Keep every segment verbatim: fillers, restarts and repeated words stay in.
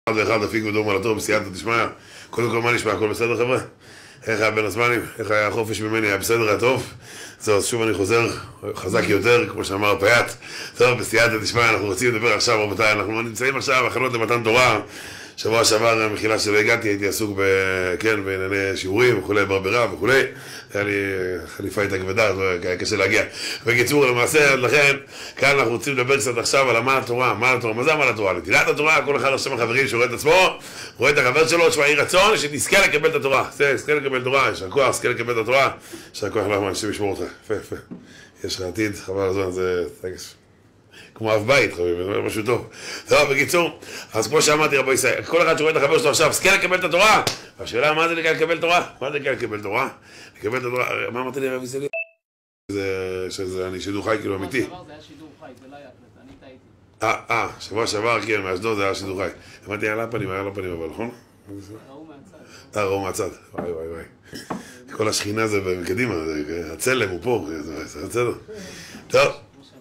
אחד ואחד אפיק ודום על הטוב בסייעתא דשמיא. קודם כל מה נשמע? הכל בסדר חבר'ה? איך היה בין הזמנים? איך היה החופש ממני? היה בסדר? היה טוב? זהו, אז שוב אני חוזר חזק יותר, כמו שאמר פייט. טוב, בסייעתא דשמיא אנחנו רוצים לדבר עכשיו, רבותיי, אנחנו נמצאים עכשיו הכנות למתן תורה. שבוע שעבר, מחילה שלא הגעתי, הייתי עסוק ב... כן, בענייני שיעורים וכולי, ברברה וכולי. היה לי חליפה איתה כבדה, זה היה קשה להגיע. בקיצור, למעשה, לכן, כאן אנחנו רוצים לדבר קצת עכשיו על מה התורה, מה התורה, מה זה מה התורה? נטילת התורה, כל אחד עכשיו החברים שרואה את עצמו, רואה את החבר שלו, שמע, יהי רצון, שתזכה לקבל את התורה. תזכה לקבל תורה, יש כוח, תזכה לקבל את התורה. יש כוח לחמן, שמשמור אותך. יפה, יפה. יש לך עתיד, חבל הזמן, זה... כמו אב בית, חביב, זה משהו טוב. טוב, בקיצור, אז כמו שאמרתי, רבי ישראל, כל אחד שרואה את החבר שלו עכשיו, זכה לקבל את התורה. השאלה, מה זה לקבל תורה? מה זה לקבל תורה? לקבל את התורה, מה אמרתי לי, רבי ישראל? שזה אני שידור חי, כאילו אמיתי. שבוע שעבר זה היה שידור חי, זה לא היה הקלטה, אני טעיתי. אה, אה, שבוע שעבר, כן, מאשדוד זה היה שידור חי. אמרתי, היה לה פנים, היה לה פנים, אבל נכון? ראו מהצד. אה, ראו מהצד, וואי וואי וואי. כל השכינה זה מקדימה, הצלם הוא פה, זה בסדר. טוב.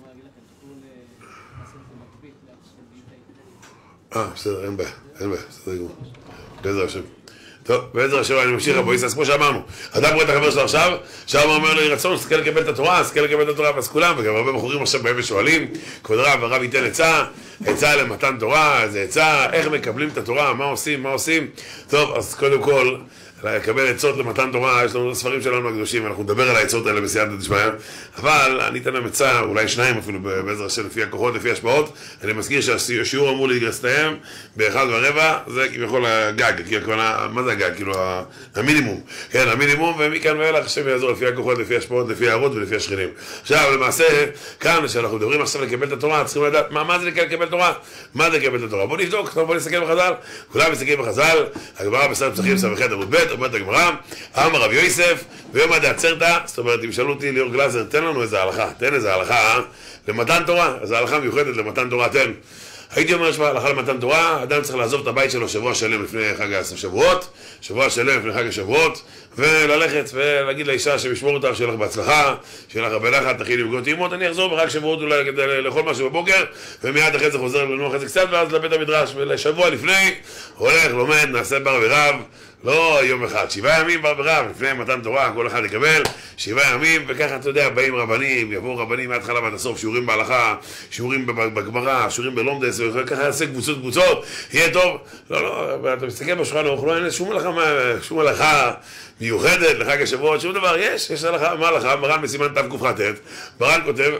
אה, בסדר, אין בעיה, אין בעיה, בסדר גמור. בעזר השם. טוב, בעזר השם, אני ממשיך רבו ישראל, אז כמו שאמרנו, אדם רואה את החבר שלו עכשיו, שם אומר לו, יהי רצון, שתזכה לקבל את התורה, שתזכה לקבל את התורה, ואז כולם, וגם הרבה בחורים עכשיו בהם ושואלים, כבוד רב, הרב ייתן עצה, עצה למתן תורה, זה עצה, איך מקבלים את התורה, מה עושים, מה עושים. טוב, אז קודם כל, לקבל עצות למתן תורה, יש לנו ספרים שלנו הקדושים, אנחנו נדבר על העצות האלה בסייעתא דשמיא, אבל אני אתן להם עצה, אולי שניים אפילו בעזר השם, לפי הכוחות, לפי השפעות. אני מזכיר שהשיעור אמור להסתיים באחד ורבע, זה כביכול הגג, מה זה הגג? כאילו המינימום, כן, המינימום, ומכאן ואילך השם יעזור לפי הכוחות, לפי השפעות, לפי הערות ולפי השכנים. עכשיו, למעשה, כאן, כשאנחנו מדברים עכשיו לקבל את התורה, צריכים לדעת מה זה לקבל לקבל תורה, מה זה לקבל את התורה? בוא נבדוק, בוא נסתכל בחז"ל, כולם מסתכלים בחז"ל, הגמרא בספר פסחים ס"ח עמוד ב', אומרת הגמרא, אמר רב יוסף, ויומא דעצרתא, זאת אומרת, אם שאלו אותי ליאור גלזר, תן לנו איזה הלכה, תן איזה הלכה למתן תורה, איזה הלכה מיוחדת למתן תורה, תן. הייתי אומר שמה, הלכה למתן תורה, אדם צריך לעזוב את הבית שלו שבוע שלם לפני חג השבועות, שבוע שלם לפני חג השבועות, וללכת ולהגיד לאישה שמשמור אותך, שיהיה לך בהצלחה, שיהיה לך הרבה נחת, תכיני בגרות טעימות, אני אחזור בחג שבועות אולי כדי לאכול משהו בבוקר, ומיד אחרי זה חוזר לנוח את זה קצת, ואז לבית המדרש, ולשבוע לפני, הולך, לומד, נעשה בר ורב, לא יום אחד, שבעה ימים בר ורב, לפני מתן תורה, כל אחד יקבל, שבעה ימים, וככה אתה יודע, באים רבנים, יבואו רבנים מההתחלה ועד הסוף, שיעורים בהלכה, שיעורים בגמרא, שיעורים בלומדס, וככה יעשה קבוצות קבוצות, יהיה טוב. לא, לא, אתה מסתכל בשולחן ערוך, לא אין שום הלכה, שום הלכה מיוחדת לחג השבועות, שום דבר, יש, יש הלכה, מה הלכה? מרן בסימן תקכ"ט, מרן כותב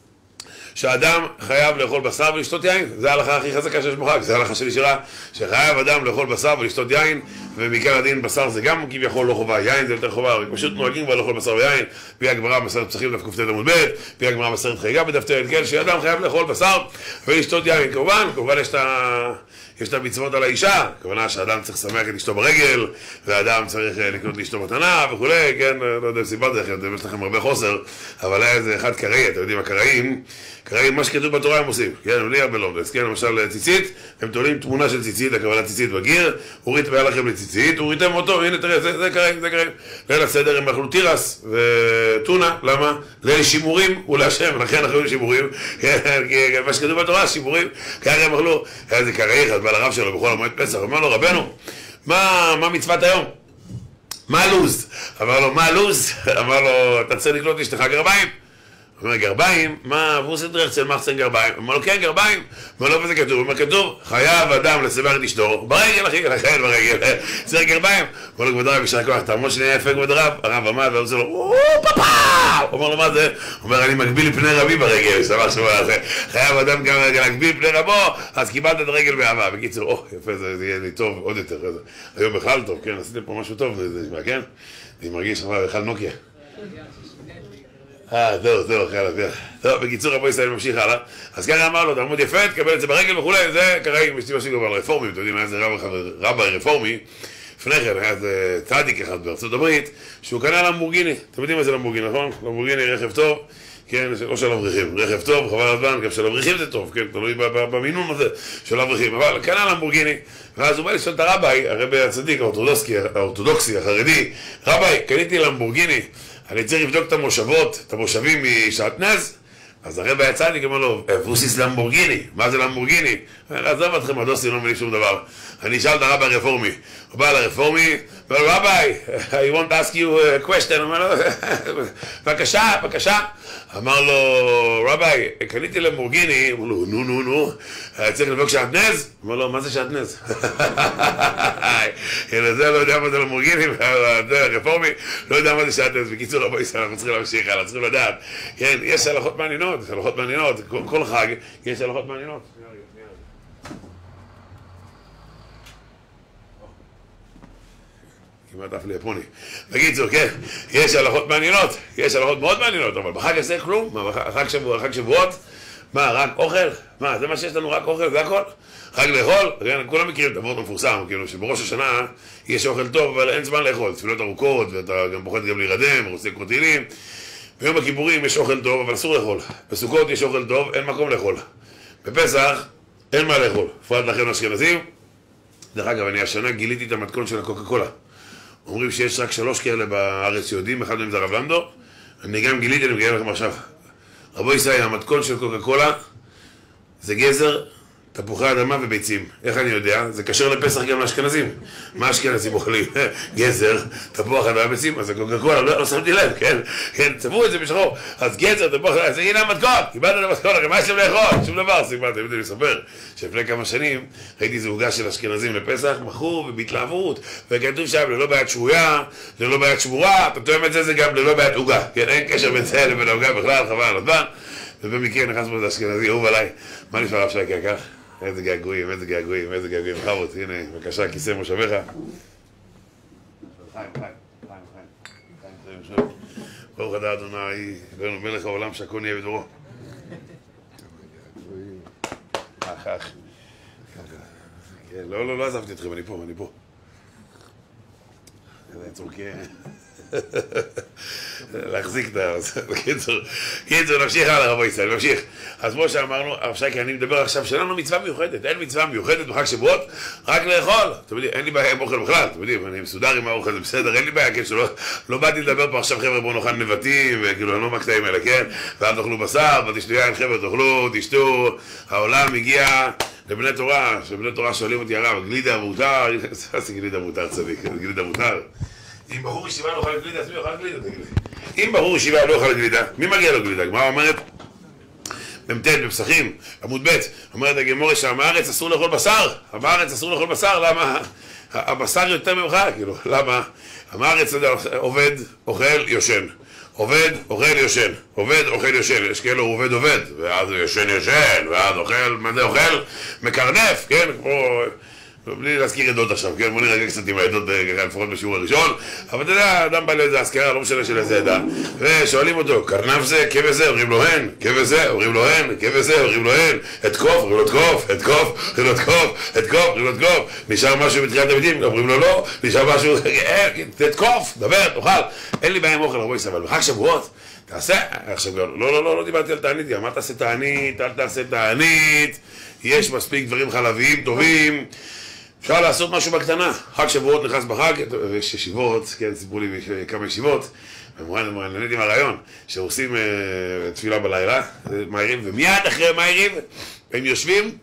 שאדם חייב לאכול בשר ולשתות יין, זה ההלכה הכי חזקה שיש בחג, זה ההלכה שנשארה, שחייב אדם לאכול בשר ולשתות יין, ומעיקר הדין בשר זה גם כביכול לא חובה, יין זה יותר חובה, פשוט נוהגים כבר לאכול בשר ויין, פי הגמרא מסכת פסחים דף ק"ט עמוד ב', פי הגמרא מסכת חגיגה בדף ט', שאדם חייב לאכול בשר ולשתות יין, כמובן, כמובן יש את ה... יש את המצוות על האישה, כמובן שאדם צריך לשמח את אשתו ברגל, ואדם צריך לקנות לאשתו מתנה וכולי, כן, לא יודע אם סיפרתי לכם, יש לכם הרבה חוסר, אבל היה איזה אחד קראי, אתם יודעים, הקראיים, קראיים, מה שכתוב בתורה הם עושים, כן, הם בלי הרבה לומדס, כן, למשל ציצית, הם תולים תמונה של ציצית, הכוונה ציצית בגיר, הוריד והיה לכם לציצית, הורידתם אותו, הנה תראה, זה, זה קראיים, זה קראיים, ליל הסדר הם אכלו תירס וטונה, למה? לשימורים ולהשם, לכן אכלו שימורים, כי מה שכתוב בתורה, שימורים, ככה הם אכלו, היה איזה קראי אחד, בא לרב שלו בכל המועד פסח, אמר לו, רבנו, מה, מה מצוות היום? מה הלוז? אמר לו, מה הלוז? אמר לו, אתה צריך לקנות לאשתך גרביים? אומר, גרביים? מה, והוא עושה דרך אצל מחצן גרביים? אמר לו, כן, גרביים. אמר לו, וזה כתוב? אמר, כתוב, חייב אדם לשמח את אשתו, ברגל, אחי, לכן, ברגל, צריך גרביים. אמר לו, כבוד הרב, ישר כוח, תעמוד שנייה יפה, כבוד הרב. הרב עמד, והוא עושה לו, או, פאפה! אמר לו, מה זה? אומר, אני מגביל פני רבי ברגל, שמח שהוא עושה. חייב אדם גם להגביל פני רבו, אז קיבלת את הרגל באהבה. בקיצור, או, יפה, זה יהיה לי טוב, עוד יותר. היום בכלל טוב, כן, עשיתם פה משהו טוב, זה נשמע, כן? אני מרגיש בכלל נוקיה. אה, זהו, זהו, חייב, יאללה. טוב, בקיצור, רבו ישראל ממשיך הלאה. אז ככה אמר לו, תעמוד יפה, תקבל את זה ברגל וכולי, זה קראי, משתי משהו כבר על רפורמים, אתם יודעים, היה איזה רבי רפורמי, לפני כן היה איזה צדיק אחד בארצות הברית, שהוא קנה למבורגיני, אתם יודעים מה זה למבורגיני, נכון? למבורגיני רכב טוב, כן, לא של אברכים, רכב טוב, חבל הזמן, גם של אברכים זה טוב, כן, תלוי במינון הזה של אברכים, אבל קנה למבורגיני, ואז הוא בא לשאול את הרבי, הרבי הצדיק, האורתודוקסי, החרדי, רבי, קניתי למבורגיני, אני צריך לבדוק את המושבות, את המושבים משעטנז, אז הרב היצאניק אמר לו, פוסיס למבורגיני, מה זה למבורגיני? עזוב אתכם, הדוסי לא מבין שום דבר. אני אשאל את הרב הרפורמי, הוא בא לרפורמי, אומר לו, רבי, I want to ask you a question, הוא אומר לו, בבקשה, בבקשה. אמר לו, רבי, קניתי למבורגיני, הוא אומר לו, נו, נו, נו, צריך לבדוק שעטנז? הוא אומר לו, מה זה שעטנז? זה לא יודע מה זה למבורגיני, הרפורמי לא יודע מה זה שעטנז. בקיצור, רבי ישראל, אנחנו צריכים להמשיך, אנחנו צריכים לדעת. כן, יש הלכות מעניינות, יש הלכות מעניינות, כל חג יש הלכות מעניינות. כמעט אף ליפוני. בקיצור, כן, יש הלכות מעניינות, יש הלכות מאוד מעניינות, אבל בחג הזה כלום, מה, חג שבוע, חג שבועות, מה, רק אוכל? מה, זה מה שיש לנו, רק אוכל, זה הכל? חג לאכול? כולם מכירים את הוורט המפורסם, כאילו שבראש השנה יש אוכל טוב, אבל אין זמן לאכול, תפילות ארוכות, ואתה גם פוחד גם להירדם, רוצה קוטילים. ביום הכיפורים יש אוכל טוב, אבל אסור לאכול. בסוכות יש אוכל טוב, אין מקום לאכול. בפסח אין מה לאכול. פרט לכם אשכנזים. דרך אגב, אני השנה גיליתי את המתכון של הקוקה קולה. אומרים שיש רק שלוש כאלה בארץ שיודעים, אחד מהם זה הרב לנדו. אני גם גיליתי, אני מגיע לכם עכשיו. רבו ישראל, המתכון של קוקה קולה זה גזר, תפוחי אדמה וביצים. איך אני יודע? זה קשר לפסח גם לאשכנזים. מה אשכנזים אוכלים? גזר, תפוח אדמה וביצים, אז זה קוקה קולה, לא, לא שמתי לב, כן? כן, צבעו את זה בשחור. אז גזר, תפוח אדמה, זה הנה המתכון, קיבלת את המתכון, הרי מה יש להם לאכול? שום דבר, סיפרתי, אני מספר שלפני כמה שנים ראיתי איזה עוגה של אשכנזים לפסח, מכרו ובהתלהבות, וכתוב שם ללא בעיית שבויה, ללא בעיית שבורה, אתה תואם את זה, זה גם ללא בעיית עוגה, כן? אין קשר בין זה לבין העוגה בכלל, חבל על הזמן. ובמקרה נכנס פה את האשכנזי, אהוב עליי, מה נשמע רב שייקה כך? איזה געגועים, איזה געגועים, איזה געגועים, חבוץ, הנה, בבקשה, כיסא מושבך. חיים, חיים, חיים, חיים, ברוך אתה אדוני, אלוהינו מלך העולם שהכל יהיה בדברו. אח, אח. לא, לא, לא עזבתי אתכם, אני פה, אני פה. איזה צורקי. להחזיק את זה. בקיצור, קיצור, נמשיך הלאה רבו ישראל, נמשיך. אז כמו שאמרנו, הרב שייקה, אני מדבר עכשיו, שלנו מצווה מיוחדת, אין מצווה מיוחדת בחג שבועות, רק לאכול. אתם יודעים, אין לי בעיה עם אוכל בכלל, אתם יודעים, אני מסודר עם האוכל, זה בסדר, אין לי בעיה, כן, שלא, לא באתי לדבר פה עכשיו, חבר'ה, בואו נאכל נבטים, וכאילו, אני לא מקטעים האלה, כן? ואל תאכלו בשר, ותשתו יין, חבר'ה, תאכלו, תשתו, העולם הגיע לבני תורה, שבני תורה שואלים אותי הרב, גלידה מותר, זה גלידה מותר צדיק, גלידה מותר. אם בחור ישיבה לא אוכל גלידה, אז מי אוכל גלידה, תגיד לי? אם בחור ישיבה לא אוכל גלידה, מי מגיע לו גלידה? הגמרא אומרת, במתן, בפסחים, עמוד ב', אומרת הגמרא שהארץ אסור לאכול בשר, הארץ אסור לאכול בשר, למה? הבשר יותר ממך, כאילו, למה? הארץ עובד, אוכל, יושן. עובד, אוכל, יושן. עובד, אוכל, יושן. יש כאלו עובד, עובד, ואז יושן, יושן, ואז אוכל, מה זה אוכל? מקרנף, כן? כמו... בלי להזכיר עדות עכשיו, כן? בוא נרגע קצת עם העדות לפחות בשיעור הראשון, אבל אתה יודע, אדם בא לאיזה הזכרה, לא משנה של איזה עדה, ושואלים אותו, קרנף זה, כבש זה, אומרים לו הן, כבש זה, אומרים לו הן, כבש זה, אומרים לו הן, אתקוף, אומרים לו תקוף, אתקוף, אומרים לו תקוף, אתקוף, אומרים לו תקוף, נשאר משהו בתחילת הביטים, אומרים לו לא, נשאר משהו, תתקוף, דבר, תאכל, אין לי בעיה עם אוכל רבו ישראל, אבל בחג שבועות, תעשה, עכשיו לא, לא, לא, לא דיברתי על תענית, מה תעשה תענית, אל תעשה תענית, יש מספיק דברים חלביים טובים, אפשר לעשות משהו בקטנה. חג שבועות נכנס בחג, יש ישיבות, כן, סיפרו לי כמה ישיבות, ומעניינים הרעיון, שעושים תפילה בלילה, מהירים, ומיד אחרי מהירים, הם יושבים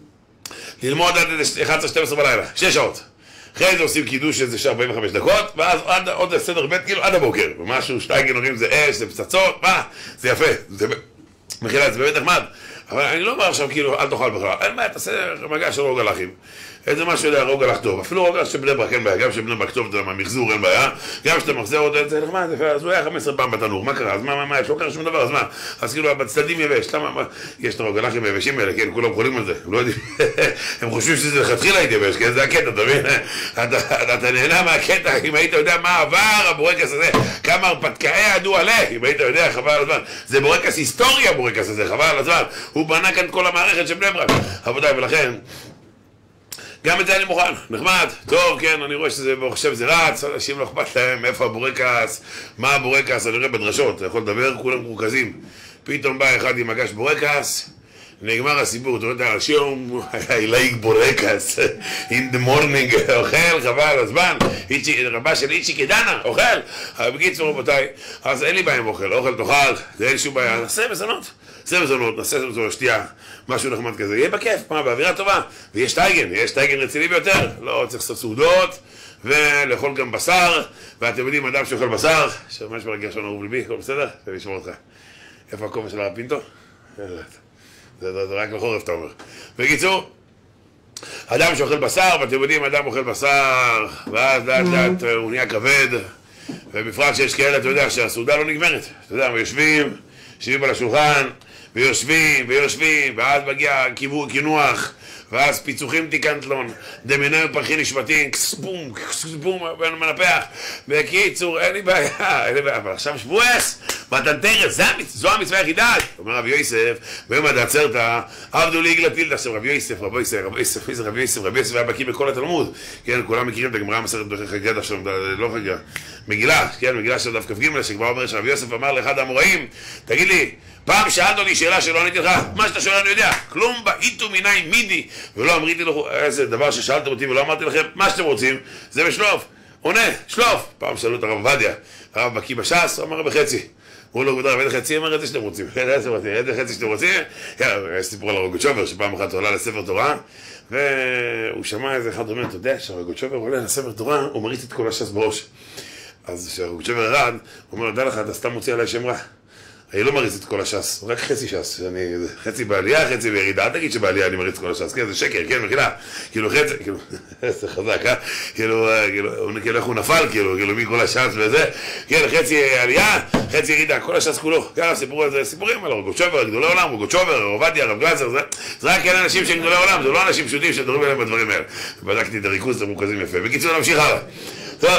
ללמוד עד אחת עשרה שתים עשרה בלילה, שש שעות. אחרי זה עושים קידוש איזה שעה ארבעים וחמש דקות, ואז עוד סדר בית, כאילו עד הבוקר, ומשהו, שטייגן אומרים זה אש, זה פצצות, מה? זה יפה, זה מחילה, זה באמת נחמד. אבל אני לא אומר עכשיו כאילו, אל תאכל בכלל, אין בעיה, תעשה מגע של רוגלחים. איזה משהו יודע, רוגלח טוב, אפילו רוגלח של בני ברק אין בעיה, גם של בני ברק טוב, אתה יודע מה, מחזור אין בעיה, גם שאתה מחזר אותו, זה נחמד, אז הוא היה חמש עשרה פעם בתנור, מה קרה, אז מה, מה, מה, יש, לא קרה שום דבר, אז מה, אז כאילו, בצדדים יבש, למה, יש את הרוגלחים היבשים האלה, כן, כולם חולים על זה, הם לא יודעים, הם חושבים שזה לכתחילה התייבש, כן, זה הקטע, אתה מבין, אתה נהנה מהקטע, אם היית יודע מה עבר הבורקס הזה, כמה הרפתקאי ידעו עליה, אם היית יודע, חבל על הזמן, זה בורקס היסטוריה, הבורקס הזה, חבל על הזמן, הוא בנה כאן כל המערכת של בני ברק, עבודה, ולכן גם את זה אני מוכן, נחמד, טוב, כן, אני רואה שזה, חושב זה רץ, אנשים לא אכפת להם, איפה הבורקס, מה הבורקס, אני רואה בדרשות, אתה יכול לדבר, כולם מרוכזים, פתאום בא אחד עם מגש בורקס, נגמר הסיפור, אתה יודע, השום, I like בורקס, in the morning, אוכל, חבל, הזמן, רבה של איצ'י קדנה, אוכל, בקיצור רבותיי, אז אין לי בעיה עם אוכל, אוכל תאכל, זה אין שום בעיה, נעשה מזונות, נעשה מזונות, נעשה מזונות, שתייה, משהו נחמד כזה, יהיה בכיף, מה, באווירה טובה, ויש טייגן, יש טייגן רציני ביותר, לא צריך לעשות סעודות, ולאכול גם בשר, ואתם יודעים, אדם שאוכל בשר, שממש מרגש לנו אהוב ליבי, הכל בסדר? אני אשמור אותך. איפה הכובע של הרב פינטו? זה רק לחורף, אתה אומר. בקיצור, אדם שאוכל בשר, ואתם יודעים, אדם אוכל בשר, ואז לאט לאט הוא נהיה כבד, ובפרט שיש כאלה, אתה יודע, שהסעודה לא נגמרת. אתה יודע, ויושבים, יושבים על השולחן, ויושבים, ויושבים, ואז מגיע קינוח, ואז פיצוחים תיקנטלון, דמינם פרחי נשמתים, קסבום, קסבום, מנפח. בקיצור, אין לי בעיה, אין לי בעיה, אבל עכשיו שבועס, מתנתרת, זו המצווה היחידה. אומר רבי יוסף, ביום עד העצרתא, עבדו לי גלתילתא. עכשיו רבי יוסף, רבי יוסף, רבי יוסף, רבי יוסף, רבי יוסף היה בקיא בכל התלמוד. כן, כולם מכירים את הגמרא מסכת חגגת עכשיו, לא חגגה, מגילה, כן, מגילה של דף כ"ג, שכבר אומר שרבי יוסף אמר לאחד האמוראים, תגיד לי, פעם שאלת אותי שאלה שלא עניתי לך, מה שאתה שואל אני יודע, כלום באיתו מיני מידי, ולא אמריתי לו, איזה דבר ששאלתם אותי ולא אמרתי לכם, מה שאתם רוצים, זה בשלוף, עונה, שלוף. פעם שאלו את הרב עובדיה, הרב בקיא בש"ס, הוא אמר בחצי. הוא לא גודר, ואיזה חצי אמר את זה שאתם רוצים, איזה חצי שאתם רוצים, יש סיפור על הרוגוצ'ובר, שפעם אחת הוא עלה לספר תורה, והוא שמע איזה אחד אומר, אתה יודע שהרוגוצ'ובר עולה לספר תורה, הוא מריץ את כל הש"ס בראש. אז כשהרוגוצ'ובר ירד, הוא אומר, דע לך, אתה סתם מוציא עליי שם רע. אני לא מריץ את כל הש"ס, רק חצי ש"ס, חצי בעלייה, חצי בירידה, אל תגיד שבעלייה אני מריץ את כל הש"ס, כן, זה שקר, כן, מחילה, כאילו חצי, כאילו, זה חזק, אה? כאילו, כאילו, איך הוא נפל, כאילו, כאילו, מי כל הש"ס וזה, כן, חצי עלייה, חצי ירידה, כל הש"ס כולו, ככה סיפור הזה, סיפורים על רוגוצ'ובר, גדולי עולם, רוגוצ'ובר, הרב עובדיה, הרב גלזר, זה רק כאלה אנשים שהם גדולי עולם, זה לא אנשים פשוטים שמדברים עליהם בדברים האלה. בדקתי את הריכוז, הם מרוכזים יפה. בקיצור, נמשיך הלאה. טוב.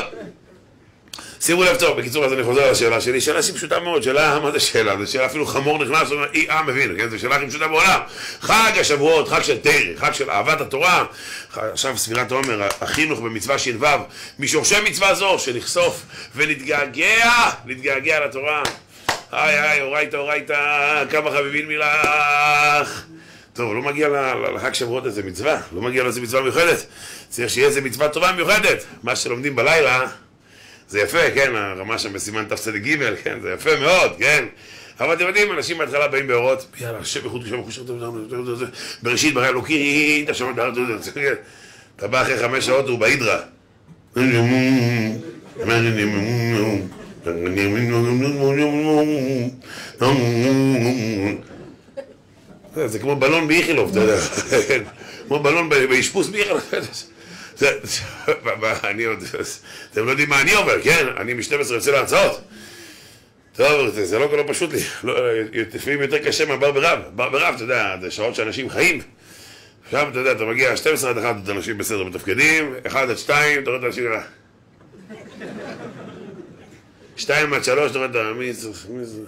שימו לב טוב, בקיצור, אז אני חוזר לשאלה שלי, שאלה שהיא פשוטה מאוד, שאלה, מה זה שאלה? זו שאלה אפילו חמור נכנס, הוא אומר, אי, אה, מבין, כן? זו שאלה הכי פשוטה בעולם. חג השבועות, חג של תרא, חג של אהבת התורה, עכשיו ספירת העומר, החינוך במצווה ש"ו, משורשי מצווה זו, שנחשוף ונתגעגע, נתגעגע לתורה. היי, היי, אורייתא, אורייתא, כמה חביבין מילך. טוב, לא מגיע לחג שבועות איזה מצווה, לא מגיע לאיזה מצווה מיוחדת. צריך שיהיה איזה מצווה טובה מיוחדת. מה שלומדים בלילה, זה יפה, כן, הרמה שם בסימן תפסד ג', כן, זה יפה מאוד, כן. אבל אתם יודעים, אנשים בהתחלה באים באורות, יאללה, השם איכות שם, בראשית ברא אלוקים, אתה שומע, אתה בא אחרי חמש שעות, הוא בהידרה. זה כמו בלון באיכילוב, אתה יודע, כמו בלון באשפוס באיכילוב. אני עוד, אתם לא יודעים מה אני עובר, כן? אני מ-שתים עשרה יוצא להרצאות. טוב, זה לא כל פשוט לי. לפעמים יותר קשה מהבר ברב. בר ברב, אתה יודע, זה שעות שאנשים חיים. עכשיו, אתה יודע, אתה מגיע שתים עשרה עד אחת, אתה אנשים בסדר מתפקדים, אחד עד שתיים, אתה רואה את אנשים רע. שתיים עד שלוש, אתה רואה את ה... מי זה? מי זה?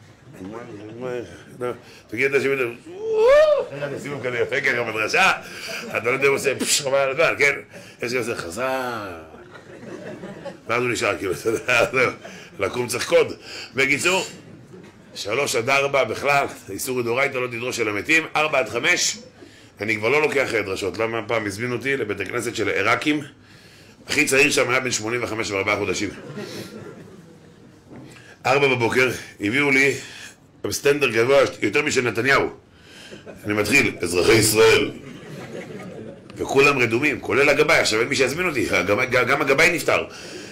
תגיד את השם, איך אני סיבוב כזה יפה ככה בדרשה, אתה לא יודע הוא עושה פשש חבל על הדבר, כן? יש לי עושה חזק, ואז הוא נשאר כאילו, אתה יודע, לקום צריך קוד. בקיצור, שלוש עד ארבע בכלל, איסור דאורייתא לא תדרוש אל המתים, ארבע עד חמש, אני כבר לא לוקח דרשות. למה פעם הזמינו אותי לבית הכנסת של עיראקים, הכי צעיר שם היה בן שמונים וחמש וארבעה חודשים. ארבע בבוקר, הביאו לי בסטנדר גבוה יותר משל נתניהו. אני מתחיל, אזרחי ישראל. וכולם רדומים, כולל הגבאי, עכשיו אין מי שיזמין אותי, גם הגבאי נפטר.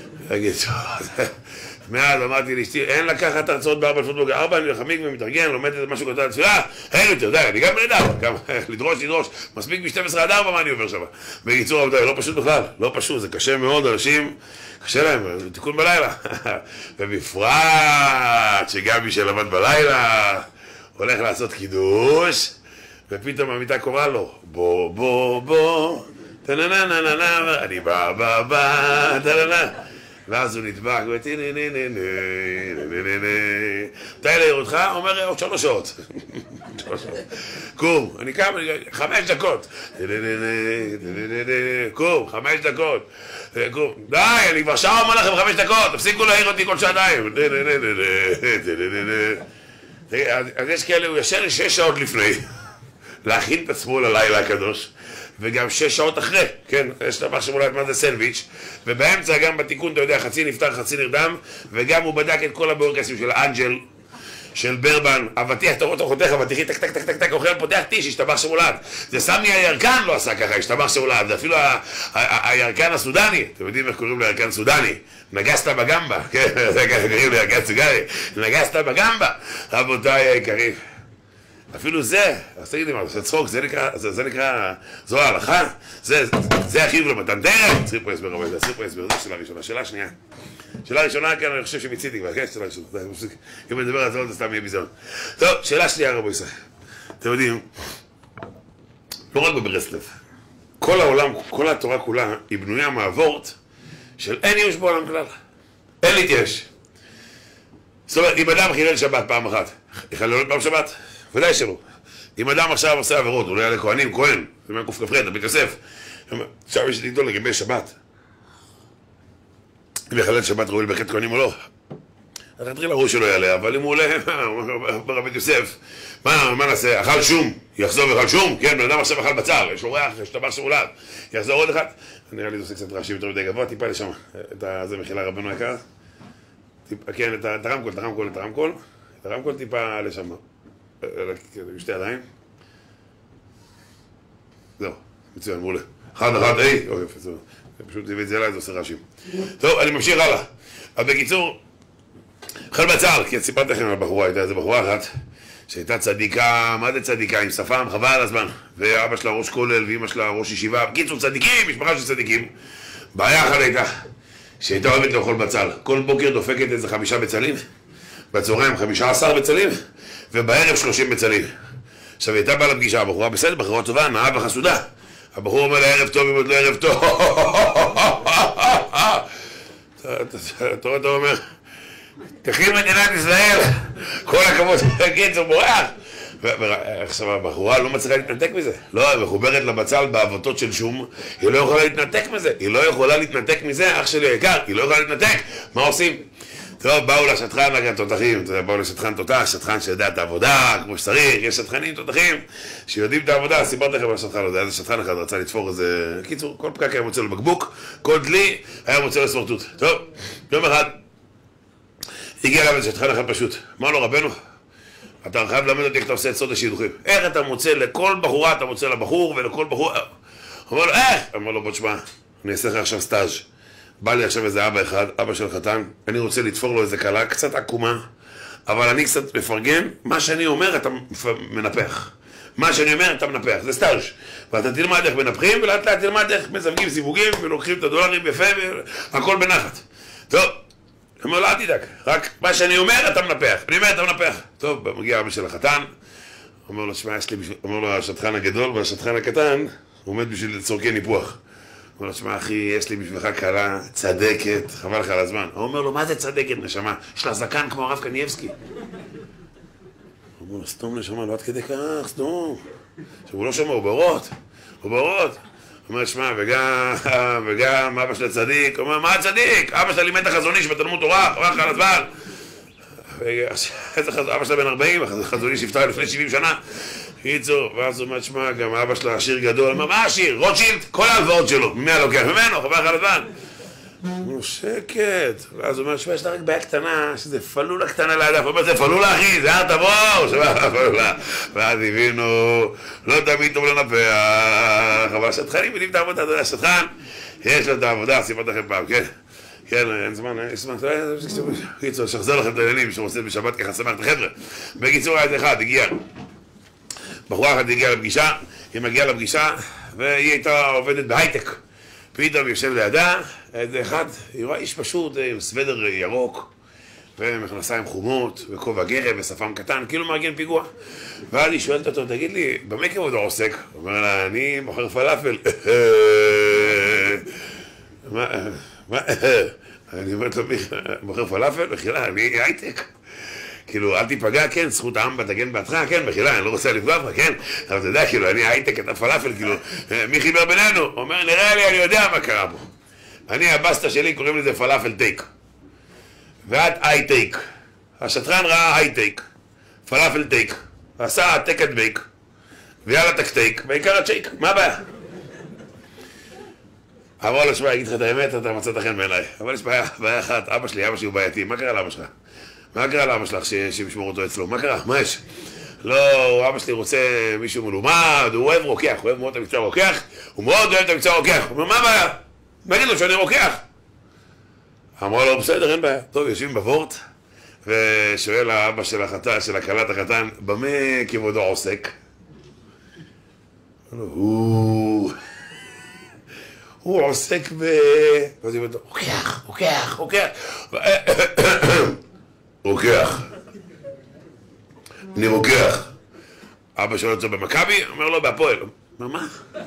מאז אמרתי לאשתי, אין לקחת הרצאות בארבע לפנות בוקר, ארבע אני לחמיק ומתארגן, לומד את משהו קטן לתפילה, אין יותר, די, אני גם בנדע, לדרוש, לדרוש, מספיק מ-שתים עשרה עד ארבע מה אני עובר שם. בקיצור, עבודה, לא פשוט בכלל, לא פשוט, זה קשה מאוד, אנשים, קשה להם, תיקון בלילה. ובפרט שגם מי שלמד בלילה הולך לעשות קידוש, ופתאום המיטה קוראה לו, בוא, בוא, בוא, תנננננננ, אני בא, בא, בא, תננננ. ואז הוא נדבק, מתי להעיר אותך? אומר, עוד שלוש שעות. קום, אני קם, חמש דקות. קום, חמש דקות. קום, די, אני כבר שעה אומר לכם חמש דקות, תפסיקו להעיר אותי כל שעתיים. אז יש כאלה, הוא ישר שש שעות לפני, להכין את עצמו ללילה הקדוש. וגם שש שעות אחרי, כן, יש דבר שמולד מה זה סנדוויץ', ובאמצע גם בתיקון, אתה יודע, חצי נפטר, חצי נרדם, וגם הוא בדק את כל הבורקסים של האנג'ל, של ברבן, אבטיח, תורות אורחותיך, אבטיחי, טק, טק, טק, טק, טק, אוכל פותח טיש, השתבח שמולד. זה סמי הירקן לא עשה ככה, השתבח שמולד, זה אפילו הירקן הסודני, אתם יודעים איך קוראים לירקן סודני? נגסת בגמבה, כן, זה ככה קוראים לירקן סודני, נגסת בגמבה, רבותיי היקרים. אפילו זה, אז תגידי מה, זה צחוק, זה נקרא, זה נקרא, זו ההלכה, זה החיוב למתן דרך, צריך פה הסבר רבי, צריך פה הסבר, זו שאלה ראשונה, שאלה שנייה. שאלה ראשונה, כן, אני חושב שמיציתי כבר, כן, שאלה ראשונה, אם אני מדבר על זה, זה סתם יהיה ביזיון. טוב, שאלה שנייה רבו ישראל, אתם יודעים, לא רק בברסלב, כל העולם, כל התורה כולה, היא בנויה מהוורט של אין ייאוש בעולם כלל, אין להתייאש. זאת אומרת, אם אדם חילל שבת פעם אחת, יחלל עוד פעם שבת? ודאי שלא. אם אדם עכשיו עושה עבירות, הוא לא יעלה כהנים, כהן, זה מהקוף כפרד, בית יוסף, עכשיו יש לדון לגבי שבת. אם יחלל שבת ראוי לברכת כהנים או לא. אז תתחיל לראש שלא יעלה, אבל אם הוא עולה, ברבית יוסף, מה, מה נעשה? אכל שום, יחזור ואכל שום, כן, בן אדם עכשיו אכל בצר, יש לו ריח, יש טבח שמולד, יחזור עוד אחד. נראה לי זה עושה קצת רעשים יותר מדי גבוה, טיפה לשם, זה מחילה רבנו היקר. כן, את הרמקול, את הרמקול, את הרמקול, את הרמקול טיפה לשם. בשתי ידיים. זהו, מצוין, מעולה. אחד, אחד, היי, אוי, יפה, זהו. פשוט הביא את זה אליי, זה עושה רעשים. טוב, אני ממשיך הלאה. אז בקיצור, אכל בצר, כי סיפרתי לכם על בחורה, הייתה איזו בחורה אחת, שהייתה צדיקה, מה זה צדיקה? עם שפם, חבל על הזמן. ואבא שלה ראש כולל, ואמא שלה ראש ישיבה. בקיצור, צדיקים, משפחה של צדיקים. בעיה אחת הייתה, שהייתה אוהבת לאכול בצל. כל בוקר דופקת איזה חמישה בצלים, בצהריים חמישה עשר בצלים, ובערב שלושים בצלים. עכשיו, הייתה באה לפגישה, הבחורה בסדר, בחורה טובה, נאה וחסודה. הבחור אומר לה ערב טוב, אם עוד לא ערב טוב. אתה אומר, תחיל מדינת ישראל, כל הכבוד, תגיד, זה בורח. עכשיו, הבחורה לא מצליחה להתנתק מזה. לא, היא מחוברת לבצל בעבותות של שום, היא לא יכולה להתנתק מזה. היא לא יכולה להתנתק מזה, אח שלי היקר, היא לא יכולה להתנתק. מה עושים? טוב, באו לשטחן נגד תותחים, באו לשטחן תותח, שטחן שיודע את העבודה, כמו שצריך, יש שטחנים תותחים שיודעים את העבודה, סיפרתי לכם על השטחן, היה איזה שטחן אחד, רצה לתפור איזה... קיצור, כל פקק היה מוצא לו בקבוק, כל דלי היה מוצא לו סמרטוט. טוב, יום אחד, הגיע אליו איזה שטחן אחד פשוט, אמר לו רבנו, אתה חייב ללמד אותי איך אתה עושה את סוד השידוכים. איך אתה מוצא לכל בחורה, אתה מוצא לבחור ולכל בחור... אמר לו, איך? אמר לו, בוא תשמע, אני אעשה לך עכשיו סטאז'. בא לי עכשיו איזה אבא אחד, אבא של חתן, אני רוצה לתפור לו איזה קלה, קצת עקומה, אבל אני קצת מפרגן, מה שאני אומר אתה מנפח. מה שאני אומר אתה מנפח, זה סטאז'. ואתה תלמד איך מנפחים, ולאט לאט תלמד איך מזווגים סיווגים, ולוקחים את הדולרים יפה, והכל בנחת. טוב, אומר לו, אל תדאג, רק מה שאני אומר אתה מנפח. אני אומר אתה מנפח. טוב, מגיע אבא של החתן, אומר לו, שמע, יש לי, אומר לו, השטחן הגדול והשטחן הקטן, הוא עומד בשביל צורכי ניפוח. הוא אומר לו, שמע אחי, יש לי בשבילך קלה צדקת, חבל לך על הזמן. הוא אומר לו, מה זה צדקת נשמה? יש לה זקן כמו הרב קנייבסקי. הוא אומר לו, סתום נשמה, לא עד כדי כך, סתום. עכשיו הוא לא שומע, הוא באורות, הוא באורות. הוא אומר, שמע, וגם, וגם אבא שלה צדיק. הוא אומר, מה הצדיק? אבא שלה לימד את החזון איש בתלמוד תורה, חבל לך על הזמן. אבא שלה בן ארבעים, החזון איש נפטר לפני שבעים שנה. קיצור, ואז הוא אומר, שמע, גם אבא שלה עשיר גדול. הוא אומר, מה עשיר? רוטשילד, כל ההלוואות שלו. ממי הלוקח? ממנו, חבל לך על הזמן. הוא אומר, שקט. ואז הוא אומר, שמע, יש לה רק בעיה קטנה, שזה פלולה קטנה לידף. הוא אומר, זה פלולה אחי, זה הר תבור, שמע, פלולה. ואז הבינו, לא תמיד טוב לנפח, אבל השטחנים יודעים את העבודה, אתה יודע, השטחן, יש לו את העבודה, סיפרת לכם פעם, כן? כן, אין זמן, יש זמן, קיצור, שחזר לכם את העניינים שרוצים בשבת ככה שמח את החבר'ה. בקיצור, היה אחד, הגיע. בחורה אחת הגיעה לפגישה, היא מגיעה לפגישה, והיא הייתה עובדת בהייטק. פתאום יושב לידה, איזה אחד, היא רואה איש פשוט, עם סוודר ירוק, ומכנסיים חומות, וכובע גרב, ושפם קטן, כאילו מארגן פיגוע. ואז היא שואלת אותו, תגיד לי, במה כבודו עוסק? הוא אומר לה, אני מוכר פלאפל. מה, מה, אני אומר לו, מוכר פלאפל? מחילה, אני הייטק. כאילו, אל תיפגע, כן, זכות העם בתגן בעתך, כן, מחילה, אני לא רוצה לפגוע בך, כן, אבל אתה יודע, כאילו, אני הייטק את הפלאפל, כאילו, מי חיבר בינינו? הוא אומר, נראה לי, אני יודע מה קרה פה. אני, הבסטה שלי, קוראים לזה פלאפל טייק. ואת אי-טייק. השטרן ראה אי-טייק. פלאפל טייק. עשה טק אנד בייק. ויאללה טק-טייק, בעיקר הצ'ייק, מה הבעיה? אמר לו, שמע, אגיד לך את האמת, אתה מצאת חן בעיניי. אבל יש בעיה, בעיה אחת, אבא שלי, אבא שלי הוא בעייתי, מה קרה לאבא שלך? מה קרה לאבא שלך שישמור אותו אצלו? מה קרה? מה יש? לא, אבא שלי רוצה מישהו מלומד, הוא אוהב רוקח, הוא אוהב מאוד את המקצוע רוקח, הוא מאוד אוהב את המקצוע רוקח. הוא אומר, מה הבעיה? נגיד לו שאני רוקח. אמרה לו, בסדר, אין בעיה. טוב, יושבים בוורט, ושואל האבא של החתן, של הקלת החתן, במה כבודו עוסק? הוא... הוא עוסק ב... רוקח, רוקח, רוקח. רוקח. אני רוקח. אבא שואל אותו במכבי? אומר לו, בהפועל. אומר, מה?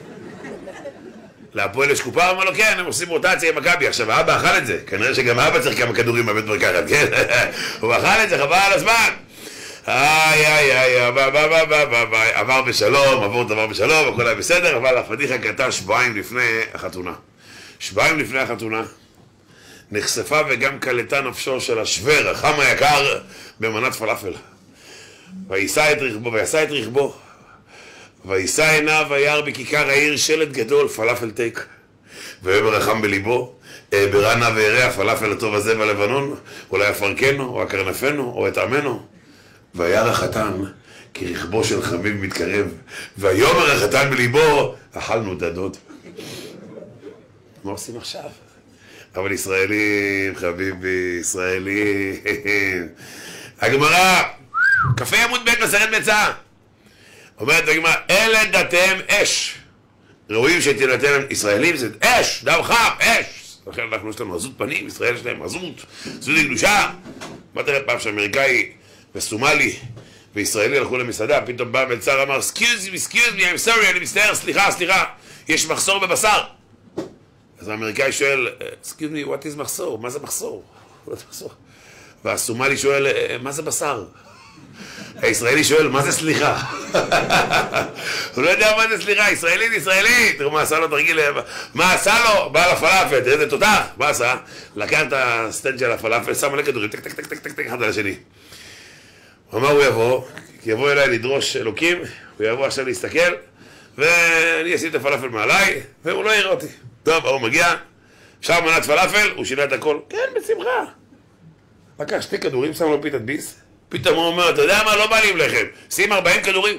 להפועל יש קופה? אומר לו, כן, הם עושים רוטציה עם מכבי. עכשיו, האבא אכל את זה. כנראה שגם האבא צריך כמה כדורים בבית מרקחת, כן? הוא אכל את זה, חבל על הזמן. איי, איי, איי, עבר בשלום, עבור דבר בשלום, הכל היה בסדר, אבל הפדיחה קרתה שבועיים לפני החתונה. שבועיים לפני החתונה נחשפה וגם קלטה נפשו של השוור, החם היקר, במנת פלאפל. וישא את רכבו, וישא את רכבו, וישא עיניו וירא בכיכר העיר שלט גדול, פלאפל טייק. ויאמר החם בליבו, אעברה נא ואראה הפלאפל הטוב הזה בלבנון, אולי יפרקנו, או יקרנפנו, או יטעמנו. וירא החתן כי רכבו של חביב מתקרב, ויאמר החתן בליבו, אכלנו דדות. מה עושים עכשיו? אבל ישראלים, חביבי, ישראלים. הגמרא, קפה עמוד ב' מסכת מצה. אומרת הגמרא, אלה דתיהם אש. ראויים שתהילתם ישראלים זה אש, דם חם, אש. לכן אנחנו יש לנו עזות פנים, ישראל יש להם עזות, עזות קדושה. מה תראה פעם שאמריקאי וסומלי וישראלי הלכו למסעדה, פתאום בא מלצר אמר, excuse me, excuse me, I'm sorry, אני מצטער, סליחה, סליחה, יש מחסור בבשר. אז האמריקאי שואל, excuse me, what is מחסור? מה זה מחסור? והסומלי שואל, מה זה בשר? הישראלי שואל, מה זה סליחה? הוא לא יודע מה זה סליחה, ישראלית, ישראלית. תראו מה עשה לו תרגיל, מה עשה לו? בא לפלאפל, תראה זה תותח, מה עשה? לקח את הסטנד של הפלאפל, שם מלא כדורים, טק טק טק טק טק טק אחד על השני. הוא אמר, הוא יבוא, כי יבוא אליי לדרוש אלוקים, הוא יבוא עכשיו להסתכל, ואני אשים את הפלאפל מעליי, והוא לא יראה אותי. טוב, הוא מגיע, שם מנת פלאפל, הוא שינה את הכל, כן, בשמחה. לקח שתי כדורים, שם לו פיתת ביס, פתאום הוא אומר, אתה יודע מה, לא בא לי עם לחם, שים ארבעים כדורים.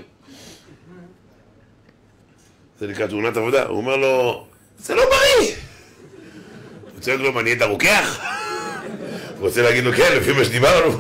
זה נקרא תאונת עבודה, הוא אומר לו, זה לא בריא. הוא צועק לו, מה, נהיית רוקח? הוא רוצה להגיד לו, כן, לפי מה שדיברנו.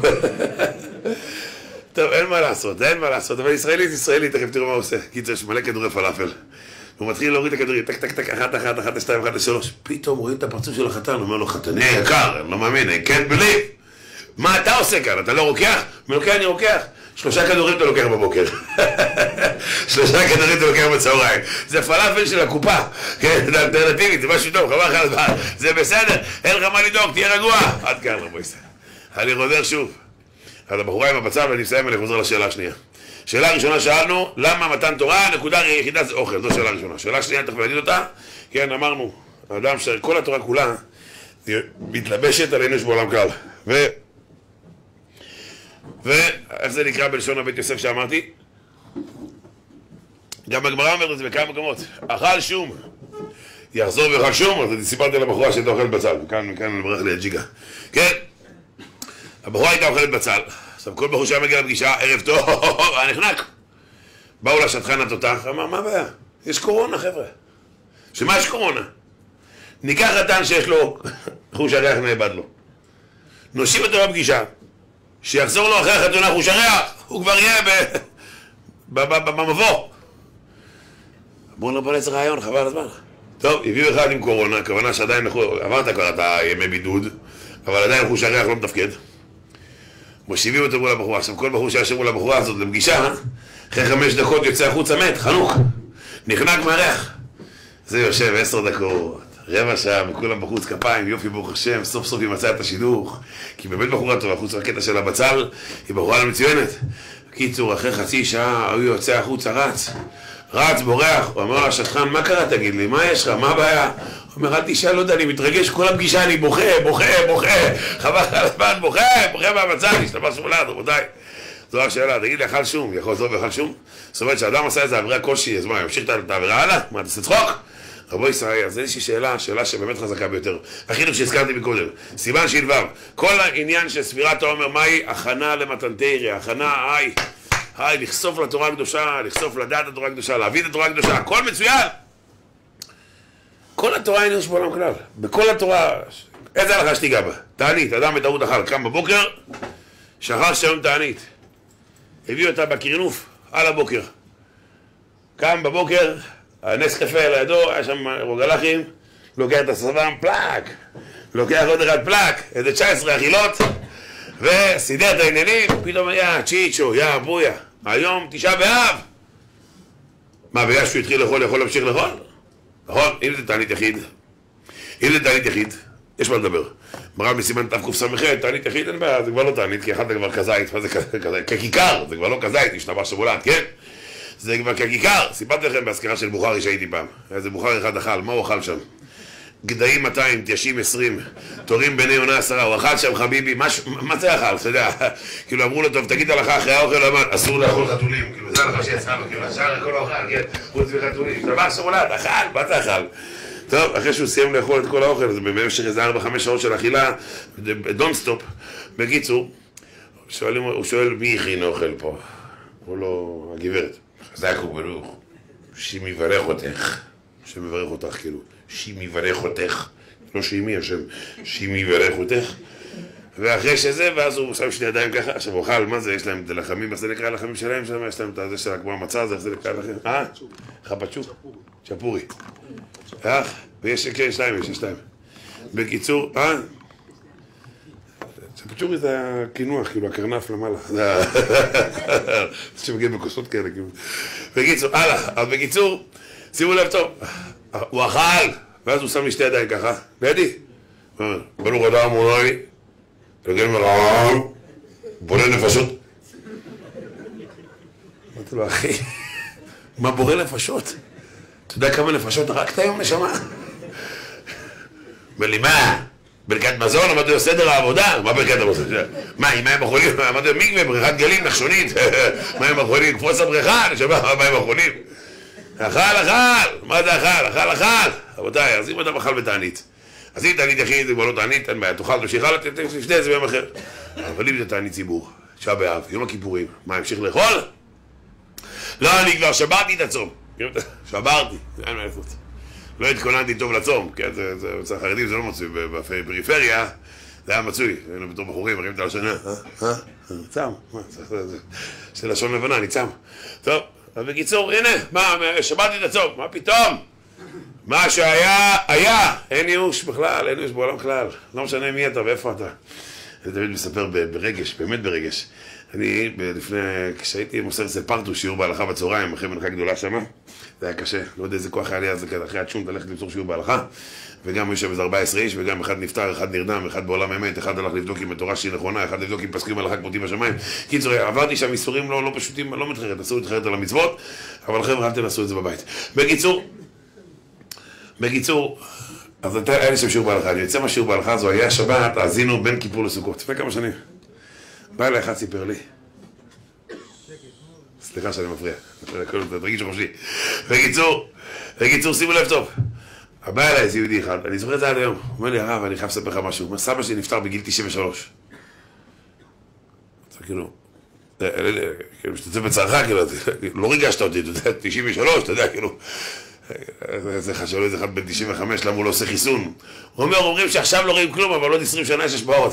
טוב, אין מה לעשות, אין מה לעשות, אבל ישראלית, ישראלית, תכף תראו מה הוא עושה. קיצר, יש מלא כדורי פלאפל. הוא מתחיל להוריד את הכדורים, טק, טק, טק, אחת, אחת, אחת, שתיים, אחת, שלוש. פתאום רואים את הפרצוף של החתן, הוא אומר לו, חתני יקר, אני לא מאמין, I can't believe. מה אתה עושה כאן? אתה לא רוקח? הוא אומר, אני רוקח. שלושה כדורים אתה לוקח בבוקר. שלושה כדורים אתה לוקח בצהריים. זה פלאפל של הקופה. כן, זה אלטרנטיבית, זה משהו טוב, חבל לך על הזמן. זה בסדר, אין לך מה לדאוג, תהיה רגוע. עד כאן, רבו ישראל. אני חוזר שוב. אז הבחורה עם הבצל, ואני מסיים, אני חוזר לשאלה השנייה. שאלה ראשונה שאלנו, למה מתן תורה, נקודה יחידה זה אוכל, זו שאלה ראשונה. שאלה שנייה, תכף להגיד אותה, כן, אמרנו, האדם שכל התורה כולה מתלבשת עלינו שבעולם כלל. ו... ואיך זה נקרא בלשון הבית יוסף שאמרתי? גם הגמרא אומרת את זה בכמה מקומות. אכל שום, יחזור ויאכל שום, אז סיפרתי לבחורה שהייתה אוכלת בצל, מכאן, מכאן אני מברך לי את ג'יגה. כן, הבחורה הייתה אוכלת בצל, עכשיו כל בחור שהיה מגיע לפגישה, ערב טוב, היה נחנק. באו לשטחן התותח, אמר, מה הבעיה? יש קורונה חבר'ה. שמה יש קורונה? ניקח רתן שיש לו חוש הריח נאבד לו. נושיב אותו בפגישה, שיחזור לו אחרי החתונה חוש הריח, הוא כבר יהיה במבוא. בואו לא בוא לזה רעיון, חבל על הזמן. טוב, הביאו אחד עם קורונה, הכוונה שעדיין עברת כבר את הימי בידוד, אבל עדיין חוש הריח לא מתפקד. מושיבים אותו מול הבחורה. עכשיו כל בחור שישב מול הבחורה הזאת לפגישה, אחרי חמש דקות יוצא החוצה מת, חנוק, נחנק מהריח. זה יושב עשר דקות, רבע שעה, וכולם בחוץ כפיים, יופי ברוך השם, סוף סוף היא מצאה את השידוך, כי באמת בחורה טובה, חוץ מהקטע של הבצל, היא בחורה מצוינת. קיצור, אחרי חצי שעה, הוא יוצא החוצה, רץ, רץ, בורח, הוא אמר לשטחן, מה קרה תגיד לי, מה יש לך, מה הבעיה? הוא אומר, אל תשאל, לא יודע, אני מתרגש, כל הפגישה אני בוכה, בוכה, בוכה, חבל על הזמן, בוכה, בוכה מהבצל, השתמש מולד, רבותיי. זו השאלה, תגיד לי, אכל שום, יכול לעזור ואכל שום? זאת אומרת, שהאדם עשה איזה עבירה כלשהי, אז מה, ימשיך את העבירה הלאה? מה, אתה עושה צחוק? רבו ישראל, אז איזושהי שאלה, שאלה שבאמת חזקה ביותר. החינוך שהזכרתי מקודם, סימן שלבב, כל העניין של ספירת העומר, מהי? הכנה למתנתרא, הכנה, היי, היי, לחשוף לתורה הקדושה, לחשוף לדעת התורה הקדושה, להביא את התורה הקדושה, הכל מצוין! כל התורה אין יש בעולם כלל, בכל התורה, איזה הלכה שתיגע בה? תענית, אדם בטעות אכל, קם בבוקר, שכח שהיום תענית, הביא אותה בקרנוף, על הבוקר, קם בבוקר, הנס קפה על הידו, היה שם רוגלחים, לוקח את הסרבן, פלאק, לוקח עוד אחד פלאק, איזה תשע עשרה אכילות, וסידר את העניינים, פתאום היה צ'יצ'ו, יא בויה, היום תשעה באב. מה, בגלל שהוא התחיל לאכול, יכול להמשיך לאכול? נכון, אם זה תענית יחיד, אם זה תענית יחיד, יש מה לדבר. מראה מסימן תקס"ח, תענית יחיד, אין בעיה, זה כבר לא תענית, כי אחד זה כבר כזית, מה זה כזית? ככיכר, זה כבר לא כזית, השתבח שבולת, כן? זה כבר ככיכר, סיפרתי לכם בהזכרה של בוכרי שהייתי פעם, איזה בוכרי אחד אכל, מה הוא אכל שם? גדיים מאתיים, תיישים עשרים, תורים בני עונה עשרה, הוא אכל שם חביבי, מה זה אכל, אתה יודע? כאילו אמרו לו, טוב, תגיד הלכה אחרי האוכל, אסור לאכול חתולים, כאילו זה הלכה שיצא לו, כאילו השאר הכל האוכל, כן, חוץ מחתולים, השתבח שבולת, אכל, מה זה אכל? טוב, אחרי שהוא סיים לאכול את כל האוכל, אז במשך איזה ארבע חמש שעות של אכילה, דון סטופ, בקיצור, הוא שואל מי הכין האוכל פה? הוא לא, הגברת, חזק וברוך, שימי יברך אותך, השם יברך אותך כאילו, שימי יברך אותך, לא שימי השם, שימי יברך אותך, ואחרי שזה, ואז הוא שם שני ידיים ככה, עכשיו הוא אוכל, מה זה, יש להם לחמים, איך זה נקרא לחמים שלהם שם, יש להם את זה של כמו המצה, איך זה נקרא לכם? אה? חפצ'ו? צ'פורי. איך? ויש, כן, יש להם, יש להם. בקיצור, אה? צ'פצ'ורי זה הכינוח, כאילו, הקרנף למעלה. זה שמגיע בכוסות כאלה, כאילו. בקיצור, הלאה, אז בקיצור, שימו לב טוב, הוא אכל, ואז הוא שם לי שתי ידיים ככה, לידי. ברוך אתה אמוני, תגן מרעם, בורא נפשות. אמרתי לו, אחי, מה בורא נפשות? אתה יודע כמה נפשות הרגת היום נשמה? אומר לי, מה? ברכת מזון? אמרתי לו, סדר העבודה? מה ברכת המזון? מה, עם מים אחרונים? אמרתי לו, מקווה, בריכת גלים, נחשונית, מים אחרונים, קפוץ הבריכה, נשמה, מים אחרונים. אכל, אכל, מה זה אכל? אכל, אכל. רבותיי, אז אם אתה אכל בתענית, אז אם תענית יחיד, זה כבר לא תענית, אין בעיה, תאכל, תמשיך הלאה, תפנה את זה ביום אחר. אבל אם זה תענית ציבור, תשעה באב, יום הכיפורים, מה, המשיך לאכול? לא, אני כבר שברתי את הצום. שברתי, אין מה לעשות. לא התכוננתי טוב לצום, כי אצל החרדים זה לא מצוי, בפריפריה זה היה מצוי, היינו בתור בחורים, מראים את הלשונה, אה? אה? צם, מה? זה לשון לבנה, אני צם. טוב, אז בקיצור, הנה, מה, שברתי את הצום, מה פתאום? מה שהיה, היה, אין ייאוש בכלל, אין ייאוש בעולם כלל, לא משנה מי אתה ואיפה אתה. זה תמיד מספר ברגש, באמת ברגש. אני, לפני, כשהייתי מוסר אצל פרטו, שיעור בהלכה בצהריים, אחרי מנחה גדולה שמה, זה היה קשה, לא יודע איזה כוח היה לי אז, אחרי הצ'ונט ללכת למסור שיעור בהלכה, וגם יש שם איזה ארבע עשרה איש, וגם אחד נפטר, אחד נרדם, אחד בעולם אמת, אחד הלך לבדוק אם התורה שהיא נכונה, אחד לבדוק אם פסקים הלכה כמותים בשמיים. קיצור, עברתי שם איסורים לא, לא פשוטים, לא מתחרט, אסור להתחרט על המצוות, אבל חבר'ה, אל תנסו את זה בבית. בקיצור, בקיצור, אז היה לי שם שיעור בהלכה, אני יוצא מהשיעור בהלכה הזו, היה שבת, האזינו בין כיפור לסוכות, לפני כמה שנים. בא אליי אחד סיפר לי, סליחה שאני מפריע, תרגיש חופשי. בקיצור, בקיצור, שימו לב טוב. בא אליי איזה יהודי אחד, אני זוכר את זה עד היום. הוא אומר לי, הרב, אני חייב לספר לך משהו. הוא אומר, סבא שלי נפטר בגיל תשעים ושלוש. זה כאילו, כאילו, משתתף בצערך, כאילו, לא ריגשת אותי, אתה יודע, תשעים ושלוש, אתה יודע, כאילו, זה חשוב איזה אחד בן תשעים וחמש, למה הוא לא עושה חיסון? הוא אומר, אומרים שעכשיו לא רואים כלום, אבל עוד עשרים שנה יש השפעות.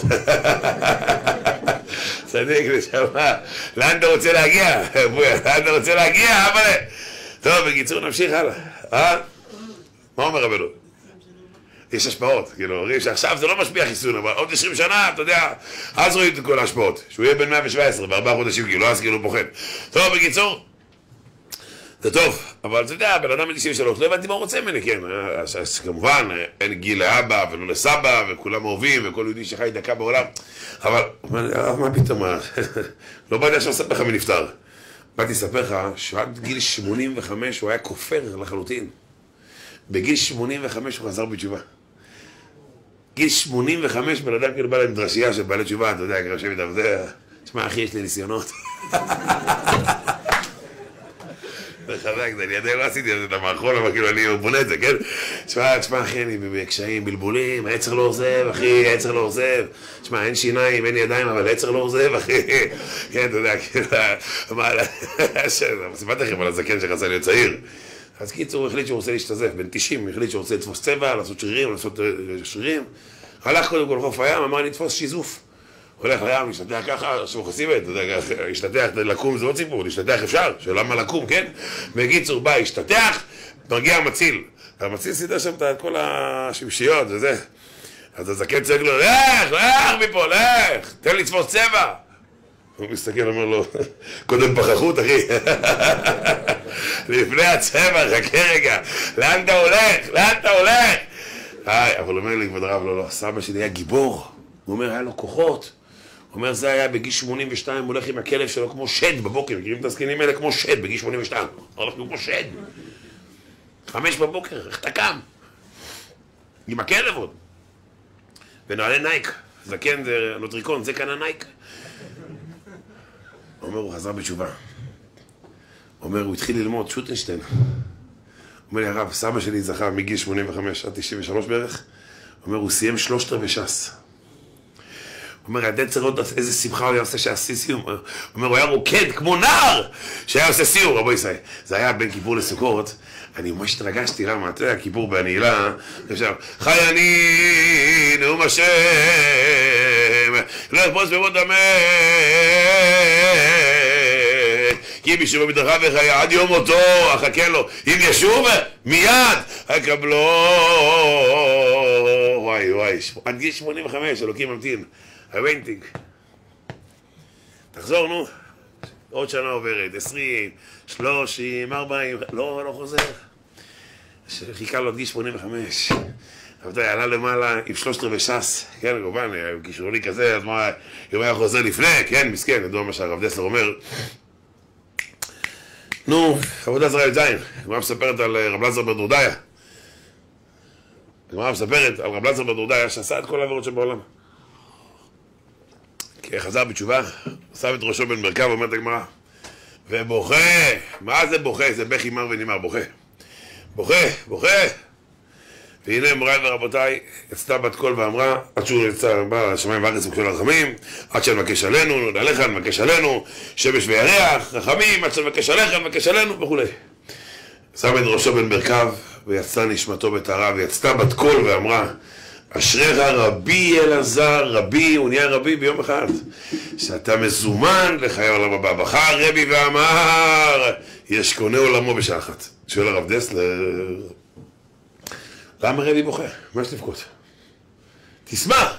צדיק, נשמה, לאן אתה רוצה להגיע? לאן אתה רוצה להגיע? טוב, בקיצור, נמשיך הלאה. אה? מה אומר רבנו? יש השפעות, כאילו, אומרים שעכשיו זה לא משפיע חיסון, אבל עוד עשרים שנה, אתה יודע, אז רואים את כל ההשפעות. שהוא יהיה בן מאה שבע עשרה, בארבעה חודשים, כאילו, אז כאילו פוחד. טוב, בקיצור, זה טוב, אבל אתה יודע, בן אדם בן תשעים ושלוש, לא הבנתי מה הוא רוצה ממני, כן, אז כמובן, אין גיל לאבא ולא לסבא, וכולם אוהבים, וכל יהודי שחי דקה בעולם, אבל, מה פתאום, לא באתי עכשיו לספר לך מי נפטר. באתי לספר לך שעד גיל שמונים וחמש הוא היה כופר לחלוטין. בגיל שמונים וחמש הוא חזר בתשובה. גיל שמונים וחמש בן אדם כאילו בא להם דרשייה של בעלי תשובה, אתה יודע, כאילו שם איתם, זה, תשמע אחי, יש לי ניסיונות. זה חזק, אני עדיין לא עשיתי את המאכול, אבל כאילו אני בונה את זה, כן? תשמע, תשמע, אחי, אני בקשיים, בלבולים, העצר לא עוזב, אחי, העצר לא עוזב. תשמע, אין שיניים, אין ידיים, אבל העצר לא עוזב, אחי. כן, אתה יודע, כאילו, מה, סיפרת לכם על הזקן שחסה להיות צעיר. אז קיצור, הוא החליט שהוא רוצה להשתזף, בן תשעים, הוא החליט שהוא רוצה לתפוס צבע, לעשות שרירים, לעשות שרירים. הלך קודם כל לחוף הים, אמר לי, תפוס שיזוף. הולך לים, להשתתח ככה, שמחסים את זה, להשתתח, לקום זה עוד סיפור, להשתתח אפשר, שאלה מה לקום, כן? בקיצור, בא, השתתח, מגיע המציל. המציל סידר שם את כל השמשיות וזה. אז הזקן צועק לו, לך, לך מפה, לך, תן לי תפוס צבע. הוא מסתכל, אומר לו, קודם פחחות, אחי. לפני הצבע, חכה רגע, לאן אתה הולך? לאן אתה הולך? היי, אבל הוא אומר לי, כבוד הרב, לא, לא, סבא שלי היה גיבור. הוא אומר, היה לו כוחות. הוא אומר, זה היה בגיל שמונים ושתיים, הוא הולך עם הכלב שלו כמו שד בבוקר, מכירים את הזקנים האלה כמו שד בגיל שמונים ושתיים. הוא הולך כמו שד. חמש בבוקר, איך אתה קם? עם הכלב עוד. ונעלי נייק. זקן זה לוטריקון, זה כאן הנייק. הוא אומר, הוא חזר בתשובה. הוא אומר, הוא התחיל ללמוד שוטנשטיין. הוא אומר לי, הרב, סבא שלי זכה מגיל שמונים וחמש עד תשעים ושלוש בערך. הוא אומר, הוא סיים שלושת רבעי ש"ס. הוא אומר, עדיין צריך לראות איזה שמחה הוא היה עושה שעשי סיום. הוא אומר, הוא היה רוקד כמו נער שהיה עושה סיום, רבו ישראל. זה היה בין כיפור לסוכות. אני ממש התרגשתי, למה? אתה יודע, כיפור בהנעילה. חי אני, נאום השם, לא יחפוץ במות המת, כי בשובו מדרכה וחיה עד יום מותו, אחכה לו. אם ישוב, מיד הקבלו. וואי וואי, עד גיל שמונים וחמש, אלוקים ממתין. הוונטיג. תחזור, נו. עוד שנה עוברת, עשרים, שלושים, ארבעים, לא, לא חוזר. חיכה לו עד גיל שמונים וחמש. אבל עלה למעלה עם שלושת רבעי ש"ס, כן, כמובן, כישרוני כזה, אז מה, אם היה חוזר לפני, כן, מסכן, ידוע מה שהרב דסלר אומר. נו, עבודה זרה י"ז, הגמרא מספרת על רב אלעזר בן דורדיא. הגמרא מספרת על רב אלעזר בן דורדיא שעשה את כל העבירות שבעולם. כי חזר בתשובה, שם את ראשו בין מרכב, אומרת הגמרא, ובוכה, מה זה בוכה? זה בכי מר ונימר, בוכה. בוכה, בוכה. והנה מוריי ורבותיי, יצאה בת קול ואמרה, עד שהוא יצא, בא השמיים וארץ וכל הרחמים, עד שנבקש עלינו, נעליך, נבקש עלינו, שמש וירח, רחמים, עד שנבקש עליך, נבקש עלינו וכו'. שם את ראשו בין מרכב, ויצאה נשמתו בטהרה, ויצאה בת קול ואמרה, אשריך רבי אלעזר, רבי, הוא נהיה רבי ביום אחד, שאתה מזומן לחיי העולם הבא. בחר רבי ואמר, יש קונה עולמו בשעה אחת. שואל הרב דסלר, למה רבי בוכה? מה יש לבכות? תשמח!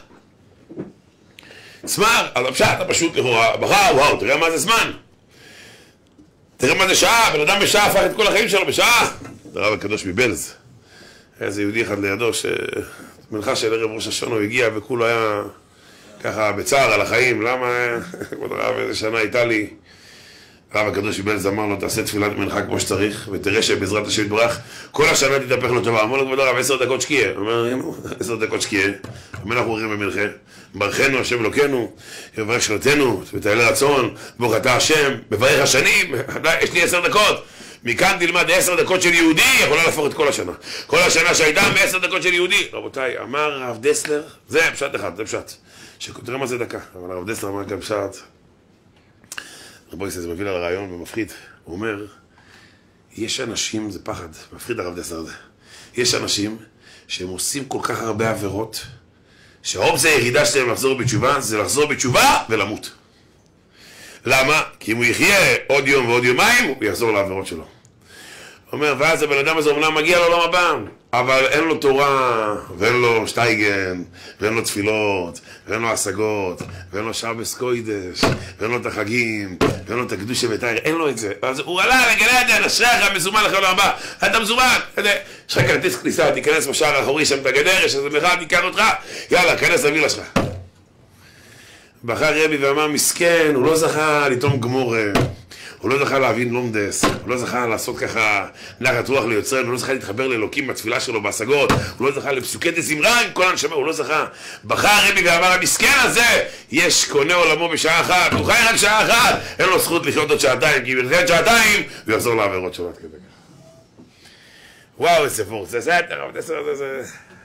תשמח! על הפשט אתה פשוט לכאורה, בחר, וואו, תראה מה זה זמן. תראה מה זה שעה, בן אדם בשעה הפך את כל החיים שלו בשעה. הרב הקדוש מבלז, איזה יהודי אחד לידו ש... מנחה של ערב ראש השונה הוא הגיע וכולו היה ככה בצער על החיים. למה? כבוד הרב, איזה שנה הייתה לי. הרב הקדוש מבלז אמר לו, תעשה תפילת מנחה כמו שצריך ותראה שבעזרת השם יתברך כל השנה תתהפך לו טובה. אמר לו, כבוד הרב, עשר דקות שקיעה. הוא אומר, עשר דקות שקיעה. אנחנו הולכים במנחה, ברכנו השם אלוקינו, יברך שלותנו ותעלה רצון, ברוך אתה השם, בברך השנים, יש לי עשר דקות. מכאן תלמד עשר דקות של יהודי, יכולה להפוך את כל השנה. כל השנה שהייתה מעשר דקות של יהודי. רבותיי, אמר הרב דסלר, זה פשט אחד, זה פשט. תראה מה זה דקה, אבל הרב דסלר אמר כאן פשט. רבו ישראל, זה מביא על הרעיון ומפחיד. הוא אומר, יש אנשים, זה פחד, מפחיד הרב דסלר הזה. יש אנשים שהם עושים כל כך הרבה עבירות, שהאופציה היחידה שלהם לחזור בתשובה, זה לחזור בתשובה ולמות. למה? כי אם הוא יחיה עוד יום ועוד יומיים, הוא יחזור לעבירות שלו. הוא אומר, ואז הבן אדם הזה אומנם מגיע לעולם הבא, אבל אין לו תורה, ואין לו שטייגן, ואין לו תפילות, ואין לו השגות, ואין לו שבס קוידש, ואין לו את החגים, ואין לו את הקדושה ותאיר, אין לו את זה. אז הוא עלה לגלה את זה, אשריך, מזומן לך לעולם הבא, אתה מזומן, יש לך כרטיס כניסה, תיכנס בשער האחורי שם את הגדר, יש איזה מחר, תיקח אותך, יאללה, כנס לווילה שלך. בחר רבי ואמר, מסכן, הוא לא זכה לטום גמור, הוא לא זכה להבין לומדס, הוא לא זכה לעשות ככה נחת רוח ליוצרנו, הוא לא זכה להתחבר לאלוקים בתפילה שלו, בהשגות, הוא לא זכה לפסוקי דזמרה עם כל הנשמה, הוא לא זכה. בכה הרבי ואמר, המסכן הזה, יש קונה עולמו בשעה אחת, הוא חי רק שעה אחת, אין לו זכות לחיות עוד שעתיים, כי בלחיות שעתיים, הוא יחזור לעבירות שלו עד כדי כך. וואו, איזה פורץ, זה זה, זה, זה,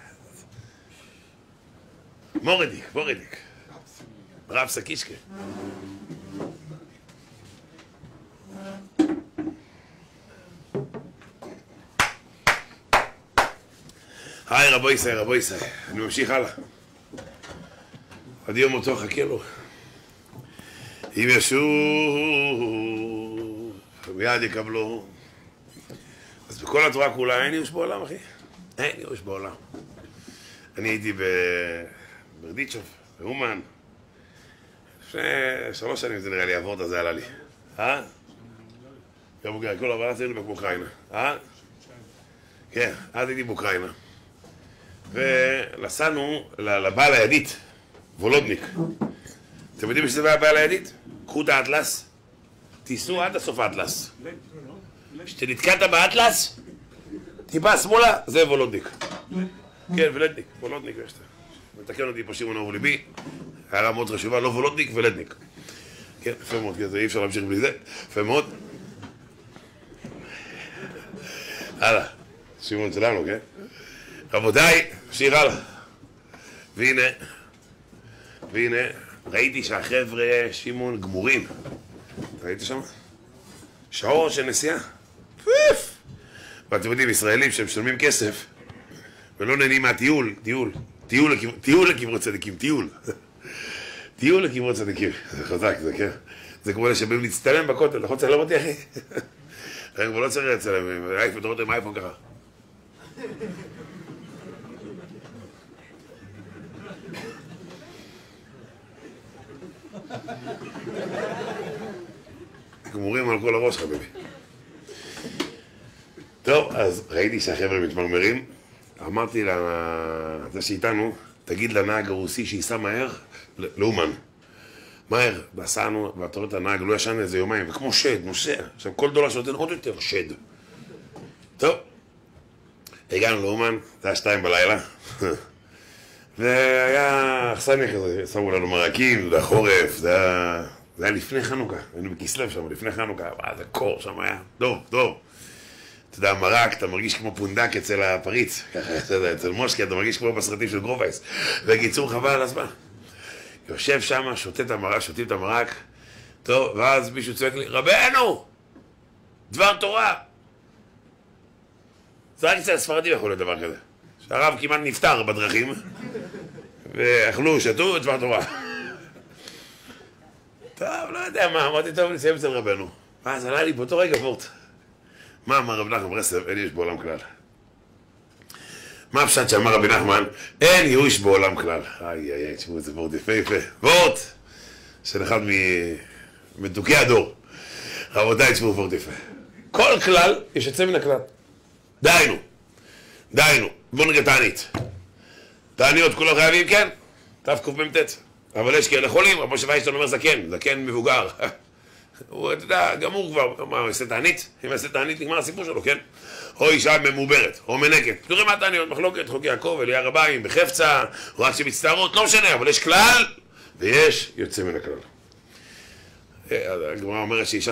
מורדיק, מורדיק. רב סקישקה. היי רבו ישראל, רבו ישראל, אני ממשיך הלאה. עד יום אותו חכה לו. אם ישוב, מיד יקבלו. אז בכל התורה כולה אין ייאוש בעולם, אחי. אין ייאוש בעולם. אני הייתי ברדיצ'וב, באומן. לפני שלוש שנים זה נראה לי, עבוד הזה עלה לי. אה? גם בוגר, כל הבא עשינו באוקראינה. אה? כן, אז הייתי באוקראינה. ולסענו לבעל הידית, וולודניק. אתם יודעים שזה הבעל הידית? קחו את האטלס, תיסעו עד הסוף האטלס. כשנתקעת באטלס, טיפה שמאלה, זה וולודניק. כן, ולדניק, וולודניק יש את זה. מתקן אותי פה שמעון אהוב ליבי, הערה מאוד חשובה, לא וולודניק, ולדניק. כן, יפה מאוד, אי אפשר להמשיך בלי זה, יפה מאוד. הלאה, שמעון שלנו, כן? רבותיי, שיר הלאה. והנה, והנה, ראיתי שהחבר'ה שמעון גמורים. ראיתי שם? שעות של נסיעה. פיף! ואתם יודעים, ישראלים שהם משלמים כסף ולא נהנים מהטיול, טיול, טיול, טיול לקברות צדיקים, טיול. טיול לקברות צדיקים. זה חזק, זה כן. זה כמו שבאים להצטלם בכותל, נכון צלם אותי אחי? אני כבר לא צריך לצלם, אייפון, אתה רואה עם אייפון ככה. גמורים על כל הראש חביבי. טוב, אז ראיתי שהחבר'ה מתמרמרים. אמרתי לזה שאיתנו, תגיד לנהג הרוסי שייסע מהר לאומן. מהר, נסענו, ואתה רואה את הנהג, לא ישן איזה יומיים, וכמו שד, נוסע. עכשיו כל דולר שנותן עוד יותר שד. טוב, הגענו לאומן, זה היה שתיים בלילה. והיה אכסניה כזה, שמו לנו מרקים, זה היה חורף, זה היה... זה היה לפני חנוכה, היינו בכסלו שם, לפני חנוכה, וואו, זה קור שם היה, דור, דור. אתה יודע, מרק, אתה מרגיש כמו פונדק אצל הפריץ, ככה, אתה יודע, אצל מושקי, אתה מרגיש כמו בסרטים של גרובייס. בקיצור, חבל על הזמן. יושב שם, שותה את המרק, שותים את המרק, טוב, ואז מישהו צועק לי, רבנו! דבר תורה! זה רק אצל הספרדים יכול להיות דבר כזה. שהרב כמעט נפטר בדרכים, ואכלו, שתו, דבר תורה. טוב, לא יודע מה, אמרתי טוב, נסיים אצל רבנו. אז עלה לי באותו רגע וורט. מה אמר רב נחמן ברסלב? אין ייאוש בעולם כלל. מה הפשט שאמר רבי נחמן? אין ייאוש בעולם כלל. איי איי איי, תשמעו איזה וורט יפה יפה. וורט! של אחד מדוכאי הדור. רבותיי, תשמעו וורט יפה. כל כלל יש יוצא מן הכלל. דיינו. דיינו. בואו נראה תענית. תעניות כולו חייבים, כן? תקמ"ט. אבל יש כאלה חולים, רבו שווה אשתון אומר זקן, זקן מבוגר. הוא, אתה יודע, גמור כבר, מה, הוא יעשה תענית? אם יעשה תענית, נגמר הסיפור שלו, כן? או אישה ממוברת, או מנקת. פתורים מה תעניות, מחלוקת, חוק יעקב, אליה רביים, בחפצה, או רק שמצטערות, לא משנה, אבל יש כלל, ויש יוצא מן הכלל. הגמרא אומרת שאישה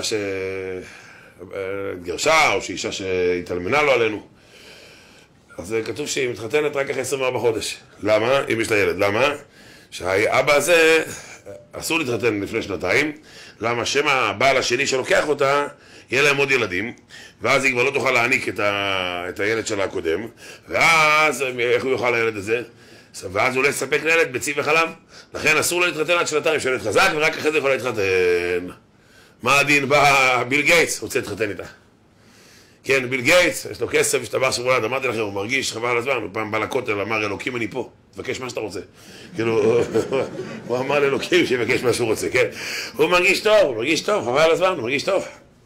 שגרשה, או שאישה שהתאלמנה לו עלינו, אז כתוב שהיא מתחתנת רק אחרי עשרים וארבעה חודש. למה? אם יש לה ילד. למה? שהאבא הזה אסור להתחתן לפני שנתיים, למה שם הבעל השני שלוקח אותה, יהיה להם עוד ילדים, ואז היא כבר לא תוכל להעניק את, ה... את הילד שלה הקודם, ואז איך הוא יוכל לילד הזה? ואז הוא לא יספק לילד ביצים וחלב, לכן אסור לו להתחתן עד שנתיים, שילד חזק, ורק אחרי זה יכול להתחתן. מה הדין? בא ביל גייטס, רוצה להתחתן איתה. כן, ביל גייטס, יש לו כסף, השתבח שמולד, אמרתי לכם, הוא מרגיש חבל על הזמן, הוא פעם בא לכותל, אמר, אלוקים אני פה, תבקש מה שאתה רוצה. כאילו, הוא אמר לאלוקים שיבקש מה שהוא רוצה, כן? הוא מרגיש טוב, הוא מרגיש טוב, חבל על הזמן, הוא מרגיש טוב.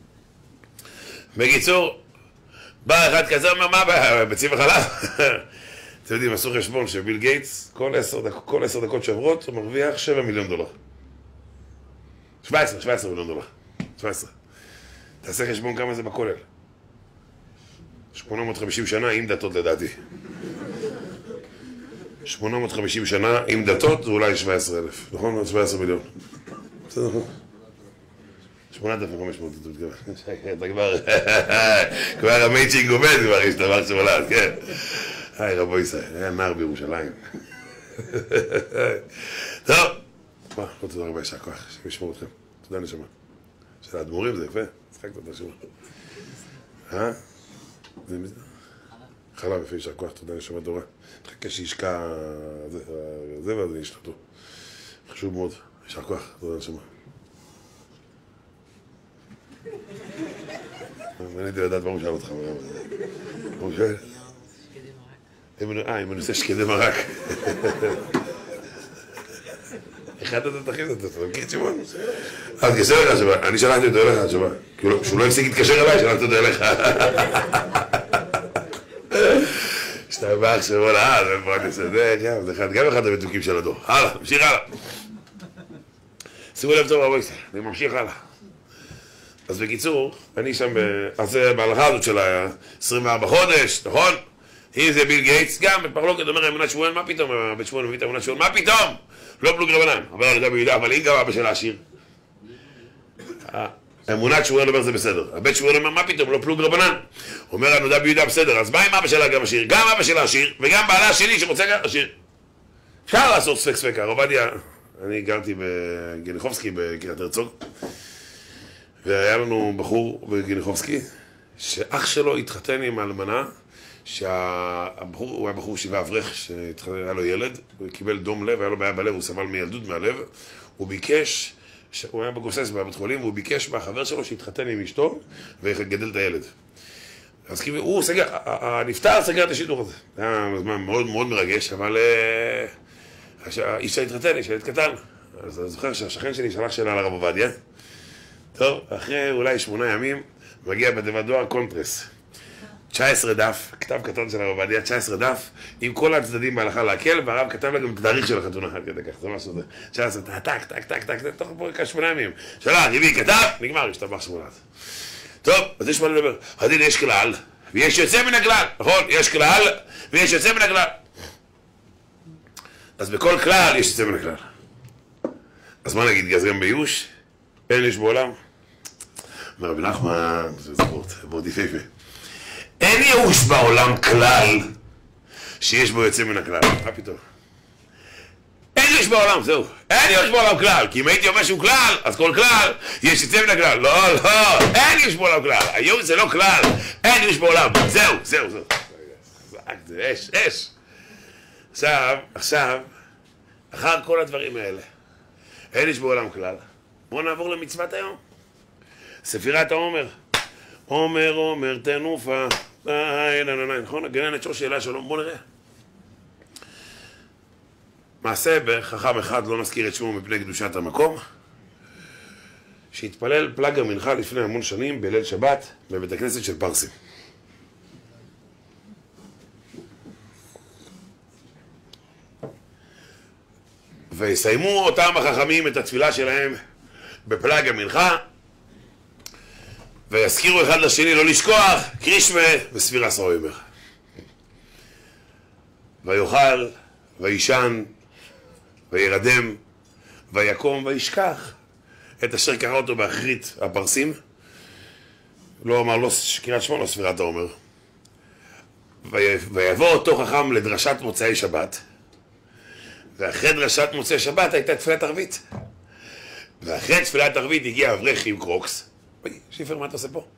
בקיצור, בא אחד כזה, אומר, מה הבעיה, ביצים וחלב? אתם יודעים, עשו חשבון שביל גייטס, כל עשר דקות, כל עשר דקות שעברות, הוא מרוויח שבעה מיליון דולר. שבע עשרה, שבע עשרה מיליון דולר. שבע עשרה. תעשה חשבון כמה זה בכולל. שמונה מאות וחמישים שנה עם דתות לדעתי. שמונה מאות וחמישים שנה עם דתות זה אולי שבע עשרה אלף, נכון? שבע עשרה מיליון. בסדר, נכון? שמונת אלפים וחמש מאות דתות כבר. אתה כבר... כבר המייצ'ינג עומד כבר, יש דבר שמולד, כן. היי רבו ישראל, היה נער בירושלים. טוב. מה, לא תודה רבה, יש הכוח, שישמור אתכם. תודה נשמה. של האדמו"רים זה יפה, צחקת אותה שמה. אה? זה מזה? חלב יפה, יש הכוח, תודה נשמה תורה. תחכה שישקע זה ואז יש אותו. חשוב מאוד, יש הכוח, תודה נשמה. אני הייתי לדעת מה הוא שאל אותך. מה הוא שואל? אה, אם אני עושה שקדי מרק. אחד אתה תכין אותו, אתה מכיר את שמעון? אז תתקשר אליך שמה, אני שלחתי אותו אליך שמה, שהוא לא הפסיק להתקשר אליי, שלחתי אותו אליך. שאתה באח שמעון, אה, זה פה אני אסדר, גם אחד המתוקים של הדור. הלאה, נמשיך הלאה. שימו לב טוב רבו ישראל, אני ממשיך הלאה. אז בקיצור, אני שם, אז בהלכה הזאת של ה-עשרים וארבעה חודש, נכון? אם זה ביל גייטס, גם בפרלוקת אומר אמונת שמואל, מה פתאום? בית שמואל מביא את אמונת שמואל, מה פתאום? לא פלוג רבנן, אומר על ידי ביהודה, אבל אם גם אבא של העשיר. אמונת שמואל אומר זה בסדר, הבית שמואל אומר מה פתאום? לא פלוג רבנן. אומר על ידי ביהודה בסדר, אז מה אם אבא שלה גם עשיר? גם אבא שלה עשיר, וגם בעלה השני שרוצה גם עשיר. אפשר לעשות ספק ספק, הרב עובדיה, אני גרתי בגיניחובסקי בקריית הרצוג, והיה לנו בחור בגיניחובסקי, שאח שלו התחתן עם האלמנה, שהבחור, הוא היה בחור שבעה אברך, שהיה לו ילד, הוא קיבל דום לב, היה לו בעיה בלב, הוא סבל מילדות מהלב, הוא ביקש, הוא היה בגוסס בבית חולים, והוא ביקש מהחבר שלו שהתחתן עם אשתו, וגדל את הילד. אז כאילו, הוא סגר, הנפטר סגר את השידור הזה. זה היה זמן מאוד מאוד מרגש, אבל אישה התחתן, יש ילד קטן. אז אני זוכר שהשכן שלי שלח שאלה לרב עובדיה. טוב, אחרי אולי שמונה ימים, מגיע בתיבת דואר קונטרס. תשע עשרה דף, כתב קטן של הרב עובדיה, תשע עשרה דף, עם כל הצדדים בהלכה להקל, והרב כתב לה גם את התאריך של החתונה, עד כדי כך, זה משהו זה. תשע עשרה, טק, טק, טק, טק, תוך פרקה שמונה ימים. שלח, הביא, כתב, נגמר, השתבח שמונת. טוב, אז יש מה לדבר. הדין יש כלל, ויש יוצא מן הכלל, נכון? יש כלל, ויש יוצא מן הכלל. אז בכל כלל יש יוצא מן הכלל. אז מה נגיד, גזרם ביוש? אין יש בעולם? אומר רבי נחמן, זה ספורט, מאוד יפהפה. אין ייאוש בעולם כלל שיש בו יוצא מן הכלל. מה פתאום? אין ייאוש בעולם, זהו. אין ייאוש בעולם כלל, כי אם הייתי אומר שהוא כלל, אז כל כלל יש יוצא מן הכלל. לא, לא, אין ייאוש בעולם כלל. הייאוש זה לא כלל, אין ייאוש בעולם. זהו, זהו, זהו. זה אש, אש. עכשיו, עכשיו, אחר כל הדברים האלה, אין ייאוש בעולם כלל. בואו נעבור למצוות היום. ספירת העומר. עומר, עומר, תנופה. איי, לא, לא, לא, נכון? הגננת שור שאלה שלום, בוא נראה. מעשה בחכם אחד, לא נזכיר את שמו מפני קדושת המקום, שהתפלל פלג המנחה לפני המון שנים בליל שבת בבית הכנסת של פרסים. ויסיימו אותם החכמים את התפילה שלהם בפלג המנחה, ויזכירו אחד לשני לא לשכוח, קרישמה וספירה סרויבר. ויאכל, וישן, וירדם, ויקום, וישכח את אשר קרא אותו באחרית הפרסים. לא אמר, לא קריאת שמע, לא ספירת העומר. ויבוא אותו חכם לדרשת מוצאי שבת, ואחרי דרשת מוצאי שבת הייתה תפילת ערבית. ואחרי תפילת ערבית הגיע אברך עם קרוקס. שיפר, מה אתה עושה פה?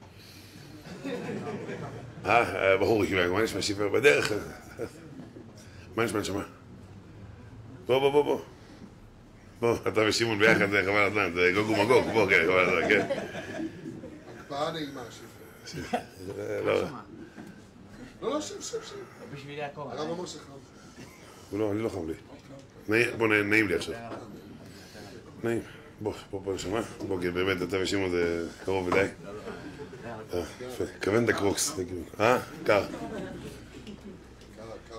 אה, בחור, מה נשמע שיפר בדרך? מה נשמע נשמע? בוא, בוא, בוא, בוא. בוא, אתה ושימון ביחד, זה חבל הזמן, זה גוג ומגוג, בוא, כן, חבל הזמן, כן. הקפאה נעימה, שיפר. לא. לא, לא, שב, שב, שב. בשבילי הכל. הרב אמר שחם. לא, אני לא חם לי. בוא, נעים לי עכשיו. נעים. בוא, בוא, בוא, נשמע. בוא, כי באמת, אתה ושימון זה קרוב ודי. יפה, כוון את הקרוקס. אה? קר. קר, קר.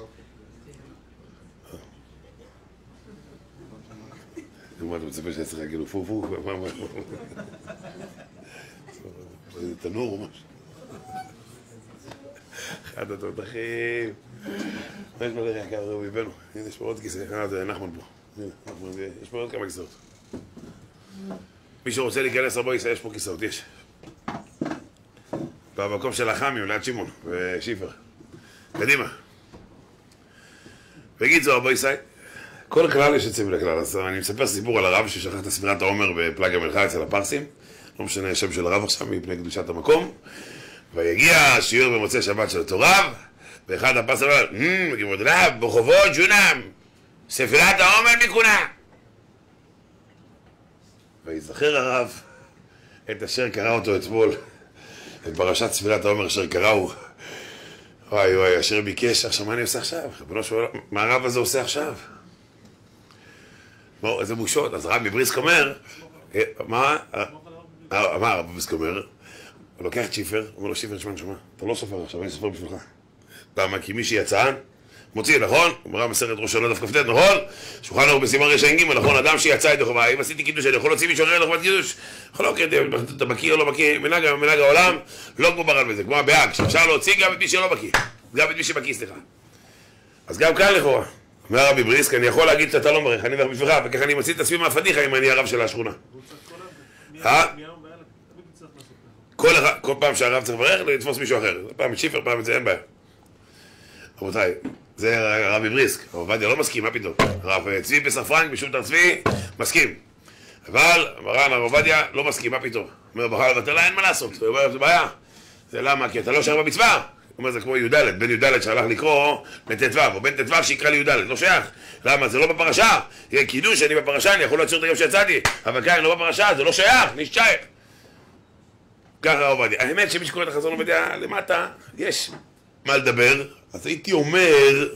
מה אתה מצפה שאני צריך כאילו פו פו? מה מה מה? איזה תנור או משהו. אחד התותחים. מה יש מלא יקר רביבנו? הנה, יש פה עוד כיסא, אחד נחמן פה. הנה, נחמן, יש פה עוד כמה כיסאות. מי שרוצה להיכנס רבו יש פה כיסאות, יש. במקום של החמים, ליד שמעון ושיפר. קדימה. בקיצור, רבו ישראל, כל כלל יש יוצאים לכלל, אז אני מספר סיפור על הרב ששכח את ספירת העומר בפלאג המלכה אצל הפרסים, לא משנה השם של הרב עכשיו מפני קדושת המקום, ויגיע שיעור במוצאי שבת של אותו רב, ואחד הפרסים אמר, מגיבות רב, ברחובות ג'ונם, ספירת העומר מקונה. ויזכר הרב את אשר קרא אותו אתמול, את פרשת ספירת העומר אשר קראו, וואי וואי, אשר ביקש, עכשיו מה אני עושה עכשיו? מה הרב הזה עושה עכשיו? בואו, איזה בושות. אז הרב מבריסק אומר, מה? מה הרב מבריסק אומר? הוא לוקח את שיפר, הוא אומר לו, שיפר, שמע נשמה, אתה לא סופר עכשיו, אני סופר בשבילך. למה? כי מי שיצאן, מוציא, נכון? הוא מראה מסרת ראש השנה דף כ"ט, נכון? שולחן ערוך בסימן רשע ג', נכון? אדם שיצא ידי חובה, אם עשיתי קידוש, אני יכול להוציא מישהו אחר לחובת קידוש? יכול להוקר, אתה בקיא או לא בקיא, מנהג העולם, לא גובר על זה, כמו הבהג, שאפשר להוציא גם את מי שלא בקיא, גם את מי שבקיא, סליחה. אז גם כאן לכאורה, אומר הרבי בריסק, אני יכול להגיד שאתה לא מברך, אני מברך בשבילך, וככה אני מוציא את עצמי מהפדיחה אם אני הרב של השכונה. כל פעם שהרב צריך לברך, לתפוס מישהו אחר. פעם את שיפר, פעם את זה, אין בעיה. רבותיי, זה הרבי בריסק, הרב עובדיה לא מסכים, מה פתאום? הרב צבי בספרנק, בשום תר צבי, מסכים. אבל מרן הרב עובדיה לא מסכים, מה פתאום? אומר, בחר לבטלה, אין מה לעשות. הוא אומר, זה בעיה. זה למה? כי אתה לא שייך במצווה. הוא אומר, זה כמו י"ד, בן י"ד שהלך לקרוא בט"ו, או בן ט"ו שיקרא לי י"ד, לא שייך. למה? זה לא בפרשה. יהיה קידוש, אני בפרשה, אני יכול לעצור את היום שיצאתי. אבל כאן, לא בפרשה, זה לא שייך, נשצ'ייך. ככה הרב עובדיה. האמת שמי שקורא את החזון עובדיה למטה, יש מה לדבר. אז הייתי אומר,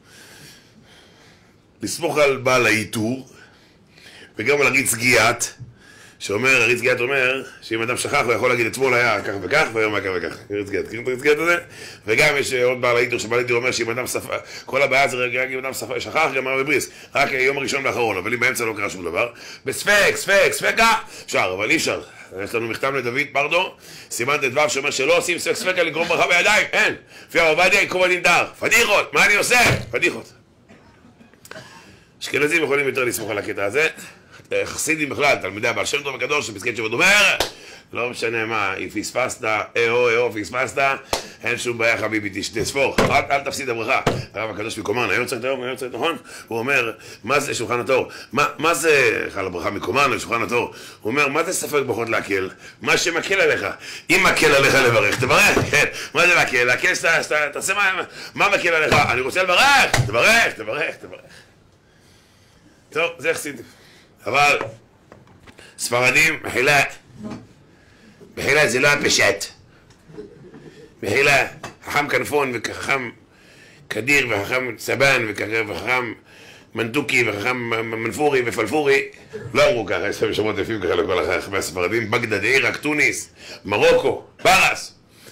לסמוך על בעל העיטור, וגם על הריץ גיאת, שאומר, הריץ גיאת אומר, שאם אדם שכח, הוא יכול להגיד, אתמול היה כך וכך, והיום היה כך וכך. הריץ גיאת, מכירים את הריץ גיאת הזה? וגם יש עוד בעל העיטור, שבעל העיטור אומר, שאם אדם שפה, כל הבעיה זה רק אם אדם שכח, גם הרב בריסק, רק יום הראשון ואחרון, אבל אם באמצע לא קרה שום דבר, בספק, ספק, ספקה, אפשר, אבל אי אפשר. יש לנו מכתב לדוד פרדו, סימן ט"ו שאומר שלא עושים ספק ספקה לגרום ברכה בידיים, אין. לפי הרב עובדיה יקום הדין דר. פדיחות, מה אני עושה? פדיחות. אשכנזים יכולים יותר לסמוך על הקטע הזה. חסידים בכלל, תלמידי הבעל שם טוב הקדוש, בפסקי תשובות אומר, לא משנה מה, אם פספסת, אהו, אהו, פספסת, אין שום בעיה חביבי, תספור, אל, אל תפסיד הברכה. הרב הקדוש מקומן, היום צריך היום, היום צריך, נכון? הוא אומר, מה זה שולחן התור? מה, מה זה, חל הברכה מקומן לשולחן התור? הוא אומר, מה זה ספק ברכות להקל? מה שמקל עליך. אם מקל עליך לברך, תברך, כן. מה זה להקל? להקל, תעשה מה, מה מקל עליך? אני רוצה לברך, תברך, תברך, תברך. טוב, זה חסיד. אבל ספרדים, מחילה, מחילה זה לא הפשט. מחילה, חכם כנפון וחכם קדיר וחכם סבן וחכם מנטוקי וחכם מנפורי ופלפורי לא אמרו ככה, יש להם שמות יפים ככה לכל החכמי הספרדים, בגדד, עיראק, טוניס, מרוקו, פרס.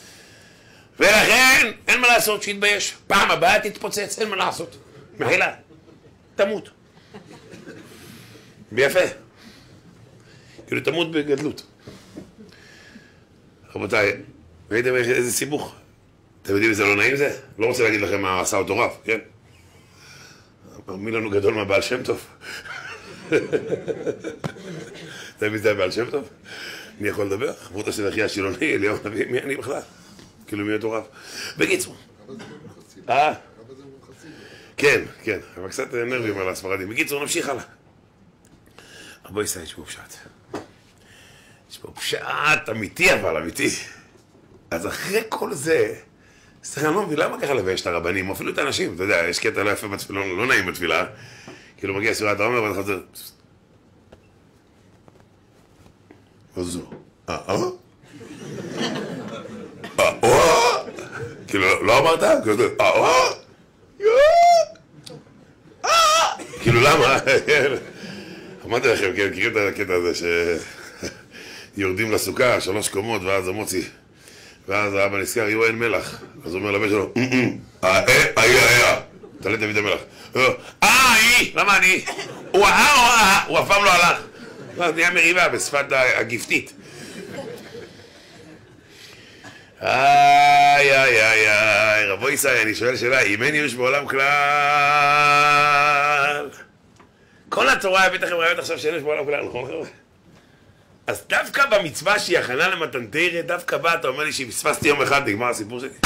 ולכן אין מה לעשות, שיתבייש. פעם הבאה תתפוצץ, אין מה לעשות. מחילה, תמות. ביפה. כאילו תמות בגדלות. רבותיי, ראיתם איזה סיבוך? אתם יודעים איזה לא נעים זה? לא רוצה להגיד לכם מה עשה אותו רב, כן? מי לנו גדול מהבעל שם טוב? אתה מבין זה הבעל שם טוב? מי יכול לדבר? חברותא של אחי השילוני, אליהו נביא, מי אני בכלל? כאילו מי אותו רב? בקיצור. אה? כן, כן, אבל קצת נרבים על הספרדים. בקיצור, נמשיך הלאה. רבו ישראל, יש פה פשט. יש פה פשט אמיתי אבל, אמיתי. אז אחרי כל זה, סליחה, אני לא מבין, למה ככה לבייש את הרבנים, אפילו את האנשים, אתה יודע, יש קטע לא יפה בתפילה, לא נעים בתפילה, כאילו מגיע ספירת העומר ואתה חוזר. מה זו? אה, אה? אה, אה? כאילו, לא אמרת? אה, אה? אה? כאילו, למה? אמרתי לכם, כן, מכירים את הקטע הזה שיורדים לסוכה, שלוש קומות, ואז המוציא, ואז האבא נזכר, יהיו אין מלח. אז הוא אומר לבן שלו, אה, אה, אה, אה, תעלה תמיד המלח. אה, היא, למה אני? הוא אה, הוא אה, הוא אף פעם לא הלך. ואז נהיה מריבה בשפת הגפתית. איי, איי, איי, איי, רבו ישראל, אני שואל שאלה, אם אין ייאוש בעולם כלל? כל התורה הבאת לכם רעיון עכשיו שאין ייאוש בעולם כלל, נכון חבר'ה? אז דווקא במצווה שהיא הכנה למתנתרא, דווקא בא, אתה אומר לי שפספסתי יום אחד, נגמר הסיפור שלי.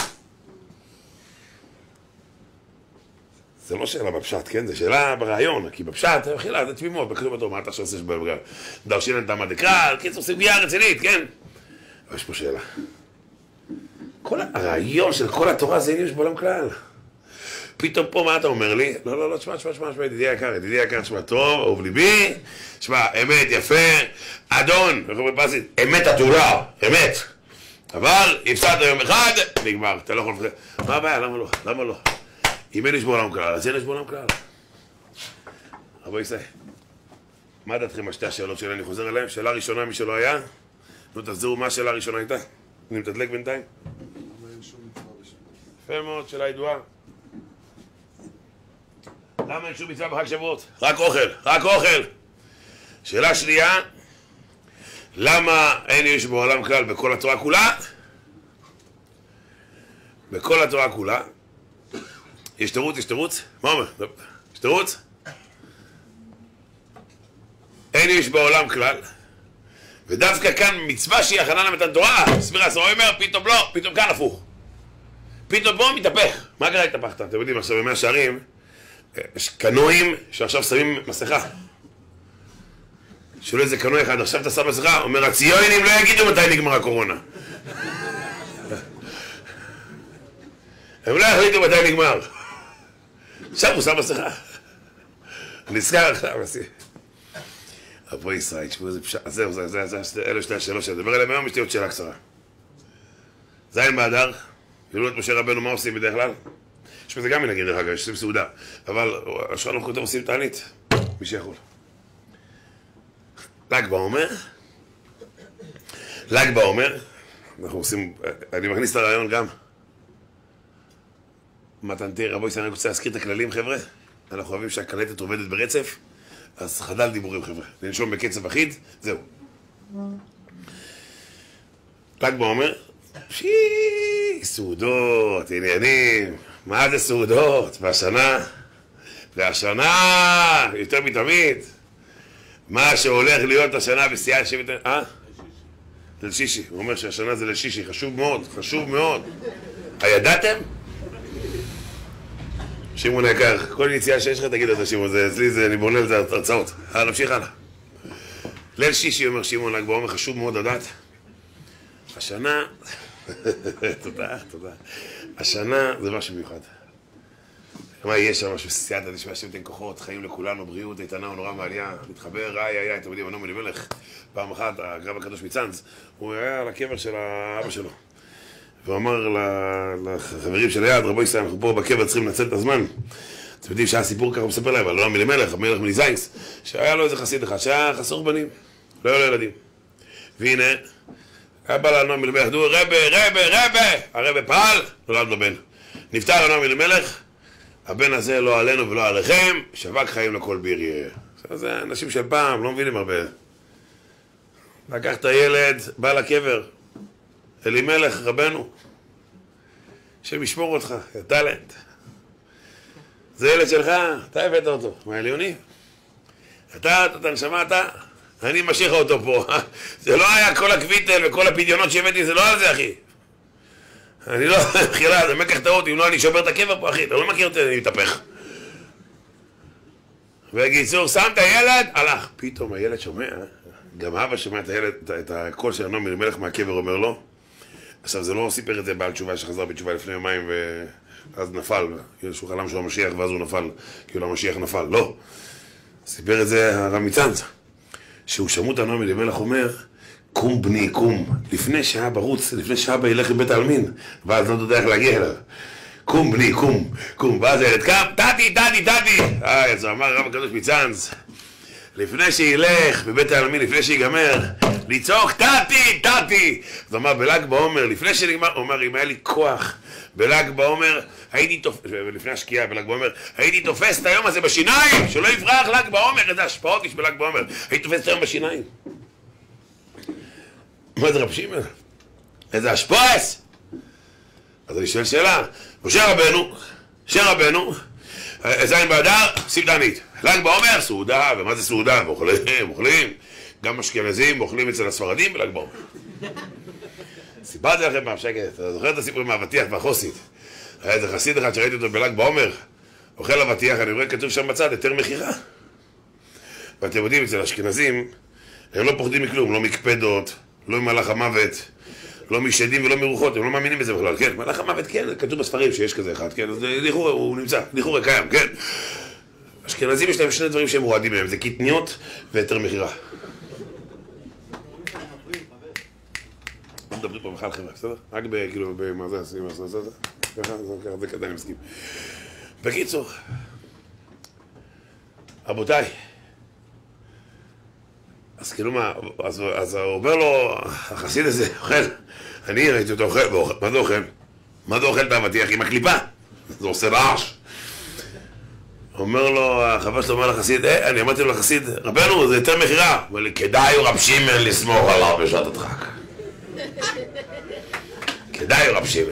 זה לא שאלה בפשט, כן? זה שאלה ברעיון, כי בפשט, אכילה, זה תמימות, בכתוב בתורה, מה אתה שעושה שבגלל? דרשינן תמא דקרא, קיצור סוגיה רצינית, כן? אבל יש פה שאלה. כל הרעיון של כל התורה זה אין ייאוש בעולם כלל. פתאום פה מה אתה אומר לי? לא, לא, לא, תשמע, תשמע, תשמע, ידידי יקר, ידידי יקר, תשמע טוב, אהוב ליבי, תשמע, אמת, יפה, אדון, אמת התורה, אמת. אבל הפסדת יום אחד, נגמר, אתה לא יכול לפחד. מה הבעיה? למה לא? למה לא? אם אין ייאוש בעולם כלל, אז אין ייאוש בעולם כלל. רבו ישראל, מה דעתכם על שתי השאלות שלי? אני חוזר אליהם. שאלה ראשונה, מי שלא היה, נו תחזרו מה השאלה הראשונה הייתה. אני מתדלק בינתיים. יפה מאוד, שאלה ידועה. למה אין שום מצווה בחג שבועות? רק אוכל, רק אוכל. שאלה שנייה, למה אין ייאוש בעולם כלל בכל התורה כולה? בכל התורה כולה. יש תירוץ, יש תירוץ? מה אומר? יש תירוץ? אין ייאוש בעולם כלל. ודווקא כאן מצווה שהיא הכנה למתן תורה, סביר עשרה אומר, פתאום לא, פתאום כאן הפוך. פתאום בוא מתהפך. מה קרה התהפכת? אתם יודעים, עכשיו במאה שערים, יש קנועים שעכשיו שמים מסכה. שואל איזה קנוע אחד, עכשיו אתה שם מסכה, אומר, הציונים לא יגידו מתי נגמר הקורונה. הם לא יחליטו מתי נגמר. עכשיו הוא שם מסכה. נזכר עכשיו, עשי. רבו ישראל, תשמעו איזה פשט, אז זהו, אלו שתי השאלות שאני מדבר עליהם היום, יש לי עוד שאלה קצרה. זין באדר, גילו את משה רבנו, מה עושים בדרך כלל? יש בזה גם מנהגים דרך אגב, יש עושים סעודה, אבל השואל אנחנו יותר עושים תענית, מי שיכול. ל"ג בעומר, ל"ג בעומר, אנחנו עושים, אני מכניס את הרעיון גם. מתנתרא, רבו ישראל, אני רוצה להזכיר את הכללים חבר'ה, אנחנו אוהבים שהקלטת עובדת ברצף, אז חדל דיבורים חבר'ה, לנשום בקצב אחיד, זהו. ל"ג בעומר, שי, סעודות, עניינים, מה זה סעודות? והשנה, והשנה, יותר מתמיד, מה שהולך להיות השנה בשיאה שבט... אה? ליל שישי, הוא אומר שהשנה זה ליל שישי, חשוב מאוד, חשוב מאוד. הידעתם? שמעון היקר, כל יציאה שיש לך תגיד את זה שמעון, אצלי זה, אני בונה לזה הרצאות. אה, נמשיך הלאה. ליל שישי אומר שמעון ל"ג בעומר, חשוב מאוד לדעת. השנה, תודה, תודה. השנה זה משהו מיוחד. מה יהיה שם משהו סייעתא דשמיא, השם ייתן כוחות, חיים לכולנו, בריאות, איתנה ונורא מעלייה, מתחבר, איי איי איי, אתם יודעים, הנעם אלימלך, פעם אחת, הגרב הקדוש מצאנז, הוא היה על הקבר של האבא שלו. והוא אמר לחברים של היד, רבו ישראל, אנחנו פה בקבר צריכים לנצל את הזמן. אתם יודעים שהיה סיפור ככה, הוא מספר להם, על הנעם אלימלך, המלך מליזיינס, שהיה לו איזה חסיד אחד, שהיה חסוך בנים, לא היה לו ילדים. והנה, היה בא לנעם אלימלך, דו, רבה, רבה, רבה, הרבה פעל, נולד לו בן. נפטר הנעם אלימלך, הבן הזה לא עלינו ולא עליכם, שווק חיים לכל ביריה. זה אנשים של פעם, לא מבינים הרבה. לקח את הילד, בא לקבר, אלימלך, רבנו, השם ישמור אותך, טלנט. זה ילד שלך, אתה הבאת אותו, מה עליוני? אתה, אתה נשמה, אתה, אני משאיר אותו פה. זה לא היה כל הקוויטל וכל הפדיונות שהבאתי, זה לא על זה, אחי. אני לא, חילה, זה מקח טעות, אם לא אני שובר את הקבר פה, אחי, אתה לא מכיר אותי, אני מתהפך. בקיצור, שם את הילד, הלך. פתאום הילד שומע, גם אבא שומע את הילד, את הקול של הנעם אלימלך מהקבר אומר לו. עכשיו, זה לא סיפר את זה בעל תשובה שחזר בתשובה לפני יומיים ואז נפל, שהוא חלם שהוא המשיח ואז הוא נפל, כאילו המשיח נפל, לא. סיפר את זה הרב מצאנז, שהוא שמעו את הנעם אלימלך אומר, קום בני, קום, לפני שאבא רוץ, לפני שאבא ילך לבית העלמין, ואז לא יודע איך להגיע אליו. קום בני, קום, קום, ואז הילד קם, תתי, תתי, תתי. אה, אז אמר הרב הקדוש מצאנז, לפני שילך בבית העלמין, לפני שיגמר, לצעוק, תתי, תתי. אז אמר, בל"ג בעומר, לפני שנגמר, הוא אומר, אם היה לי כוח, בל"ג בעומר, הייתי תופס, לפני השקיעה בל"ג בעומר, הייתי תופס את היום הזה בשיניים, שלא יברח ל"ג בעומר, איזה השפעות יש בל"ג בעומר, הייתי תופס את היום בשיניים. מה זה רב שמעון? איזה השפועס? אז אני שואל שאלה, משה רבנו, משה רבנו, זין באדר, שים תענית. ל"ג בעומר, סעודה, ומה זה סעודה? אוכלים, אוכלים. גם אשכנזים אוכלים אצל הספרדים בל"ג בעומר. סיפרתי לכם פעם שקט, אתה זוכר את הסיפור עם האבטיח והחוסית? היה איזה חסיד אחד שראיתי אותו בל"ג בעומר, אוכל אבטיח, אני רואה כתוב שם בצד, היתר מכירה. ואתם יודעים, אצל האשכנזים, הם לא פוחדים מכלום, לא מקפדות, לא ממלאך המוות, לא משדים ולא מרוחות, הם לא מאמינים בזה בכלל, כן? מלאך המוות, כן, כתוב בספרים שיש כזה אחד, כן? אז לכאורה הוא נמצא, לכאורה קיים, כן? אשכנזים יש להם שני דברים שהם מועדים מהם, זה קטניות והיתר מכירה. מה מדברים פה בכלל חבר'ה, בסדר? רק כאילו, במה זה עושים, מה זה עושה? ככה, זה כזה אני מסכים. בקיצור, רבותיי, אז כאילו מה, אז, אז הוא אומר לו, החסיד הזה אוכל, אני ראיתי אותו אוכל, מה זה אוכל? מה זה אוכל את האבטיח עם הקליפה? זה עושה רעש. אומר לו, החבר שלו אומר לחסיד, אה, אני אמרתי לו לחסיד, רבנו, זה יותר מכירה. אומר לי, כדאי רב שמעון לסמוך עליו בשעת הדחק. כדאי רב שמעון.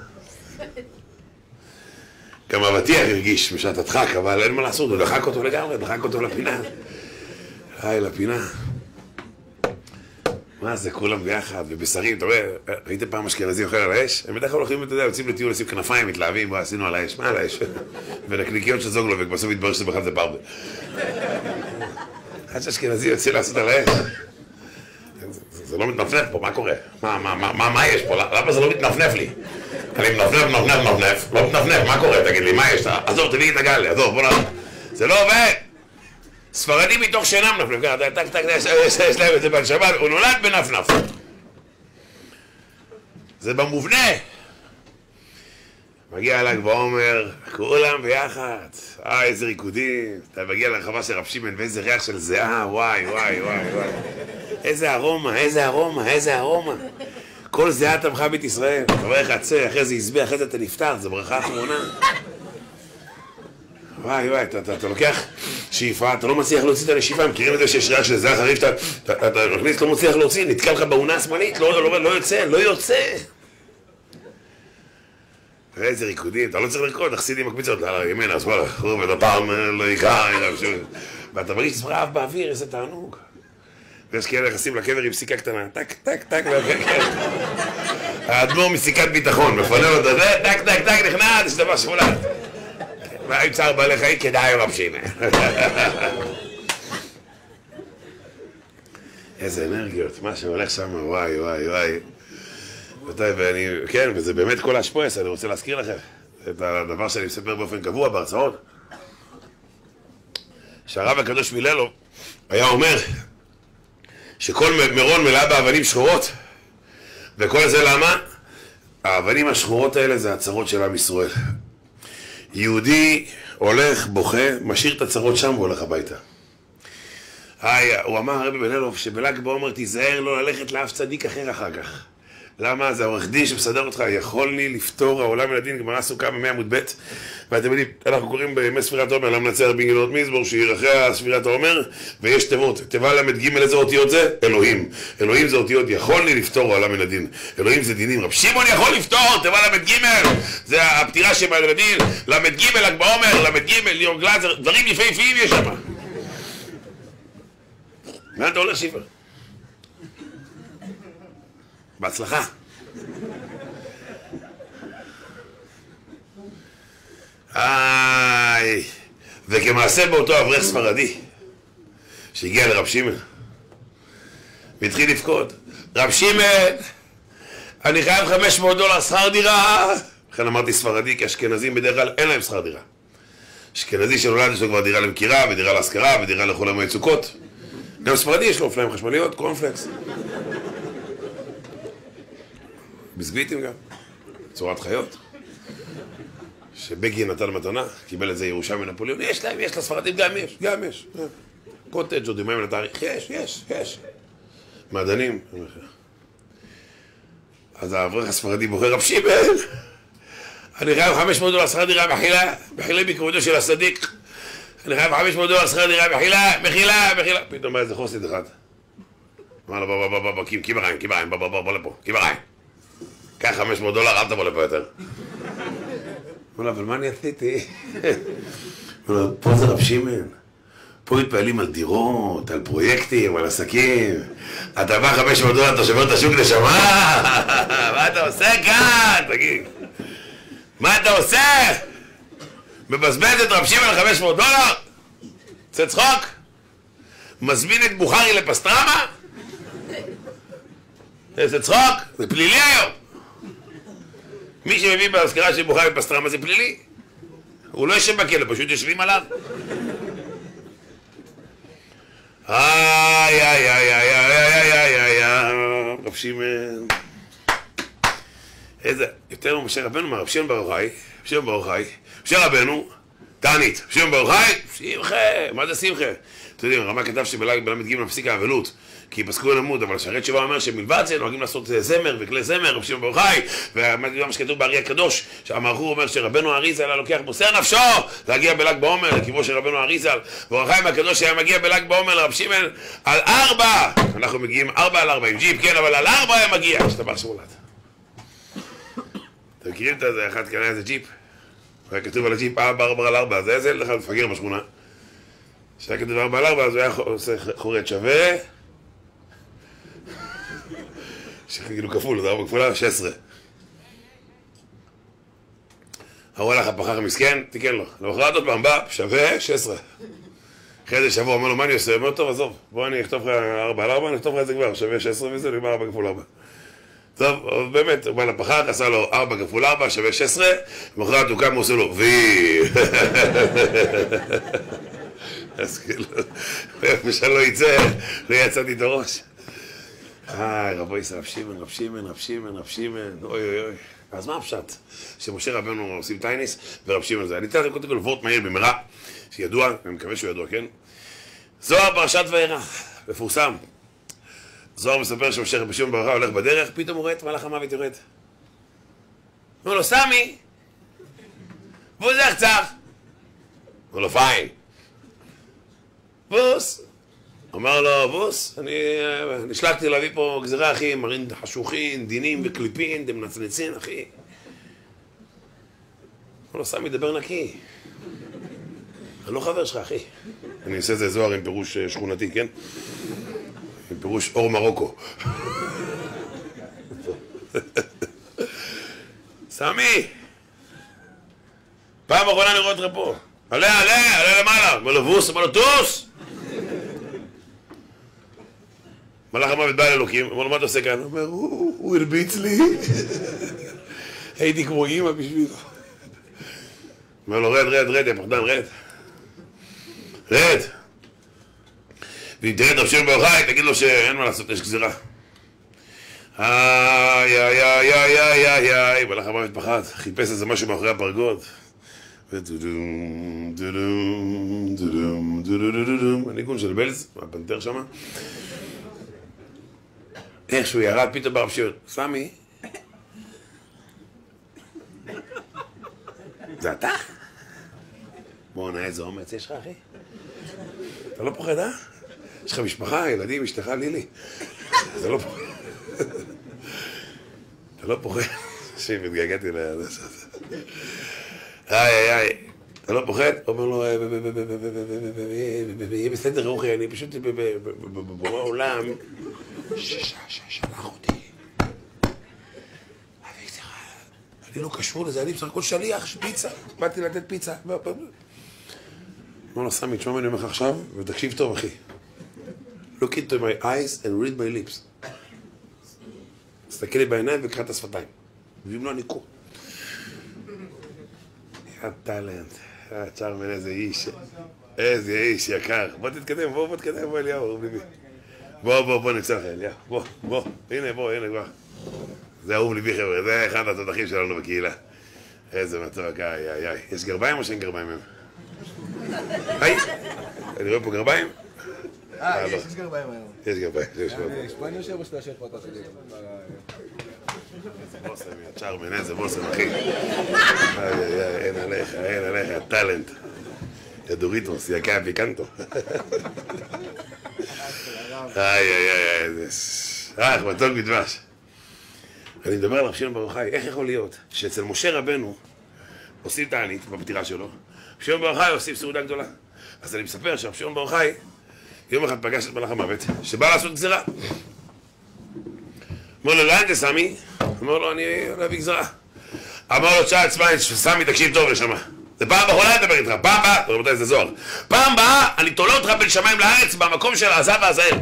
גם אבטיח הרגיש בשעת הדחק, אבל אין מה לעשות, הוא דחק אותו לגמרי, דחק אותו לפינה. היי, לפינה. מה זה, כולם ביחד, ובשרים, אתה רואה, ראיתם פעם אשכנזי אוכל על האש? הם בדרך כלל הולכים, אתה יודע, יוצאים לטיול, עושים כנפיים, מתלהבים, בוא, עשינו על האש, מה על האש? ונקניקיות של זוגלובק, בסוף התברר שזה בכלל זה פרווה. עד שאשכנזי יוצא לעשות על האש. זה לא מתנפנף פה, מה קורה? מה יש פה? למה זה לא מתנפנף לי? אני מנפנף, מנפנף, מנפנף, לא מתנפנף, מה קורה? תגיד לי, מה יש? עזוב, תביא את הגל, עזוב, בוא נעזוב. זה לא עובד! ספרדים מתוך שאינם נפנף, ככה, טק, טק, יש להם את זה בנשמה, הוא נולד בנפנף. זה במובנה. מגיע ל"ג בעומר, כולם ביחד. אה, איזה ריקודים. אתה מגיע לרחבה של רב שמעון, ואיזה ריח של זיעה, וואי, וואי, וואי, וואי. איזה ארומה, איזה ארומה, איזה ארומה. כל זיעה תמכה בית ישראל. אתה רואה איך עצה, אחרי זה יזבח, אחרי זה אתה נפטר, זה ברכה אחרונה. וואי וואי, אתה, אתה, אתה לוקח שאיפה, אתה לא מצליח להוציא את הנשיפה, מכירים את זה שיש ריח של זיעה חריף, אתה, אתה, אתה מכניס, לא מצליח להוציא, נתקע לך בעונה השמאלית, לא, לא, לא יוצא, לא יוצא. איזה ריקודים, אתה לא צריך לרקוד, החסידים מקפיצות, לא, ימין, אז וואלה, חורבן, הפעם לא יקרה, ואתה מרגיש את עצמך באוויר, איזה תענוג. ויש כאלה נכנסים לקבר עם סיכה קטנה, טק, טק, טק, האדמו"ר מסיכת ביטחון, מפנה לו את זה, טק, טק, טק, נכנס, יש דבר שמולד. והאם צער בעלי חיים, כדאי רב שמעון. איזה אנרגיות, מה שהולך שם, וואי, וואי, וואי. ואני, כן, וזה באמת כל השפועס, אני רוצה להזכיר לכם את הדבר שאני מספר באופן קבוע בהרצאות. שהרב הקדוש מיללו היה אומר שכל מירון מלאה באבנים שחורות, וכל זה למה? האבנים השחורות האלה זה הצרות של עם ישראל. יהודי הולך, בוכה, משאיר את הצרות שם והולך הביתה. היי, הוא אמר הרבי בן אלוף שבל"ג בעומר תיזהר לא ללכת לאף צדיק אחר אחר כך. למה? זה העורך דין שמסדר אותך, יכול לי לפתור העולם מן הדין, גמרא סוכה במאה עמוד ב', ואתם יודעים, אנחנו קוראים בימי ספירת העומר, למנצח בנגינות מזמור, שיר אחרי ספירת העומר, ויש תיבות, תיבה למ"ג, איזה אותיות זה? אלוהים. אלוהים זה אותיות, יכול לי לפתור העולם מן הדין. אלוהים זה דינים, רב שמעון יכול לפתור, תיבה למ"ג, זה הפטירה שבדין, למ"ג, ל"ג בעומר, למ"ג, ליאור גלזר, דברים יפהפיים יש שם. מה אתה הולך שיפר? בהצלחה. איי, וכמעשה באותו אברך ספרדי שהגיע לרב שמעון והתחיל לפקוד, רב שמעון, אני חייב חמש מאות דולר שכר דירה. לכן אמרתי ספרדי, כי אשכנזים בדרך כלל אין להם שכר דירה. אשכנזי שנולד יש לו כבר דירה למכירה ודירה להשכרה ודירה לכל המועד סוכות. גם ספרדי יש לו אופניים חשמליות, קורנפלקס, ביסקוויטים גם, צורת חיות, שבגין נתן מתנה, קיבל את זה ירושה מנפוליאון, יש להם, יש לספרדים, גם יש, גם יש. קוטג' עוד יומיים לתאריך, יש, יש, יש. מעדנים. אז האברך הספרדי בוחר, רב שמעון, אני חייב חמש מאות דולר שכר דירה, מחילה, מחילה בכבודו של הצדיק. אני חייב חמש מאות דולר שכר דירה, מחילה, מחילה, מחילה. פתאום היה איזה חוסד אחד. אמר לו, בוא, בוא, בוא, בוא, קים הריים, קים הריים, בוא, בוא, בוא, בוא לפה, קים הריים. קח חמש מאות דולר, אל תבוא לפה יותר. אומר לו, אבל מה אני עשיתי? אומר לו, פה זה רב שמעון. פה מתפעלים על דירות, על פרויקטים, על עסקים. אתה בא חמש מאות דולר, אתה שובר את השוק נשמה? מה אתה עושה כאן? תגיד. מה אתה עושה? מבזבז את רב שמעון על חמש מאות דולר? זה צחוק? מזמין את בוכרי לפסטרמה? זה צחוק? זה פלילי היום. מי שמביא בהזכרה של בוכרי לפסטרמה זה פלילי. הוא לא יושב בכלא, פשוט יושבים עליו. איי, איי, איי, איי, איי, איי, איי, איי, רב שמעון. איזה, יותר ממשה רבנו מה, רב שמעון בר יוחאי, רב שמעון בר יוחאי, משה רבנו, תענית, רב שמעון בר יוחאי, שמחה, מה זה שמחה? אתם יודעים, הרמ"א כתב שבל"ג ג' מפסיק האבלות, כי פסקו למות, אבל השערי תשובה אומר שמלבד זה נוהגים לעשות זמר וכלי זמר, רב שמעון בר יוחאי, ומה שכתוב בארי הקדוש, שהמרחור אומר שרבנו האריז"ל היה לוקח מוסר נפשו להגיע בל"ג בעומר, לקברו של רבנו האריז"ל, ואור החיים הקדוש היה מגיע בל"ג בעומר לרב שמעון על ארבע, אנחנו מגיעים ארבע על ארבע עם ג'יפ, כן, אבל על ארבע היה מגיע, השתבח שמולד. אתם מכירים את זה, אחד קנה איזה ג'יפ, והיה כתוב על הג'יפ ארבע ארבע על ארבע, זה איזה לך מפגר בשכונה. כשהיה כתוב ארבע על ארבע, אז הוא היה עושה חורד שווה, שכאילו כפול, זה ארבע כפולה, שש עשרה. הוא הלך הפחח המסכן, תיקן לו. למחרת עוד פעם בא, שווה, שש עשרה. אחרי זה שבוע, אמר לו, מה אני עושה? אומר, טוב, עזוב, בוא אני אכתוב לך ארבע על ארבע, אני אכתוב לך את זה כבר, שווה שש עשרה וזה, נגמר ארבע כפול ארבע. טוב, באמת, הוא בא לפחח, עשה לו ארבע כפול ארבע, שווה שש עשרה, למחרת הוא קם, הוא עושה לו, וי! אז כאילו, משל לא יצא, לא יצאתי את הראש. איי, רבו ישראל, רב שמעון, רב שמעון, רב שמעון, רב שמעון, אוי אוי אוי. אז מה הפשט? שמשה רבנו עושים טייניס ורב שמעון זה. אני אתן לכם קודם כל וורט מהיר במהרה, שידוע, אני מקווה שהוא ידוע, כן? זוהר פרשת וירא, מפורסם. זוהר מספר שמשה רבי שמעון בר יוחאי הולך בדרך, פתאום הוא רואה את מלאך המוות יורד. אומר לו, סמי, והוא זה יחצח. אומר לו, פיין. בוס. אמר לו, בוס, אני נשלחתי להביא פה גזירה, אחי, מרין חשוכין, דינים וקליפין, דם נצנצין, אחי. אמר לו, סמי, דבר נקי. אני לא חבר שלך, אחי. אני אעשה את זה זוהר עם פירוש שכונתי, כן? עם פירוש אור מרוקו. סמי, פעם אחרונה אני רואה אותך פה. עלה, עלה, עלה למעלה. אמר לו, בוס, אמר לו, טוס! מלאך המוות בא אל אלוקים, אמר לו, מה אתה עושה כאן? הוא אומר, הוא הרביץ לי. הייתי כמו אימא בשבילו. אומר לו, רד, רד, רד, יא פחדן, רד. רד. ואם תראה את רב שמעון בר יוחאי, תגיד לו שאין מה לעשות, יש גזירה. איי, איי, איי, איי, איי, איי, איי, מלאך המוות פחד, חיפש איזה משהו מאחורי הפרגוד. ודודום, דודום, דודום, דודום, הניגון של בלז, הפנתר שמה. איך שהוא ירד, פתאום ברב שמעון, סמי, זה אתה? בוא נהיה איזה אומץ, יש לך אחי? אתה לא פוחד, אה? יש לך משפחה, ילדים, אשתך, לילי. אתה לא פוחד. אתה לא פוחד. שיב, התגעגעתי לדס הזה. איי, איי, איי. אתה לא פוחד? אומר לו, יהיה בסדר רוחי, אני פשוט בבורא עולם. שלח אותי. אני לא קשור לזה, אני בסך הכל שליח, פיצה. באתי לתת פיצה. אמר לו, סמי, תשמע ממני ממך עכשיו, ותקשיב טוב, אחי. Look into my eyes and read my lips. תסתכל לי בעיניים וקרא את השפתיים. ואם לא, אני קור. יא טלנט. יא צ'רמן, איזה איש. איזה איש יקר. בוא תתקדם, בוא, בוא תתקדם, בוא אליהו, ביבי. בוא, בוא, בוא נצא לך, אליהו. בוא, בוא. הנה, בוא, הנה כבר. זה אהוב ליבי, חבר'ה. זה אחד התותחים שלנו בקהילה. איזה מתוק, איי, איי, איי. יש גרביים או שאין גרביים הם? היי, אני רואה פה גרביים? אה, יש גרביים היום. יש גרביים, יש גרביים. יש פה אני יושב או שאתה יושב פה אתה שלי? איזה בוסם, יא צ'רמן, איזה בוסם, אחי. איי, איי, איי, אין עליך, אין עליך, טלנט. יא דוריטוס, יא קאפי קנטו. איי, איי, איי, איזה... אה, מתוק בדבש. אני מדבר על רב שמעון בר יוחאי, איך יכול להיות שאצל משה רבנו עושים תענית בפטירה שלו, רב שמעון בר יוחאי עושים סעודה גדולה. אז אני מספר שרב שמעון בר יוחאי יום אחד פגש את מלאך המוות שבא לעשות גזירה. אמר לו, לאן זה סמי? אמר לו, אני להביא גזירה. אמר לו, תשאל עצמה, סמי, תקשיב טוב לשמה. זה פעם אחרונה לדבר איתך, פעם באה, רבותיי, זה זוהר. פעם באה, אני תולה אותך בין שמיים לארץ במקום של העזה והעזאל.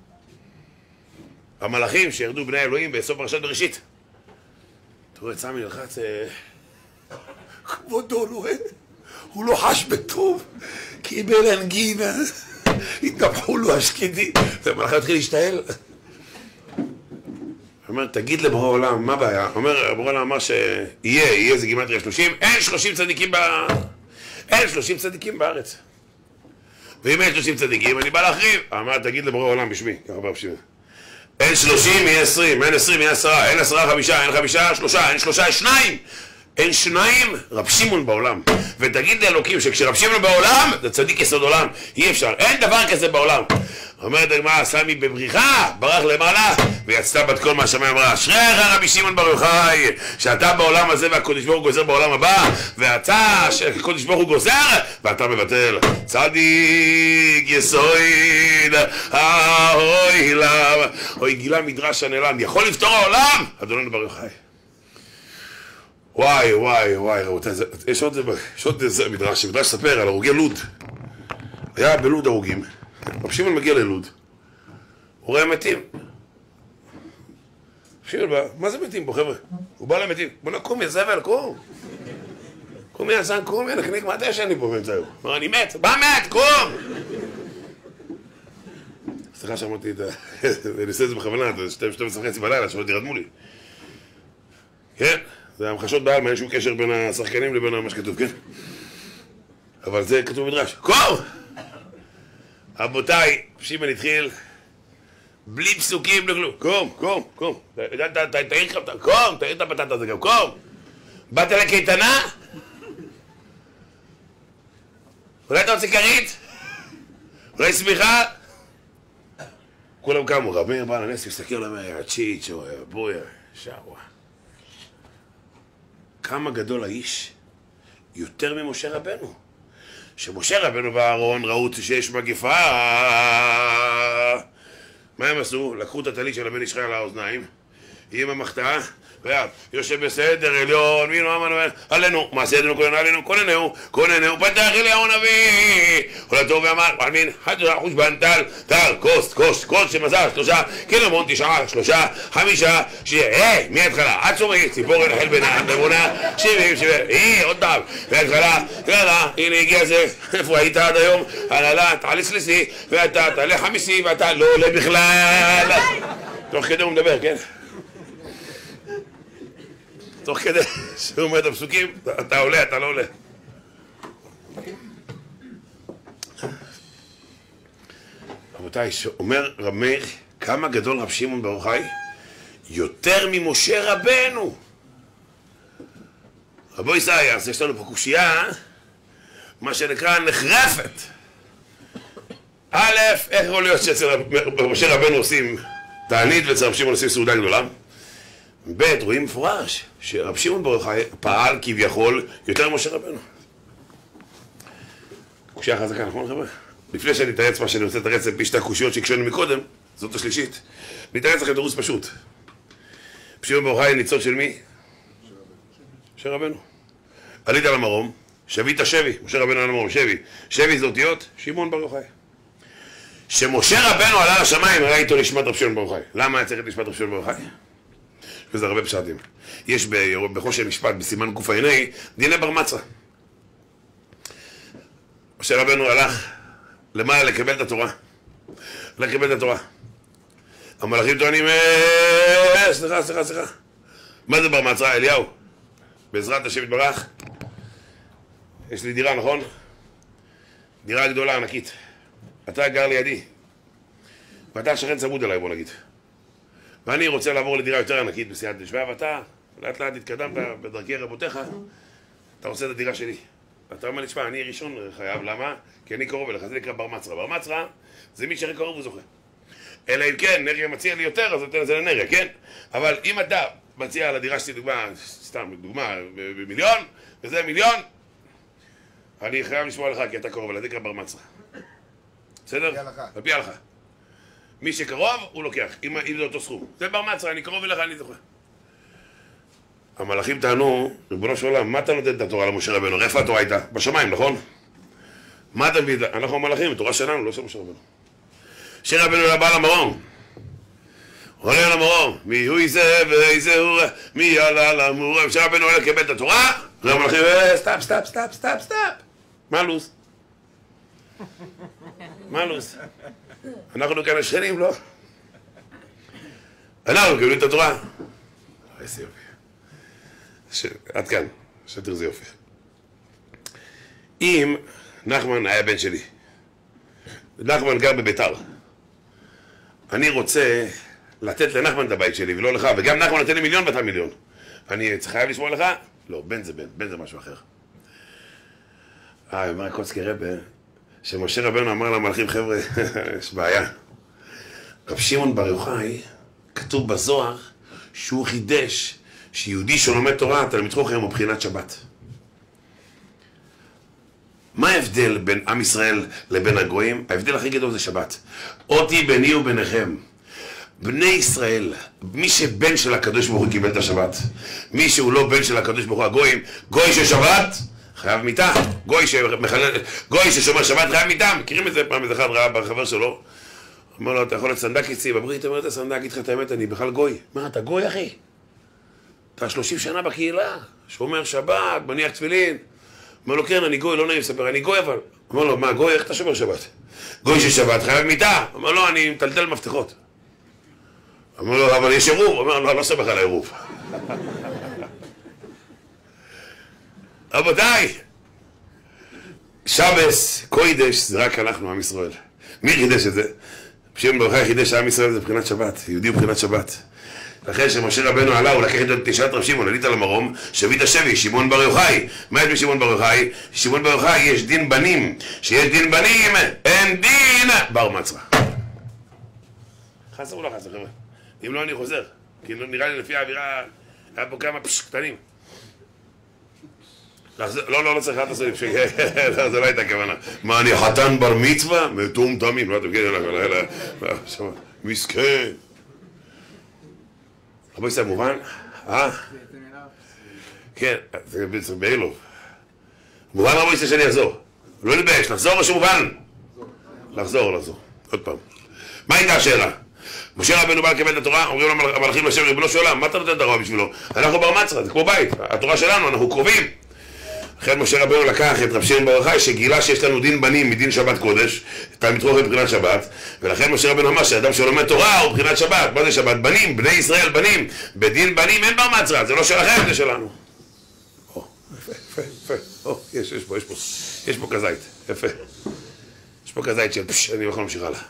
המלאכים שירדו בני האלוהים בסוף פרשת בראשית. תראו את סמי נלחץ, כבודו לא, הוא לא חש בטוב, קיבל אנגינה, התנפחו לו השקדים. המלאך התחיל להשתעל. אומר, תגיד לבורא עולם, מה הבעיה? אומר, בורא עולם אמר שיהיה, יהיה זה גימטריה שלושים, אין שלושים צדיקים ב... אין שלושים צדיקים בארץ. ואם אין שלושים צדיקים, אני בא להחריב. אמר, תגיד לבורא עולם בשמי, ככה בא בשמי. אין שלושים, יהיה עשרים, אין עשרים, יהיה עשרה, אין עשרה, חמישה, אין חמישה, שלושה, אין שלושה, שניים. אין שניים, רב שמעון בעולם. ותגיד לאלוקים שכשרב שמעון בעולם, זה צדיק יסוד עולם. אי אפשר, אין דבר כזה בעולם. אומרת הגמרא, סמי בבריחה, ברח למעלה, ויצתה בת קול מהשמיים, אמרה, אשריך רבי שמעון בר יוחאי, שאתה בעולם הזה והקדוש ברוך הוא גוזר בעולם הבא, ואתה, שהקדוש ברוך הוא גוזר, ואתה מבטל. צדיק יסוד, אוי למה, אוי גילה מדרש הנעלם, יכול לפתור העולם, אדוננו בר יוחאי. וואי וואי וואי רבותיי, יש עוד מדרש, מדרש ספר על הרוגי לוד. היה בלוד הרוגים, רב שמעון מגיע ללוד, הוא רואה מתים. רב שמעון בא, מה זה מתים פה חבר'ה? הוא בא למתים, בוא נקום יא זבל, קום. קום יא זן, קום יא נקניק, מה אתה ישן לי פה באמצע היום? הוא אומר, אני מת, בא מת, קום! סליחה שאמרתי את ה... אני עושה את זה בכוונה, שתיים שתיים עשרה וחצי בלילה, שלא תירדמו לי. כן? זה המחשות בעלמא, אין שום קשר בין השחקנים לבין מה שכתוב, כן? אבל זה כתוב מדרש. קום! רבותיי, שמעון התחיל בלי פסוקים, בלי כלום. קום, קום, קום. תעיר לך, קום, תעיר את הבטטה הזה גם, קום. באת לקייטנה? אולי אתה רוצה כרית? אולי סמיכה? כולם קמו, רב מאיר בעל הנס, מסתכל עליהם, היה צ'יצ'ו, היה בויה, שוואו. כמה גדול האיש, יותר ממשה רבנו. שמשה רבנו ואהרון ראו שיש מגפה. מה הם עשו? לקחו את הטלית של הבן איש חי על האוזניים, עם המחתה, ויד, יושב בסדר עליון, מינו אמן אומר, עלינו, מעשה ידינו כוננו עלינו, כוננו, כוננו, פתח אליהו הנביא, הולדתו ואמר, ועלמין, חד אחוז בנטל, טל, קוסט, קוסט, קוסט שמזל, שלושה, קילומון, תשעה, שלושה, חמישה, שיהיה, היי, מההתחלה, עד סורי, ציפור נחל בינה, נבונה, שבעים, שבעים, היי, עוד פעם, מההתחלה, יאללה, הנה הגיע זה, איפה היית עד היום, הללה, תעלה סליסי, ואתה תעלה חמיסי, ואתה לא עולה בכלל. תוך כדי הוא מדבר, כן? תוך כדי שהוא אומר את הפסוקים, אתה עולה, אתה לא עולה. רבותיי, שאומר רב מאיר, כמה גדול רב שמעון בר יוחאי? יותר ממשה רבנו. רבו ישראל, אז יש לנו פה קושייה, מה שנקרא נחרפת. א', איך יכול להיות שאצל משה רבנו עושים תענית ואצל רב שמעון עושים סעודה גדולה? ב' רואים מפורש שרב שמעון בר יוחאי פעל כביכול יותר ממשה רבנו. קושייה חזקה, נכון חבר'ה? לפני שאני אתרץ מה שאני רוצה לתרץ לפי שתי הקושיות שהקשנו מקודם, זאת השלישית, אני אתרץ לכם תירוץ פשוט. רב שמעון בר יוחאי ניצול של מי? משה רבנו. עלית על המרום, שבית שבי, משה רבנו על המרום, שבי. שבי זה אותיות, שמעון בר יוחאי. שמשה רבנו עלה לשמיים, ראה איתו נשמת רב שמעון בר יוחאי. למה היה צריך את נשמת רב שמעון בר יוחאי? וזה הרבה פשטים. יש בחושן משפט, בסימן קוף העיני, דיני בר מצווה. משה רבנו הלך למעלה לקבל את התורה. לקבל את התורה. המלאכים טוענים, סליחה, סליחה, סליחה. מה זה בר מצווה? אליהו. בעזרת השם יתברך. יש לי דירה, נכון? דירה גדולה, ענקית. אתה גר לידי. ואתה שכן צמוד אליי, בוא נגיד. ואני רוצה לעבור לדירה יותר ענקית בסייעתא דשמיא, ואתה לאט לאט התקדמת בדרכי רבותיך, אתה רוצה את הדירה שלי. ואתה אומר לי, תשמע, אני ראשון חייב, למה? כי אני קרוב אליך, זה נקרא בר מצווה. בר מצווה זה מי שהכי קרוב הוא זוכה. אלא אם כן, נריה מציע לי יותר, אז נותן את זה לנריה, כן? אבל אם אתה מציע על הדירה שלי דוגמה, סתם דוגמה, במיליון, וזה מיליון, אני חייב לשמוע לך כי אתה קרוב, אבל תקרא בר מצרה. בסדר? על פי הלכה. מי שקרוב, הוא לוקח, אם זה אותו סכום. זה בר מצרה, אני קרוב אליך, אני זוכר. המלאכים טענו, ריבונו של עולם, מה אתה נותן את התורה למשה רבנו? איפה התורה הייתה? בשמיים, נכון? מה אתה מביא? אנחנו המלאכים, התורה שלנו, לא של משה רבנו. משה רבנו היה בא למרום. עולה למרום, מי הוא איזה ואיזה הוא, מי עלה למרום. משה רבנו עולה לקבל את התורה, והמלאכים, סטאפ, סטאפ, סטאפ, סטאפ, סטאפ. מה לו"ז? מה לו"ז? אנחנו כאן השכנים, לא? אנחנו מקבלים את התורה. איזה יופי. עד כאן, שתר זה יופי. אם נחמן היה בן שלי, נחמן גר בביתר, אני רוצה לתת לנחמן את הבית שלי ולא לך, וגם נחמן נותן לי מיליון ואתה מיליון. אני חייב לשמוע לך? לא, בן זה בן, בן זה משהו אחר. אה, אמר קוצקי רבה, שמשה רבנו אמר למלאכים, חבר'ה, יש בעיה. רב שמעון בר יוחאי, כתוב בזוהר שהוא חידש שיהודי שלומד תורה, תלמיד חכם הוא בחינת שבת. מה ההבדל בין עם ישראל לבין הגויים? ההבדל הכי גדול זה שבת. אותי ביני וביניכם. בני ישראל, מי שבן של הקדוש ברוך הוא קיבל את השבת. מי שהוא לא בן של הקדוש ברוך הוא, הגויים, גוי של שבת, חייב מיתה. גוי, שמחלל, גוי ששומר שבת חייב מיתה. מכירים את זה? פעם איזה אחד ראה בחבר שלו. אמר לו, אתה יכול להיות סנדק איתי, בברית אומרת הסנדק איתך את האמת, אני בכלל גוי. מה, אתה גוי אחי? אתה שלושים שנה בקהילה, שומר שבת, מניח תפילין. אמר לו, כן, אני גוי, לא נעים לספר, אני גוי אבל. אמר לו, מה, גוי, איך אתה שומר שבת? גוי של שבת, חייב מיתה. אמר לו, אני מטלטל מפתחות. אמר לו, אבל יש עירוב. אמר לו, לא סמך על העירוב. רבותיי, שבס, קוידש, זה רק אנחנו, עם ישראל. מי חידש את זה? שמעון בר יוחאי חידש שעם ישראל זה בחינת שבת, יהודי בחינת שבת. לכן שמשה רבנו עלה, הוא לקח את תשעת רב שמעון, עלית למרום, שבית השבי, שמעון בר יוחאי. מה יש בשמעון בר יוחאי? שמעון בר יוחאי יש דין בנים, שיש דין בנים, אין דין בר מצרה. חסר או לא חסר, חבר'ה? אם לא אני חוזר, כי נראה לי לפי האווירה, היה פה כמה פש קטנים. לא, לא, לא צריך, אל תעשו לי פשיק, לא, זה לא הייתה הכוונה. מה, אני חתן בר מצווה? מטום תמים, לא, תבגידי לך, מסכן. רבו ישראל מובן? אה? כן, זה באילוב. מובן רבו ישראל שאני אחזור. לא נתבייש, לחזור או שמובן? לחזור, לחזור. עוד פעם. מה הייתה השאלה? משה רבנו בא לקבל את התורה, אומרים למלאכים לשם ריבונו של עולם, מה אתה נותן את התורה בשבילו? אנחנו בר מצרה, זה כמו בית, התורה שלנו, אנחנו קרובים. לכן משה רבנו לקח את רב שמעון בר יוחאי שגילה שיש לנו דין בנים מדין שבת קודש, תלמיד חכם מבחינת שבת, ולכן משה רבנו אמר שאדם שלומד תורה הוא מבחינת שבת. מה זה שבת? בנים, בני ישראל בנים, בדין בנים אין בר מצרה, זה לא שלכם, זה שלנו. או, יפה, יפה, יפה, או, יש, יש פה, יש פה, יש פה כזית, יפה. יש פה כזית של פש, אני יכול להמשיך הלאה.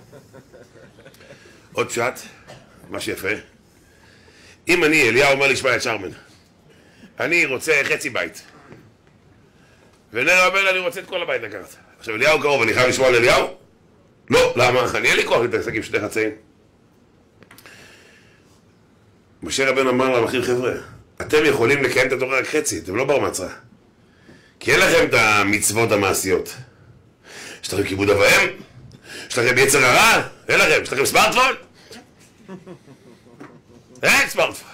עוד פשט, מה שיפה. אם אני, אליהו אומר לי, שמע את שרמן, אני רוצה חצי בית. ונראה אומר, אני רוצה את כל הבית לקחת. עכשיו, אליהו קרוב, אני חייב לשמוע על אליהו? לא, למה? אני אין לי כוח להתעסק עם שני חצאים. משה רבנו אמר למלאכים, חבר'ה, אתם יכולים לקיים את התורה רק חצי, אתם לא בר מצרה. כי אין לכם את המצוות המעשיות. יש לכם כיבוד אב ואם? יש לכם יצר הרע? אין לכם. יש לכם סמארטפון? אין סמארטפון.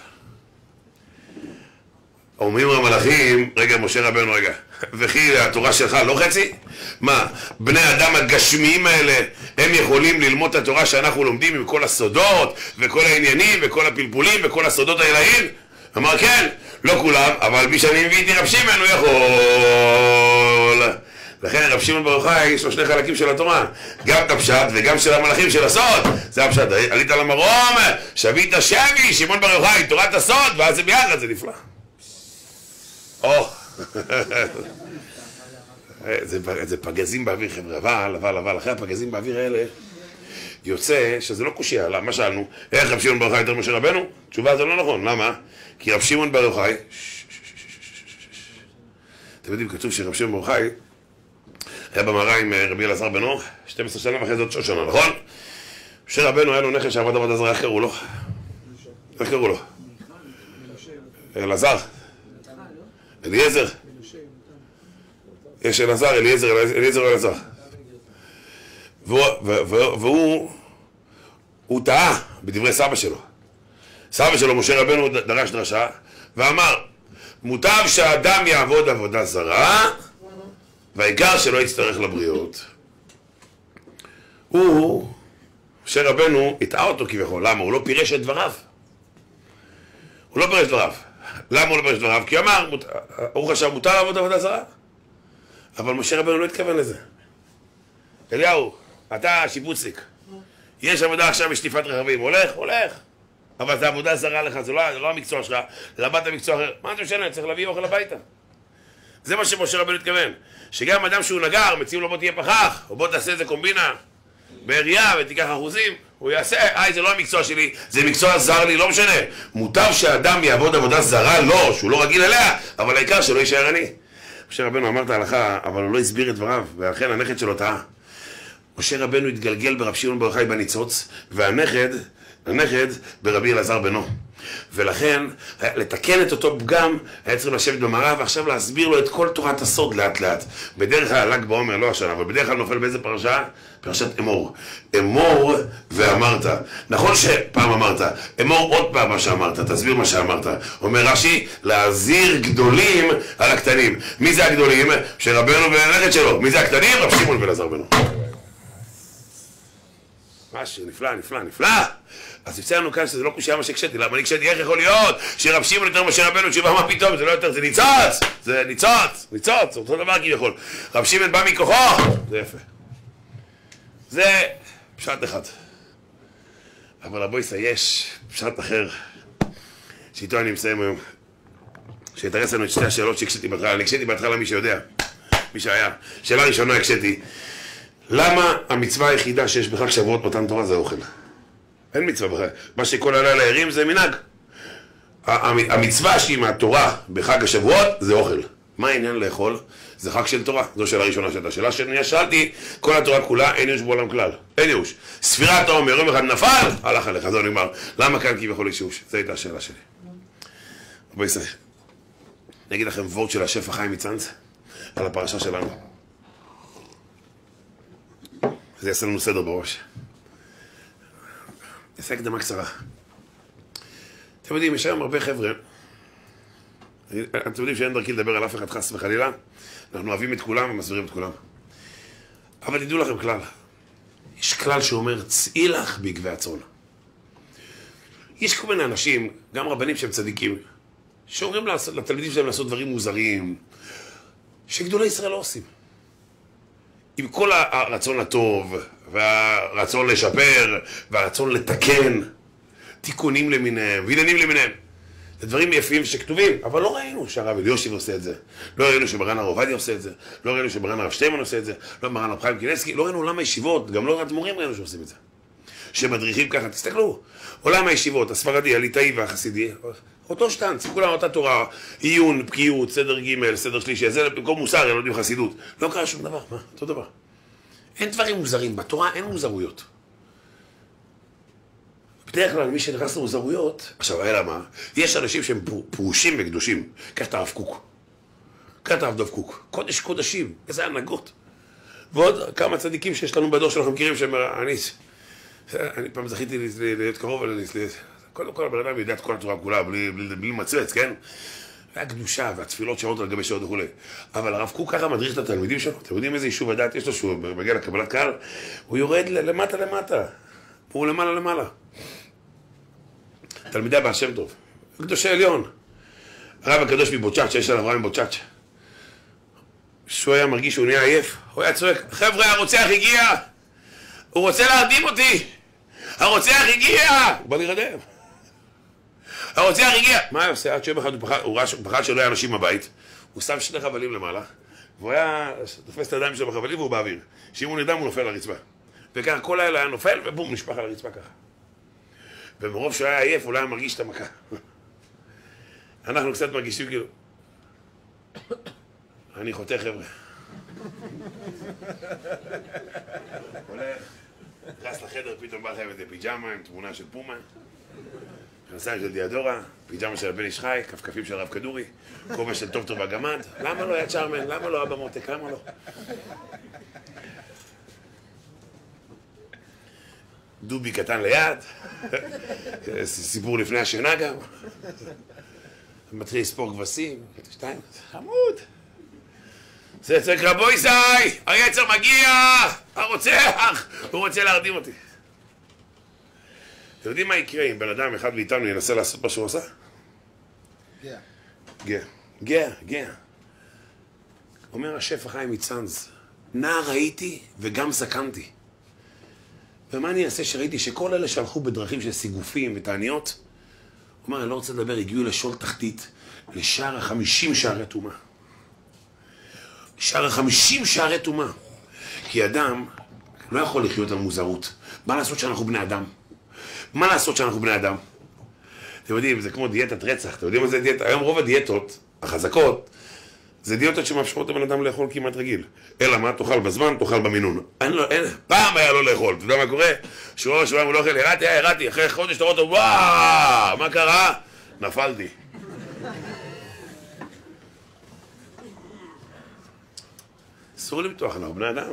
אומרים המלאכים, רגע, משה רבנו, רגע, וכי התורה שלך לא חצי? מה, בני אדם הגשמיים האלה, הם יכולים ללמוד את התורה שאנחנו לומדים עם כל הסודות, וכל העניינים, וכל הפלפולים, וכל הסודות האלהיים? אמר, כן, לא כולם, אבל מי שאני מביא איתי רב שמעון הוא יכול. לכן רב שמעון בר יוחאי יש לו שני חלקים של התורה, גם את הפשט וגם של המלאכים של הסוד. זה הפשט, עלית למרום, שבית השבי, שמעון בר יוחאי, תורת הסוד, ואז זה ביחד, זה נפלא. או, זה פגזים באוויר, חבר'ה, אבל, אבל, אבל, אחרי הפגזים באוויר האלה יוצא שזה לא קושיה. למה שאלנו? איך רב שמעון בר יוחאי יותר משה רבנו? תשובה זה לא נכון, למה? כי רב שמעון בר יוחאי, אתם יודעים, כתוב שרב שמעון בר יוחאי היה במראה עם רבי אלעזר בנו, שתים עשרה שנה ואחרי זה עוד שנה, נכון? משה רבנו היה לו נכד שעבד עבודה זרה, איך קראו לו? איך קראו לו? אלעזר. אליעזר. יש אלעזר, אליעזר, אליעזר אלעזר. והוא, הוא טעה בדברי סבא שלו. סבא שלו, משה רבנו, דרש דרשה, ואמר, מוטב שהאדם יעבוד עבודה זרה, והעיקר שלא יצטרך לבריות. הוא, משה רבנו, הטעה אותו כביכול. למה? הוא לא פירש את דבריו. הוא לא פירש את דבריו. למה הוא לא פירש את דבריו? כי הוא אמר, הוא חשב, מותר לעבוד עבודה זרה. אבל משה רבנו לא התכוון לזה. אליהו, אתה שיפוצניק. יש עבודה עכשיו בשטיפת רכבים. הולך? הולך. אבל זה עבודה זרה לך, זה לא, זה לא המקצוע שלך. למדת מקצוע אחר. מה אתה משנה? צריך להביא אוכל הביתה. זה מה שמשה רבנו התכוון. שגם אדם שהוא נגר, מציעים לו בוא תהיה פחח, או בוא תעשה איזה קומבינה בעירייה ותיקח אחוזים, הוא יעשה, איי, זה לא המקצוע שלי, זה מקצוע זר לי, לא משנה. מוטב שאדם יעבוד עבודה זרה, לא, שהוא לא רגיל אליה, אבל העיקר שלא יישאר עני. משה רבנו אמר את ההלכה, אבל הוא לא הסביר את דבריו, ולכן הנכד שלו טעה. משה רבנו התגלגל ברב שמעון בר יוחאי בניצוץ, והנכד, הנכד ברבי אלעזר בנו. ולכן, לתקן את אותו פגם, היה צריך לשבת במראה, ועכשיו להסביר לו את כל תורת הסוד לאט לאט. בדרך כלל, ל"ג בעומר, לא השנה, אבל בדרך כלל נופל באיזה פרשה? פרשת אמור. אמור ואמרת. נכון שפעם אמרת, אמור עוד פעם מה שאמרת, תסביר מה שאמרת. אומר רש"י, להזהיר גדולים על הקטנים. מי זה הגדולים? שרבנו והנכד שלו. מי זה הקטנים? רב שמעון בן אלעזר בנו. משהו נפלא, נפלא, נפלא. אז יוצא לנו כאן שזה לא קושייה מה שהקשיתי. למה אני הקשיתי? איך יכול להיות שרב שמעון יותר משה רבנו תשובה מה פתאום? זה לא יותר, זה ניצוץ! זה ניצוץ! ניצוץ! אותו דבר כביכול. רב שמעון בא מכוחו! זה יפה. זה פשט אחד. אבל רבו ישראל, יש פשט אחר שאיתו אני מסיים היום. שיתרס לנו את שתי השאלות שהקשיתי בהתחלה. אני הקשיתי בהתחלה מי שיודע. מי שהיה. שאלה ראשונה הקשיתי. למה המצווה היחידה שיש בחג שבועות מתן תורה זה אוכל? אין מצווה בחג. מה שכל הלילה ערים זה מנהג. המצווה שהיא מהתורה בחג השבועות זה אוכל. מה העניין לאכול? זה חג של תורה. זו שאלה ראשונה שאתה. שאלה שנייה שאלתי, כל התורה כולה אין ייאוש בעולם כלל. אין ייאוש. ספירת העומר, יום אחד נפל, הלך עליך, זה נגמר. למה כאן כביכול יש ייאוש? זו הייתה השאלה שלי. רבי ישראל, אני אגיד לכם וורט של השף החיים מצאנז על הפרשה שלנו. זה יעשה לנו סדר בראש. נעשה הקדמה קצרה. אתם יודעים, יש היום הרבה חבר'ה, אתם יודעים שאין דרכי לדבר על אף אחד חס וחלילה, אנחנו אוהבים את כולם ומסבירים את כולם. אבל תדעו לכם כלל, יש כלל שאומר, צאי לך בעקבי הצאן. יש כל מיני אנשים, גם רבנים שהם צדיקים, שאומרים לתלמידים שלהם לעשות דברים מוזרים, שגדולי ישראל לא עושים. עם כל הרצון הטוב, והרצון לשפר, והרצון לתקן, תיקונים למיניהם, ועניינים למיניהם. זה דברים יפים שכתובים, אבל לא ראינו שהרב אלישיב עושה את זה, לא ראינו שמרן הרב עובדיה עושה את זה, לא ראינו שמרן הרב שטיימן עושה את זה, לא מרן הרב חיים קניבסקי, לא ראינו עולם הישיבות, גם לא אדמו"רים ראינו שעושים את זה. שמדריכים ככה, תסתכלו, עולם הישיבות, הספרדי, הליטאי והחסידי, אותו שטנץ, כולם אותה תורה, עיון, בקיאות, סדר ג', סדר שלישי, זה במקום מוסר, לא יודעים חסידות. לא קרה שום דבר, מה? אותו דבר. אין דברים מוזרים, בתורה אין מוזרויות. בדרך כלל מי שנכנס למוזרויות, עכשיו, אלא מה? יש אנשים שהם פרושים וקדושים, קח את הרב קוק. קח את הרב דב קוק. קודש קודשים, איזה הנהגות. ועוד כמה צדיקים שיש לנו בדור שאנחנו מכירים שהם... אני, אני פעם זכיתי להיות קרוב, קודם כל הבן אדם ידע את כל התורה כולה, בלי, בלי, בלי מצווץ, כן? והקדושה והתפילות שעות על גבי שעות וכו'. אבל הרב קוק ככה מדריך את התלמידים שלו. אתם יודעים איזה יישוב הדעת יש לו שהוא מגיע לקבלת קהל? הוא יורד למטה למטה. הוא למעלה למעלה. תלמידי הבעל שם טוב. קדושי עליון. הרב הקדוש מבוצ'אץ', יש עליו רב מבוצ'אץ'. שהוא היה מרגיש שהוא נהיה עייף, הוא היה צועק, חבר'ה, הרוצח הגיע! הוא רוצה להרדים אותי! הרוצח הגיע! הוא בא להירדם. הרוצח הגיע! מה הוא עושה? עד שיום אחד הוא פחד שלא היה אנשים בבית, הוא שם שני חבלים למעלה, והוא היה תופס את הידיים שלו בחבלים והוא באוויר. שאם הוא נרדם הוא נופל על הרצפה. וככה כל לילה היה נופל ובום, נשפך על הרצפה ככה. ומרוב שהוא היה עייף הוא לא היה מרגיש את המכה. אנחנו קצת מרגישים כאילו... אני חוטא חבר'ה. הולך, נכנס לחדר, פתאום בא לכם איזה פיג'מה עם תמונה של פומה. מכנסיים של דיאדורה, פיג'מה של הבן איש חי, כפכפים של הרב כדורי, כובע של טוב טוב והגמד. למה לא, יא צ'רמן? למה לא, אבא מותק? למה לא? דובי קטן ליד, סיפור לפני השינה גם. מתחיל לספור כבשים, שתיים, חמוד. זה צועק רבוי זי, היצר מגיע, הרוצח, הוא רוצה להרדים אותי. אתם יודעים מה יקרה אם בן אדם אחד מאיתנו ינסה לעשות מה שהוא עושה? גאה. גאה, גאה, גאה. אומר השף החיים מצאנז, נער הייתי וגם זקנתי. ומה אני אעשה שראיתי שכל אלה שהלכו בדרכים של סיגופים ותעניות, הוא אומר, אני לא רוצה לדבר, הגיעו לשול תחתית, לשער החמישים שערי תומה. שער החמישים שערי תומה. כי אדם לא יכול לחיות על מוזרות. מה לעשות שאנחנו בני אדם? מה לעשות שאנחנו בני אדם? אתם יודעים, זה כמו דיאטת רצח. אתם יודעים מה זה דיאטה? היום רוב הדיאטות, החזקות, זה דיאטות שמאפשרות לבן אדם לאכול כמעט רגיל. אלא מה? תאכל בזמן, תאכל במינון. אין לו, אין, פעם היה לא לאכול. אתה יודע מה קורה? שבוע שבוע הוא לא אוכל, הראתי, הראתי, אחרי חודש אתה רואה אותו, וואו, מה קרה? נפלתי. אסור למתוח, אנחנו בני אדם.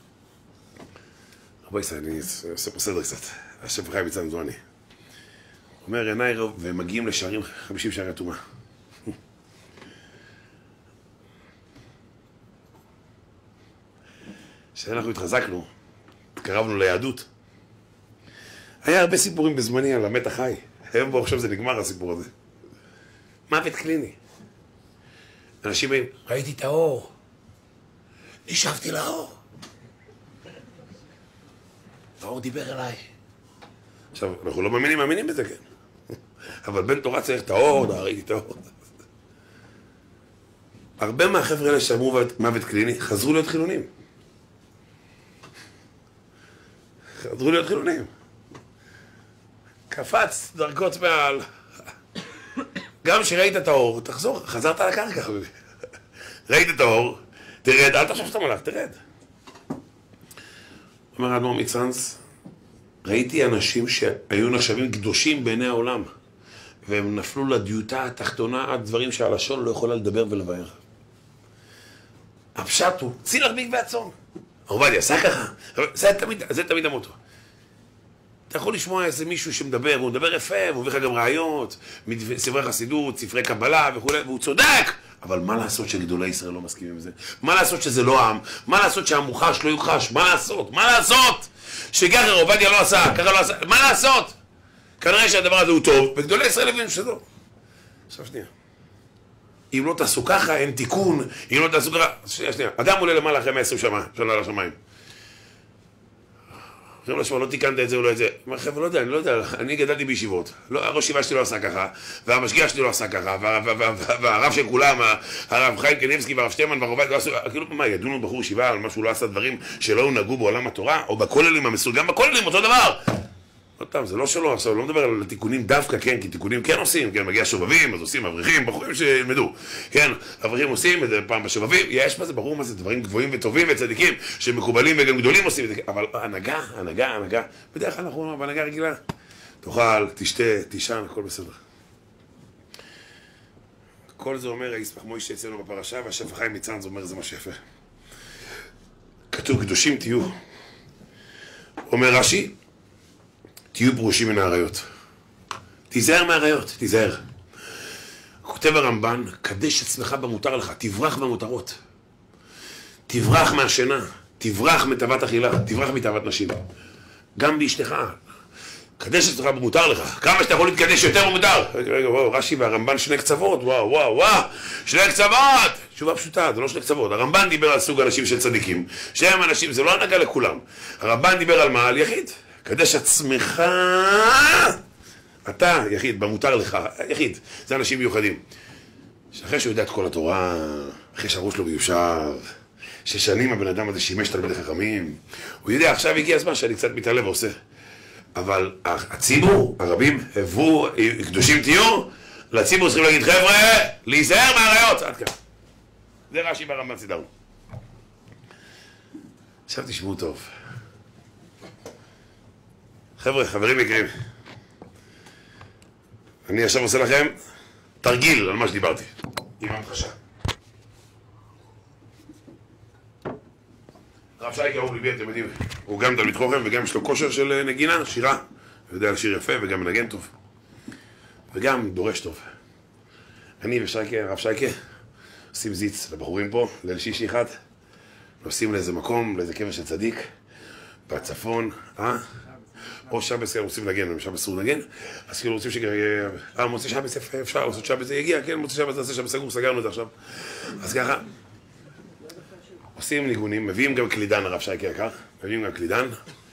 רבי ישראל, אני עושה פה סדר קצת. השף החיים מצאנז זו אני. אומר, עיניי רוב, והם מגיעים לשערים חמישים שערי תומה. כשאנחנו התחזקנו, התקרבנו ליהדות, היה הרבה סיפורים בזמני על המת החי. היום בו עכשיו זה נגמר הסיפור הזה. מוות קליני. אנשים באים, ראיתי את האור. נשאבתי לאור. האור דיבר אליי. עכשיו, אנחנו לא מאמינים, מאמינים בזה, כן. אבל בן תורה צריך את האור, ראיתי את האור. הרבה מהחבר'ה האלה שאמרו מוות קליני, חזרו להיות חילונים. חזרו להיות חילונים. קפץ דרגות מעל. גם שראית את האור, תחזור, חזרת על הקרקע. ראית את האור, תרד, אל תחשוב שאתה מלאך, תרד. אומר האדמו"ר מצאנז, ראיתי אנשים שהיו נחשבים קדושים בעיני העולם, והם נפלו לדיוטה התחתונה עד דברים שהלשון לא יכולה לדבר ולבאר. הפשט הוא, ציל הרביק והצאן. עובדיה, עשה ככה, זה תמיד, זה תמיד המוטו. אתה יכול לשמוע איזה מישהו שמדבר, הוא מדבר יפה, הוא מביא לך גם ראיות, ספרי חסידות, ספרי קבלה וכו', והוא צודק. אבל מה לעשות שגדולי ישראל לא מסכימים עם זה? מה לעשות שזה לא עם? מה לעשות שהמוחש לא יוחש? מה לעשות? מה לעשות? שככה עובדיה לא עשה, ככה לא עשה, מה לעשות? כנראה שהדבר הזה הוא טוב, וגדולי ישראל הבינו שזה לא. עכשיו שנייה. אם לא תעשו ככה, אין תיקון, אם לא תעשו ככה, שנייה, שנייה. אדם עולה למעלה אחרי מאה ועשרים שנה לשמיים. אומרים לו, שמה, לא תיקנת את זה או לא את זה. אומר, חבר'ה, לא יודע, אני לא יודע, אני גדלתי בישיבות. הראש ישיבה שלי לא עשה ככה, והמשגיח שלי לא עשה ככה, והרב של כולם, הרב חיים קניבסקי והרב שטרמן והרב עובדיה לא עשו, כאילו, מה, ידונו בחור ישיבה על משהו לא עשה דברים שלא נגעו בעולם התורה, או בכוללים המסוג, גם בכוללים אותו דבר. לא טוב, זה לא שלו, עכשיו, לא מדבר על תיקונים דווקא, כן, כי תיקונים כן עושים, כן, מגיע שובבים, אז עושים אברכים, בחורים שילמדו, כן, אברכים עושים את זה פעם בשובבים, יש בזה, ברור מה זה, דברים גבוהים וטובים וצדיקים, שמקובלים וגם גדולים עושים את זה, אבל הנהגה, הנהגה, הנהגה, בדרך כלל אנחנו בהנהגה רגילה, תאכל, תשתה, תישן, הכל בסדר. כל זה אומר, הישמח מוישה אצלנו בפרשה, והשף החיים מצאנז אומר, זה מה שיפה. כתוב, קדושים תהיו. אומר רש"י, תהיו פרושים מן האריות. תיזהר מהאריות, תיזהר. כותב הרמב"ן, קדש עצמך במותר לך, תברח במותרות. תברח מהשינה, תברח מתאוות אכילה, תברח מתאוות נשים. גם באשתך. קדש עצמך במותר לך. כמה שאתה יכול להתקדש יותר במותר. רגע, רגע, וואו, רש"י והרמב"ן שני קצוות, וואו, וואו, וואו, שני קצוות! תשובה פשוטה, זה לא שני קצוות. הרמב"ן דיבר על סוג אנשים של צדיקים, שהם אנשים, זה לא הנהגה לכולם. הרמב"ן דיבר על מה? על יחיד. קדש עצמך, אתה יחיד, במותר לך, יחיד, זה אנשים מיוחדים. שאחרי שהוא יודע את כל התורה, אחרי שהראש שלו מיושב, ששנים הבן אדם הזה שימש תלמידי חכמים, הוא יודע, עכשיו הגיע הזמן שאני קצת מתעלה ועושה. אבל הציבור, הרבים, הבו, קדושים תהיו, לציבור צריכים להגיד, חבר'ה, להיזהר מהאריות, עד כאן. זה רש"י ברמב"ן סידרנו. עכשיו תשמעו טוב. חבר'ה, חברים יקרים, אני עכשיו עושה לכם תרגיל על מה שדיברתי. עם המחשה. הרב שייקה אור ליבי, אתם יודעים, הוא גם תלמיד חוכם וגם יש לו כושר של נגינה, שירה. הוא יודע לשיר יפה וגם מנגן טוב. וגם דורש טוב. אני ושייקה, הרב שייקה, עושים זיץ לבחורים פה, ליל שישי אחד. נוסעים לאיזה מקום, לאיזה קבר של צדיק, בצפון, אה? או שבס, הם רוצים לנגן, שבס אסור לנגן, אז כאילו רוצים שכן, אה, מוצא שבס אפשר, לעשות שבס זה יגיע, כן, מוצא שבס נעשה שבס סגור, סגרנו את זה עכשיו. אז ככה, עושים ניגונים, מביאים גם קלידן, הרב שייקה יקר, מביאים גם קלידן,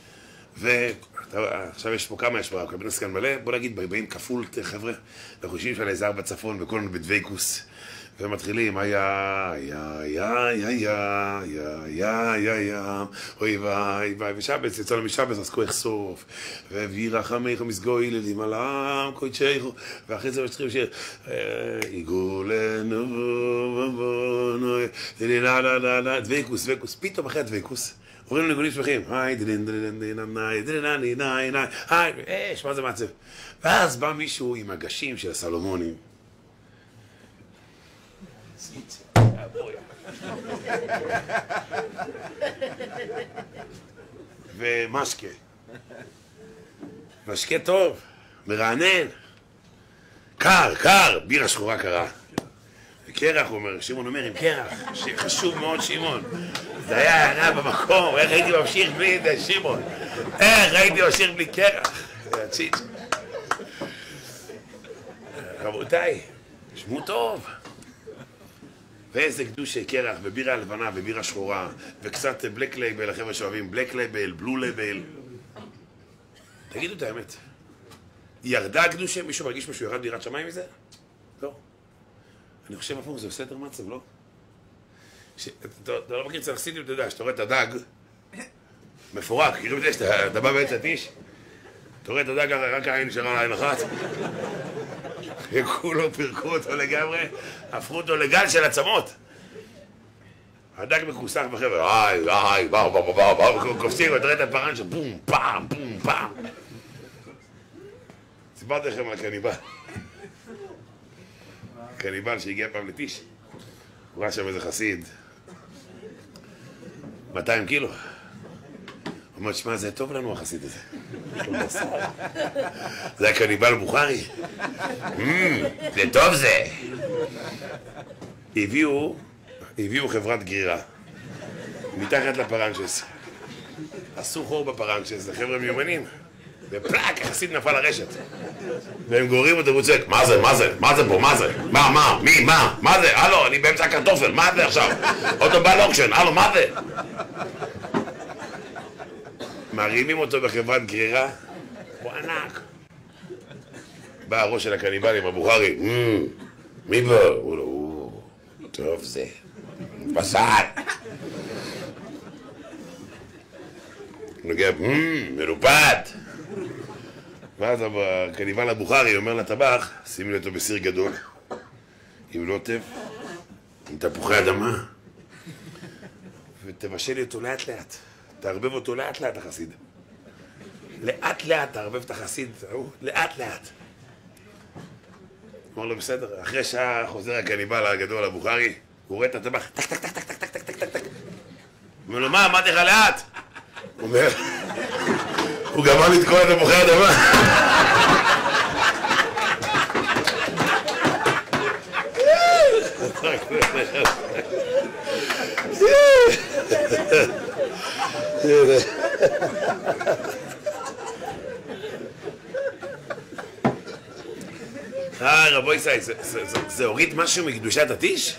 ועכשיו יש פה כמה, יש פה קבינס כאן מלא, בוא נגיד, באים כפול, חבר'ה, אנחנו יושבים שם לאיזה ארבע בצפון, בכל בדוויקוס, ומתחילים, היה, היה, היה, היה, היה, היה, היה, היה, אוי ואי ואי, ושבץ, יצא לו משבץ, אז כוח סוף, וירחמך ומסגוי ללים על העם, קודשייכו, ואחרי זה מתחילים שיר, יגולנו, ובונו, דוויקוס, דוויקוס, פתאום אחרי הדוויקוס, עוברים לניגונים שמחים, היי, דלין, דלין, דלין, דלין, דלין, דלין, דלין, היי, אש, מה זה מעצב? ואז בא מישהו עם הגשים של הסלומונים, ומשקה משקה טוב, מרענן, קר, קר, בירה שחורה קרה וקרח, הוא אומר, שמעון אומר עם קרח, חשוב מאוד שמעון, זה היה ענה במקום, איך הייתי ממשיך בלי זה שמעון, איך הייתי ממשיך בלי קרח, זה הציץ. רבותיי, שמעו טוב, ואיזה קדושי קרח, ובירה לבנה, ובירה שחורה, וקצת בלק לייבל, החבר'ה שאוהבים בלק לייבל, בלו לייבל. תגידו את האמת. ירדה קדושי? מישהו מרגיש משהו ירד בירת שמיים מזה? לא. אני חושב הפוך, זה בסדר מצב, לא? אתה לא מכיר צריך סיטים, אתה יודע, שאתה רואה את הדג, מפורק, כאילו את זה, שאתה בא בעץ התיש, אתה רואה את הדג, רק העין נשארה על העין אחת. וכולו פירקו אותו לגמרי, הפכו אותו לגל של עצמות. הדג מקוסח בחבר, איי, איי, באו, באו, באו, באו, קופצים, אתה רואה את הפרן של בום, פעם, בום, פעם. סיפרתי לכם על קניבל. קניבל שהגיע פעם לטיש. הוא ראה שם איזה חסיד. מאתיים קילו. הוא אומר, שמע, זה טוב לנו החסיד הזה. זה היה קניבל בוכרי. זה טוב זה. הביאו, הביאו חברת גרירה. מתחת לפרנצ'ס. עשו חור בפרנצ'ס, זה חבר'ה מיומנים. ופלאק, החסיד נפל לרשת. והם גוררים אותו וצועק, מה זה, מה זה, מה זה פה, מה זה? מה, מה, מי, מה, מה זה? הלו, אני באמצע הקרטופל, מה זה עכשיו? אותו בא לאוקשן, הלו, מה זה? מרימים אותו בחברת גרירה, הוא ענק. בא הראש של הקניבלים, הבוכרי, מי בו? הוא לא, טוב זה, בשר. הוא נוגע, מרופד. ואז הקניבל הבוכרי אומר לטבח, שימי אותו בסיר גדול, עם לוטב, עם תפוחי אדמה, ותבשל לי אותו לאט לאט. תערבב אותו לאט לאט החסיד. לאט לאט תערבב את החסיד, לאט לאט. אמר לו בסדר, אחרי שעה חוזר הקניבל הגדול הבוכרי, הוא רואה את הטבח, טק טק טק טק טק טק טק טק טק. הוא אומר לו, מה, אמרתי לך לאט? הוא אומר, הוא גמר לי את כל התפוחי אדמה. אה, רבו ישי, זה הוריד משהו מקדושת הטיש?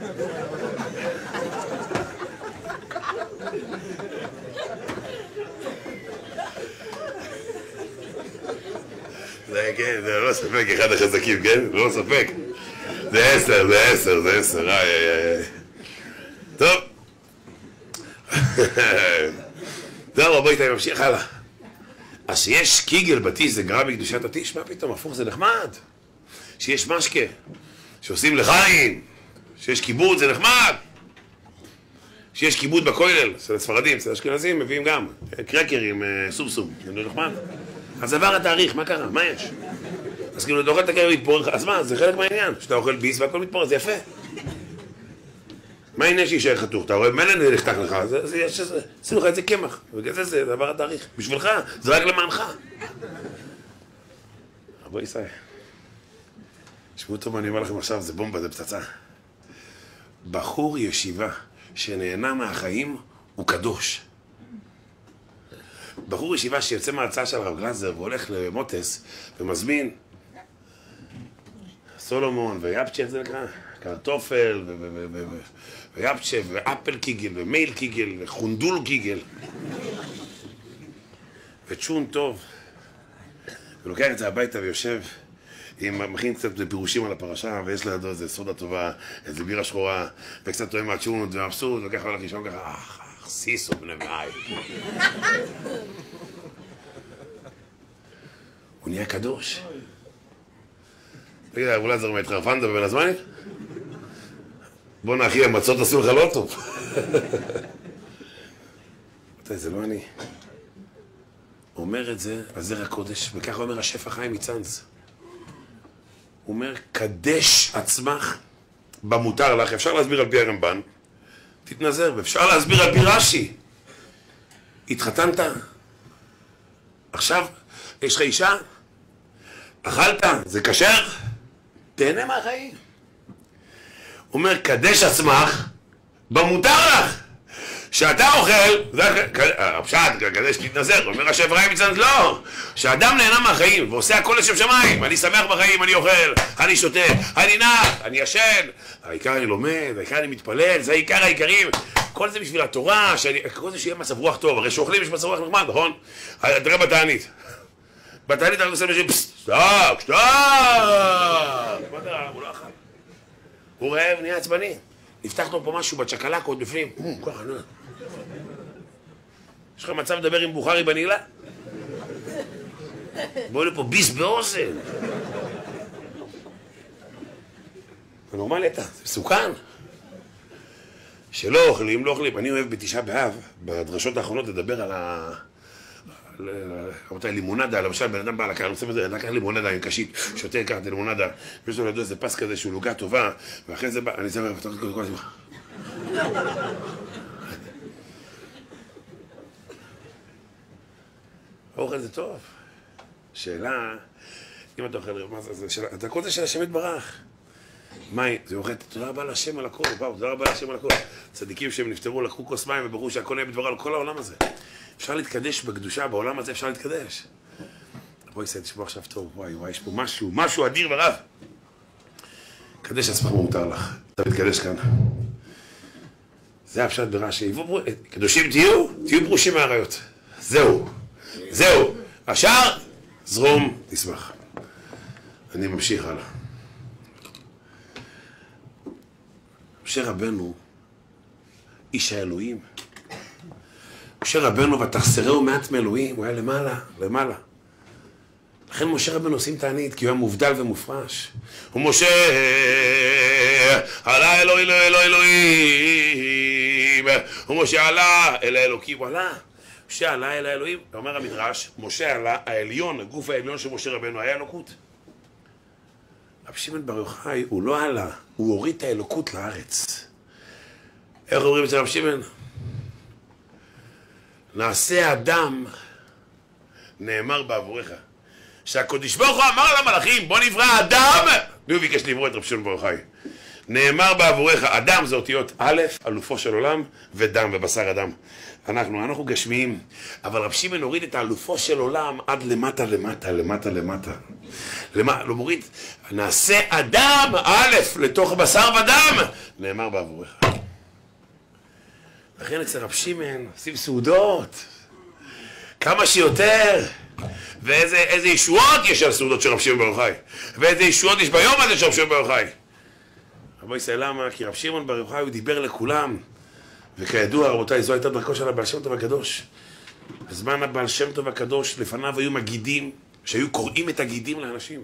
זה כן, זה לא ספק אחד החזקים, כן? לא ספק. זה עשר, זה עשר, זה עשר, איי איי איי. טוב. טוב, רבו ישי, ממשיך הלאה. אז שיש קיגל בטיש, זה גרם מקדושת הטיש? מה פתאום? הפוך, זה נחמד. שיש משקה, שעושים לחיים, שיש כיבוד, זה נחמד. שיש כיבוד בכולל, אצל הספרדים, אצל האשכנזים, מביאים גם קרקרים, סום סום, זה נחמד. אז עבר התאריך, מה קרה? מה יש? אז כאילו, אתה אוכל את הקרב מתפורר, אז מה, זה חלק מהעניין. כשאתה אוכל ביס והכל מתפורר, זה יפה. מה העניין שישאר חתוך? אתה רואה, מלא נחתך לך, עשינו לך את זה קמח. בגלל זה זה דבר התאריך. בשבילך, זה רק למענך. רבו ישראל. תשמעו טוב, אני אומר לכם עכשיו, זה בומבה, זה פצצה. בחור ישיבה שנהנה מהחיים הוא קדוש. בחור ישיבה שיוצא מההרצאה של הרב גלזר והולך למוטס ומזמין סולומון ויפצ'ה, איך זה נקרא? קרטופל ויפצ'ה ואפל קיגל ומייל קיגל וחונדול קיגל וצ'ון טוב, ולוקח את זה הביתה ויושב מכין קצת פירושים על הפרשה, ויש לידו איזה סודה טובה, איזה בירה שחורה, וקצת טועה מהצ'ונות ומבסוט, ולוקח הולך לישון ככה, אך, אך, סיסו בני בעי. הוא נהיה קדוש. תגיד, אולי זה רמי התחרפנת בבין הזמנים? בוא נאחי, המצות עשו לך לא טוב. זה לא אני. אומר את זה, הזר הקודש, וככה אומר השפע חיים מצנץ. הוא אומר, קדש עצמך במותר לך. אפשר להסביר על פי הרמב"ן, תתנזר, ואפשר להסביר על פי רש"י. התחתנת, עכשיו יש לך אישה, אכלת, זה כשר, תהנה מהחיים. הוא אומר, קדש עצמך במותר לך. שאתה אוכל, הפשט, כדי שתתנזר, אומר השם רעי מצנת, לא, שאדם נהנה מהחיים ועושה הכל לשם שמיים, אני שמח בחיים, אני אוכל, אני שותה, אני נח, אני ישן, העיקר אני לומד, העיקר אני מתפלל, זה העיקר העיקרים, כל זה בשביל התורה, כל זה שיהיה מצב רוח טוב, הרי שאוכלים יש מצב רוח נחמד, נכון? תראה בתענית, בתענית אנחנו עושים לשם, פסט, שטוק, שטוק, מה קרה? הוא לא אכל, הוא רעב, נהיה עצבני, נפתח לו פה משהו בצ'קלק עוד בפנים, ככה, נו. יש לך מצב לדבר עם בוכרי בנילה? בואו לפה ביס באוזן. זה נורמלי אתה, זה מסוכן. שלא אוכלים, לא אוכלים. אני אוהב בתשעה באב, בדרשות האחרונות לדבר על ה... רבותיי, לימונדה, למשל בן אדם בא לקח, אני עושה את זה, לקח לימונדה עם קשית, שותה לקח את לימונדה, ויש לו לידו איזה פס כזה שהוא לוגה טובה, ואחרי זה בא, אני אעשה לך, תגיד כל הזמן. האוכל זה טוב. שאלה, אם אתה אוכל, מה זה, אתה כל זה של השם יתברך. מים, זה אוכל, תודה רבה להשם על הכל, וואו, תודה רבה להשם על הכל. צדיקים שהם נפטרו, לקחו כוס מים וברור שהכל נהיה בדברה על כל העולם הזה. אפשר להתקדש בקדושה, בעולם הזה אפשר להתקדש. בואי סייד, תשמע עכשיו טוב, וואי וואי, יש פה משהו, משהו אדיר ורב. קדש עצמך מותר לך, אתה מתקדש כאן. זה הפשט ברש"י, קדושים תהיו, תהיו פרושים מהעריות. זהו, זהו. השאר, זרום, תשמח. אני ממשיך הלאה. משה רבנו, איש האלוהים, משה רבנו ותחסרהו מעט מאלוהים, הוא היה למעלה, למעלה. לכן משה רבנו עושים תענית, כי הוא היה מובדל ומופרש. ומשה עלה אלוהי אלוהי אלוהים, ומשה עלה אל האלוקים, הוא עלה. משה עלה אל האלוהים, אומר המדרש, משה עלה, העליון, הגוף העליון של משה רבנו היה אלוקות. רב שמעון בר יוחאי, הוא לא עלה, הוא הוריד את האלוקות לארץ. איך אומרים אצל רב שמעון? נעשה אדם נאמר בעבורך. שהקדוש ברוך הוא אמר למלאכים, בוא נברא אדם, מי הוא ביקש לברוא את רב שמעון בר יוחאי? נאמר בעבורך, אדם זה אותיות א', אלופו של עולם, ודם ובשר אדם. אנחנו, אנחנו גשמיים, אבל רב שמעון הוריד את האלופו של עולם עד למטה, למטה, למטה, למטה. למה? לא מוריד, נעשה אדם א', לתוך בשר ודם, נאמר בעבורך. לכן אצל רב שמעון עושים סעודות, כמה שיותר, ואיזה איזה ישועות יש על סעודות של רב שמעון בר יוחאי, ואיזה ישועות יש ביום הזה של רב שמעון בר יוחאי. רבו ישראל, למה? כי רב שמעון בר יוחאי הוא דיבר לכולם, וכידוע רבותיי, זו הייתה דרכו של הבעל שם טוב הקדוש. בזמן הבעל שם טוב הקדוש לפניו היו מגידים שהיו קוראים את הגידים לאנשים,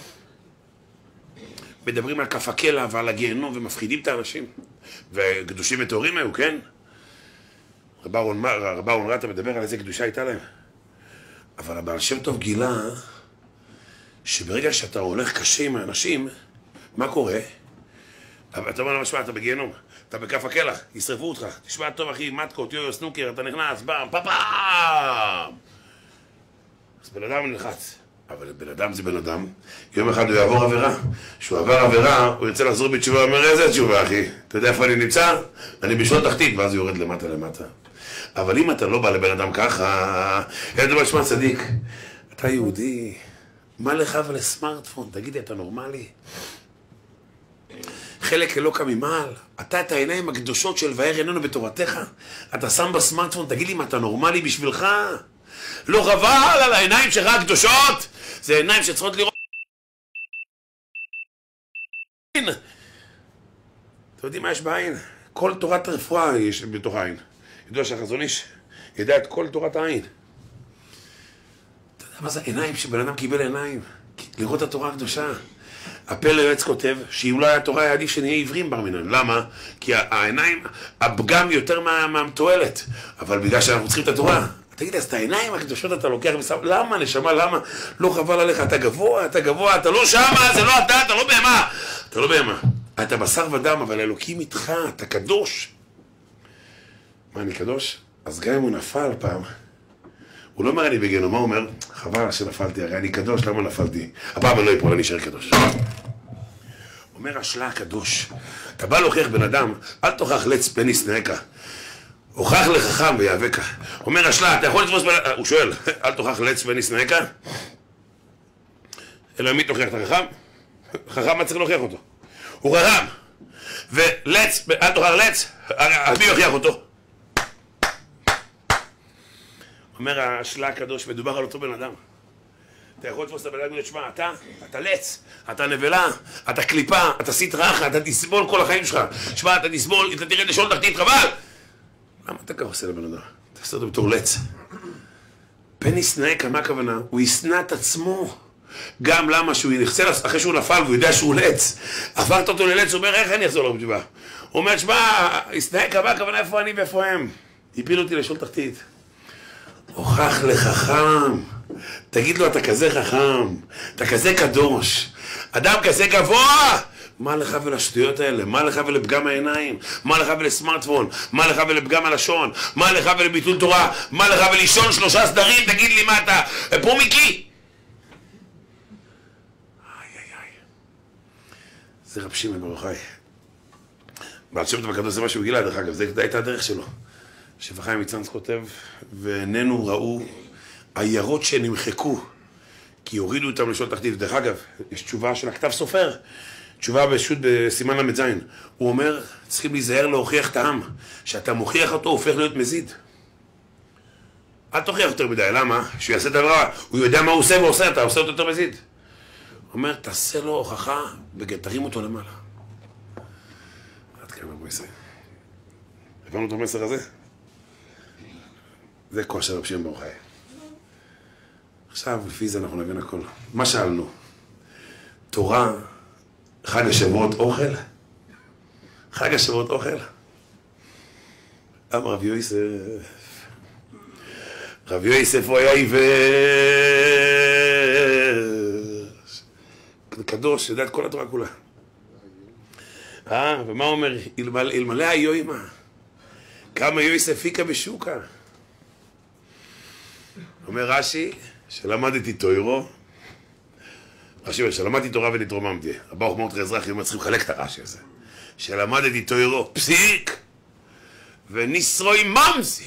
מדברים על כף הקלע ועל הגיהנום ומפחידים את האנשים, וקדושים וטהורים היו, כן? רב אהרון רטה מדבר על איזה קדושה הייתה להם, אבל הבעל שם טוב גילה שברגע שאתה הולך קשה עם האנשים, מה קורה? אתה אומר למשמע, אתה בגיהנום, אתה בכף הקלח, ישרפו אותך, תשמע טוב אחי, מתקות, יו יו סנוקר, אתה נכנס, פעם, פעם, פעם. אז בן אדם נלחץ, אבל בן אדם זה בן אדם, יום אחד הוא יעבור עבירה, כשהוא עבר עבירה, הוא ירצה לחזור בתשובה, הוא אומר, איזה תשובה אחי? אתה יודע איפה אני נמצא? אני בשנות תחתית, ואז הוא יורד למטה למטה. אבל אם אתה לא בא לבן אדם ככה, אין דבר שמע צדיק, אתה יהודי, מה לך ולסמארטפון? תגידי, אתה נורמלי? חלק אלוקא ממעל, אתה את העיניים הקדושות של ואר עינינו בתורתך, אתה שם בסמארטפון, תגיד לי, מה אתה נורמלי בשבילך? לא חבל על העיניים שלך הקדושות? זה עיניים שצריכות לראות. אתם יודעים מה יש בעין? כל תורת הרפואה יש בתוך העין. ידוע שהחזון איש ידע את כל תורת העין. אתה יודע מה זה עיניים? שבן אדם קיבל עיניים לראות את התורה הקדושה. הפלא יועץ כותב שאם לא היה תורה היה עדיף שנהיה עיוורים בר מינן. למה? כי העיניים, הפגם יותר מהתועלת. אבל בגלל שאנחנו צריכים את התורה. תגיד, אז את העיניים הקדושות אתה לוקח ושם, למה נשמה, למה? לא חבל עליך, אתה גבוה, אתה גבוה, אתה לא שמה, זה לא אתה, אתה לא בהמה. אתה לא בהמה. אתה בשר ודם, אבל אלוקים איתך, אתה קדוש. מה, אני קדוש? אז גם אם הוא נפל פעם, הוא לא אומר אני בגיהנום, מה הוא אומר? חבל שנפלתי, הרי אני קדוש, למה נפלתי? הפעם אני לא אפול, אני אשאר קדוש. אומר השלה הקדוש, אתה בא להוכיח בן אדם, אל תוכח לץ פני שנאך, הוכח לחכם ויאבקה. אומר השלה, אתה יכול לתפוס בן אדם, הוא שואל, אל תוכח לץ פני שנאך? אלא מי תוכיח את החכם? חכם מה צריך להוכיח אותו? הוא חכם, ולץ, אל תוכח לץ, מי יוכיח אותו? אומר השלה הקדוש, מדובר על אותו בן אדם. אתה יכול לתפוס את הבן אדם ולהגיד, שמע, אתה, אתה לץ, אתה נבלה, אתה קליפה, אתה סטרח, אתה תסבול כל החיים שלך. שמע, אתה תסבול, אתה תראה לשאול תחתית, חבל! למה אתה ככה עושה לבן אדם? אתה עושה אותו בתור לץ. פן ישנאך, מה הכוונה? הוא ישנא את עצמו. גם למה שהוא יחצה, אחרי שהוא נפל והוא יודע שהוא לץ. עברת אותו ללץ, הוא אומר, איך אני אחזור לו בתשובה? הוא אומר, שמע, ישנאך, מה הכוונה, איפה אני ואיפה הם? הפילו אותי לשאול תחתית. הוכח לחכם, תגיד לו אתה כזה חכם, אתה כזה קדוש, אדם כזה גבוה, מה לך ולשטויות האלה, מה לך ולפגם העיניים, מה לך ולסמארטפון, מה לך ולפגם הלשון, מה לך ולביטול תורה, מה לך ולישון שלושה סדרים, תגיד לי מה אתה, פומיקי? איי איי איי, זה רב שמעון בר יוחאי, בעל שם טוב הקדוש זה מה שהוא גילה דרך אגב, זה הייתה הדרך שלו. שבחיים מצנץ כותב, ועינינו ראו עיירות שנמחקו, כי הורידו אותם לשאול תחתית. דרך אגב, יש תשובה של הכתב סופר, תשובה בשו"ת בסימן למד זין. הוא אומר, צריכים להיזהר להוכיח את העם, שאתה מוכיח אותו, הוא הופך להיות מזיד. אל תוכיח יותר מדי, למה? שהוא יעשה דבר, הוא יודע מה הוא עושה ועושה, אתה עושה אותו יותר מזיד. הוא אומר, תעשה לו הוכחה, ותרים אותו למעלה. עד כאן אבו ישראל. הבנו את המסר הזה? זה כוח של רב שמעון בר יוחאי. עכשיו, לפי זה אנחנו נבין הכל. מה שאלנו? תורה, חג השבועות אוכל? חג השבועות אוכל? אמר רב יוסף. רב יוסף הוא היה עיוור. קדוש, יודע את כל התורה כולה. אה, ומה אומר? אלמלא היוימה. כמה יוסף היקה בשוקה. אומר רש"י, שלמדתי תוירו, רש"י אומר, שלמדתי תורה ונתרוממתי. הבא חוכמות האזרחי אומר, צריכים לחלק את הרש"י הזה. שלמדתי תוירו, פסיק, ונסרוי ממזי.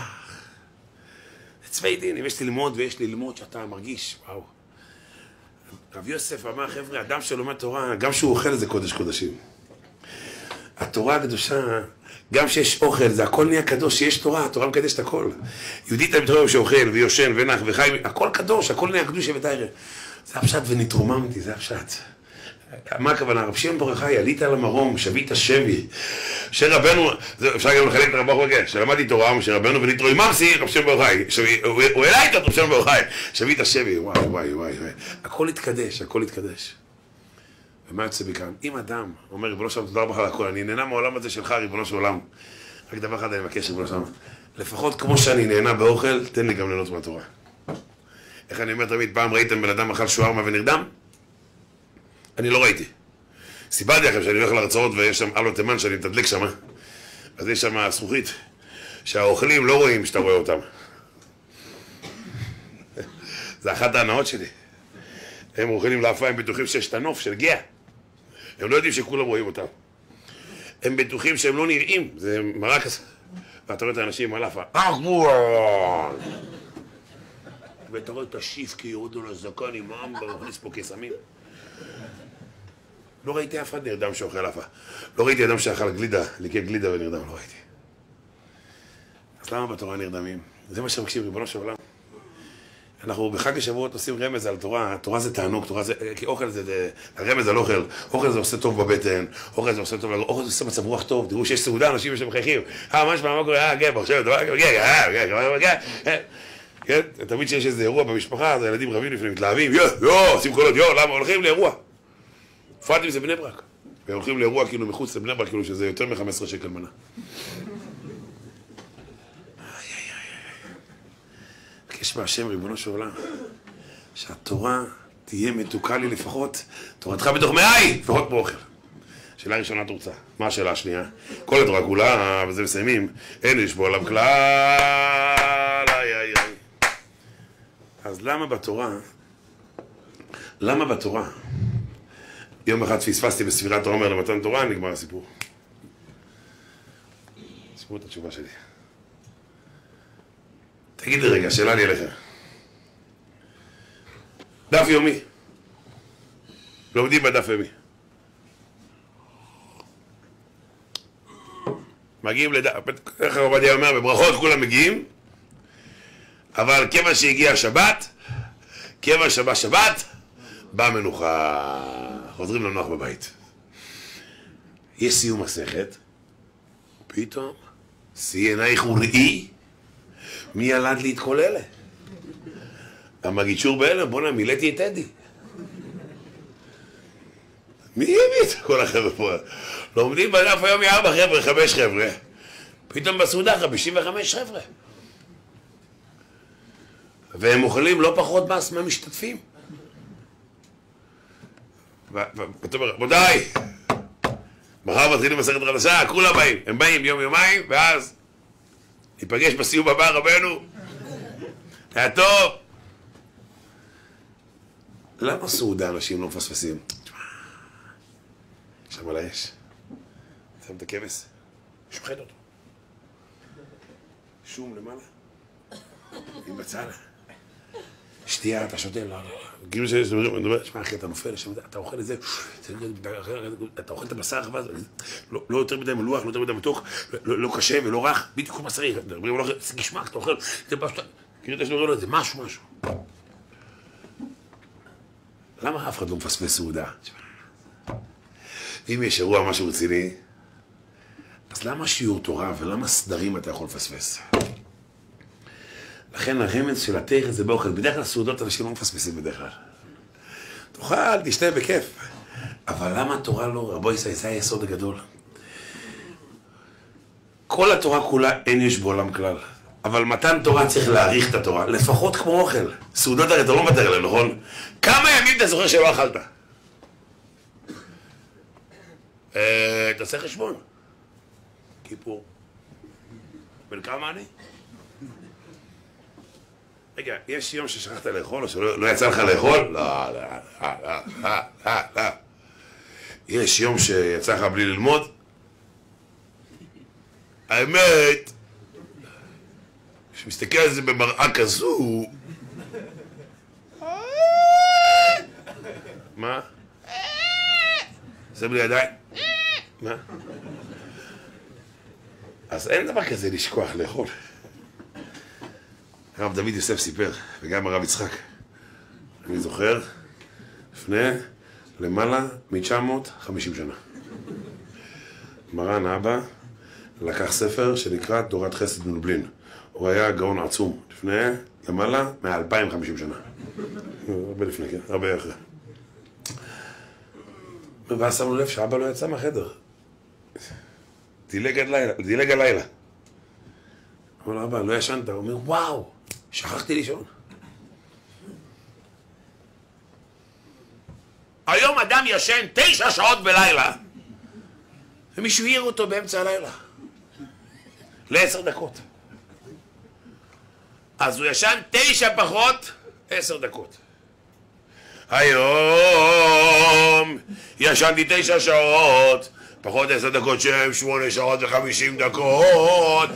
זה צווי דין, אם יש ללמוד ויש ללמוד שאתה מרגיש, וואו. רב יוסף אמר, חבר'ה, אדם שלומד תורה, גם שהוא אוכל את זה קודש קודשים. התורה הקדושה, גם שיש אוכל, זה הכל נהיה קדוש, שיש תורה, התורה מקדש את הכל. יהודית המתרום שאוכל ויושן ונח וחי, הכל קדוש, הכל נהיה קדוש ותאיר. זה הפשט ונתרוממתי, זה הפשט. מה הכוונה? רב שמעון בר יוחאי, עלית על המרום, שבית השבי. שרבנו, אפשר גם לחלק את הרב בר, שלמדתי תורה, שרבנו ונתרוממתי, רב שמעון בר יוחאי. הוא העלה איתו רב שמעון בר יוחאי, שבית השבי, וואי וואי וואי. הכל התקדש, הכל התקדש. ומה יוצא מכאן? אם אדם אומר, ריבונו שלום, תודה רבה לך על הכל, אני נהנה מהעולם הזה שלך, ריבונו של עולם. רק דבר אחד אני מבקש, ריבונו שלום. לפחות כמו שאני נהנה באוכל, תן לי גם ליהנות מהתורה. איך אני אומר תמיד, פעם ראיתם בן אדם אכל שוארמה ונרדם? אני לא ראיתי. סיפרתי לכם שאני הולך להרצאות ויש שם אלו תימן שאני מתדלק שם, אז יש שם זכוכית שהאוכלים לא רואים שאתה רואה אותם. זה אחת ההנאות שלי. הם אוכלים לאפה, הם בטוחים שיש את הנוף של גאה. הם לא יודעים שכולם רואים אותם. הם בטוחים שהם לא נראים, זה מראה כזה. ואתה רואה את האנשים על לאפה. ואתה רואה את השיף כי יורדו לזקן עם העם ומכניס פה קסמים. לא ראיתי אף אחד נרדם שאוכל לאפה. לא ראיתי אדם שאכל גלידה, ליקי גלידה ונרדם, לא ראיתי. אז למה בתורה נרדמים? זה מה שמקשיב ריבונו של עולם. אנחנו בחג השבועות עושים רמז על תורה, תורה זה תענוג, תורה זה, כי אוכל זה, זה הרמז על אוכל, אוכל זה עושה טוב בבטן, אוכל זה עושה טוב, אוכל זה עושה מצב רוח טוב, תראו שיש סעודה, אנשים שמחייכים, אה, מה שמה, מה קורה, אה, גבר, עכשיו, דבר, גבר, גבר, גבר, כן, תמיד שיש איזה אירוע במשפחה, אז הילדים רבים לפעמים מתלהבים, יו, יו, עושים קולות, יו, למה הולכים לאירוע? בפרט אם זה בני ברק, והולכים לאירוע כאילו מחוץ לבני ברק, כאילו שזה יותר מ-חמישה עשר שקל מנה. יש בהשם ריבונו של עולם, שהתורה תהיה מתוקה לי לפחות, תורתך בתוך מאי, לפחות באוכל. שאלה ראשונה את רוצה. מה השאלה השנייה? כל התורה כולה, וזה מסיימים, אין איש בעולם כלל, איי איי איי. אז למה בתורה, למה בתורה, יום אחד פספסתי בספירת העומר למתן תורה, נגמר הסיפור. תשמעו את התשובה שלי. תגיד לי רגע, שאלה לי אליך. דף יומי. לומדים בדף יומי. מגיעים לדף, איך הרב עובדיה אומר, בברכות כולם מגיעים, אבל כיוון שהגיע השבת, כיוון שבא שבת, באה מנוחה. חוזרים לנוח בבית. יש סיום מסכת, פתאום, שיא עינייך וראי, מי ילד לי את כל אלה? המגיד שור בהלם, בוא'נה, מילאתי את טדי. מי הביא את כל החבר'ה פה? לומדים בדף היום מארבע חבר'ה, חמש חבר'ה. פתאום בסעודה חמישים וחמישה חבר'ה. והם אוכלים לא פחות מס מהמשתתפים. ואתה אומר, רבותיי, מחר מתחילים מסכת חדשה, כולם באים. הם באים יום יומיים, ואז ניפגש בסיום הבא רבנו. היה טוב. למה סעודה אנשים לא מפספסים? שם על האש. שם את הכבש. שוחט אותו. שום למעלה. עם בצלה. שתייה, אתה שותה, לא, לא. כאילו שיש, אני אומר, שמע אחי, אתה נופל, אתה אוכל את זה, אתה אוכל את הבשר, לא יותר מדי מלוח, לא יותר מדי מתוק, לא קשה ולא רך, בדיוק כמו בשרי, זה גשמק, אתה אוכל, כאילו אתה שאומר לו את זה, משהו, משהו. למה אף אחד לא מפספס סעודה? אם יש אירוע משהו רציני, אז למה שיעור תורה ולמה סדרים אתה יכול לפספס? לכן הרמז של התרא זה באוכל. בדרך כלל סעודות אנשים לא מפספסים בדרך כלל. תאכל, תשתה בכיף. אבל למה התורה לא? רבו ישראל, זה היסוד הגדול. כל התורה כולה אין יש בעולם כלל. אבל מתן תורה צריך להעריך את התורה, לפחות כמו אוכל. סעודות הרי אתה לא מוותר עליהן, נכון? כמה ימים אתה זוכר שלא אכלת? תעשה חשבון. כיפור. בן כמה אני? רגע, יש יום ששכחת לאכול או שלא יצא לך לאכול? לא, לא, לא, לא, לא, לא. יש יום שיצא לך בלי ללמוד? האמת, כשמסתכל על זה במראה כזו... מה? זה בלי ידיים? מה? אז אין דבר כזה לשכוח לאכול. הרב דוד יוסף סיפר, וגם הרב יצחק. אני זוכר, לפני למעלה מ-תשע מאות וחמישים שנה. מרן אבא לקח ספר שנקרא תורת חסד מלובלין. הוא היה גאון עצום, לפני למעלה מ-אלפיים וחמישים שנה. הרבה לפני, כן? הרבה אחרי. ואז שמנו לב שאבא לא יצא מהחדר. דילג עד לילה, דילג הלילה. אמר לו, אבא, לא ישנת? הוא אומר, וואו, שכחתי לישון. היום אדם ישן תשע שעות בלילה, ומישהו העיר אותו באמצע הלילה. לעשר דקות. אז הוא ישן תשע פחות עשר דקות. היום ישנתי תשע שעות פחות עשר דקות שהם שמונה שעות וחמישים דקות.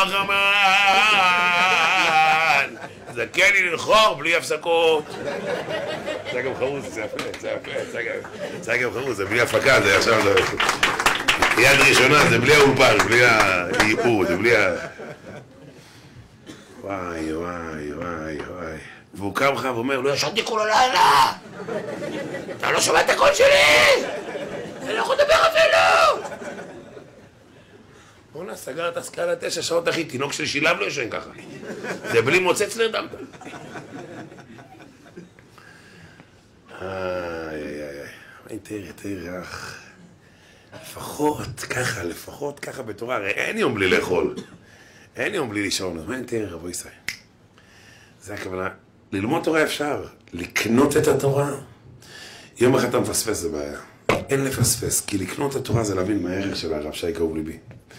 החמן זכן לי לנחור בלי הפסקות. זה גם חרוז, זה יפה, זה יפה, זה גם חרוז, זה בלי הפקה, זה עכשיו יד ראשונה, זה בלי האולפן, בלי האיפור, זה בלי ה... וואי, וואי, וואי, וואי. והוא קם לך ואומר, לא ישנתי כל הלילה! אתה לא שומע את הקול שלי! אני לא יכול לדבר אפילו! בוא'נה, סגר את הסקאלה תשע שעות, אחי, תינוק של שילב לא ישן ככה. זה בלי מוצץ נרדמת. איי, איי, איי. מה תראה, תראה, אח. לפחות ככה, לפחות ככה בתורה. הרי אין יום בלי לאכול. אין יום בלי לישון. אז מה תראה, רבו ישראל? זה הכוונה. ללמוד תורה אפשר. לקנות את התורה. יום אחד אתה מפספס, זה בעיה. אין לפספס, כי לקנות את התורה זה להבין מה הערך של הרב שי כאוב ליבי.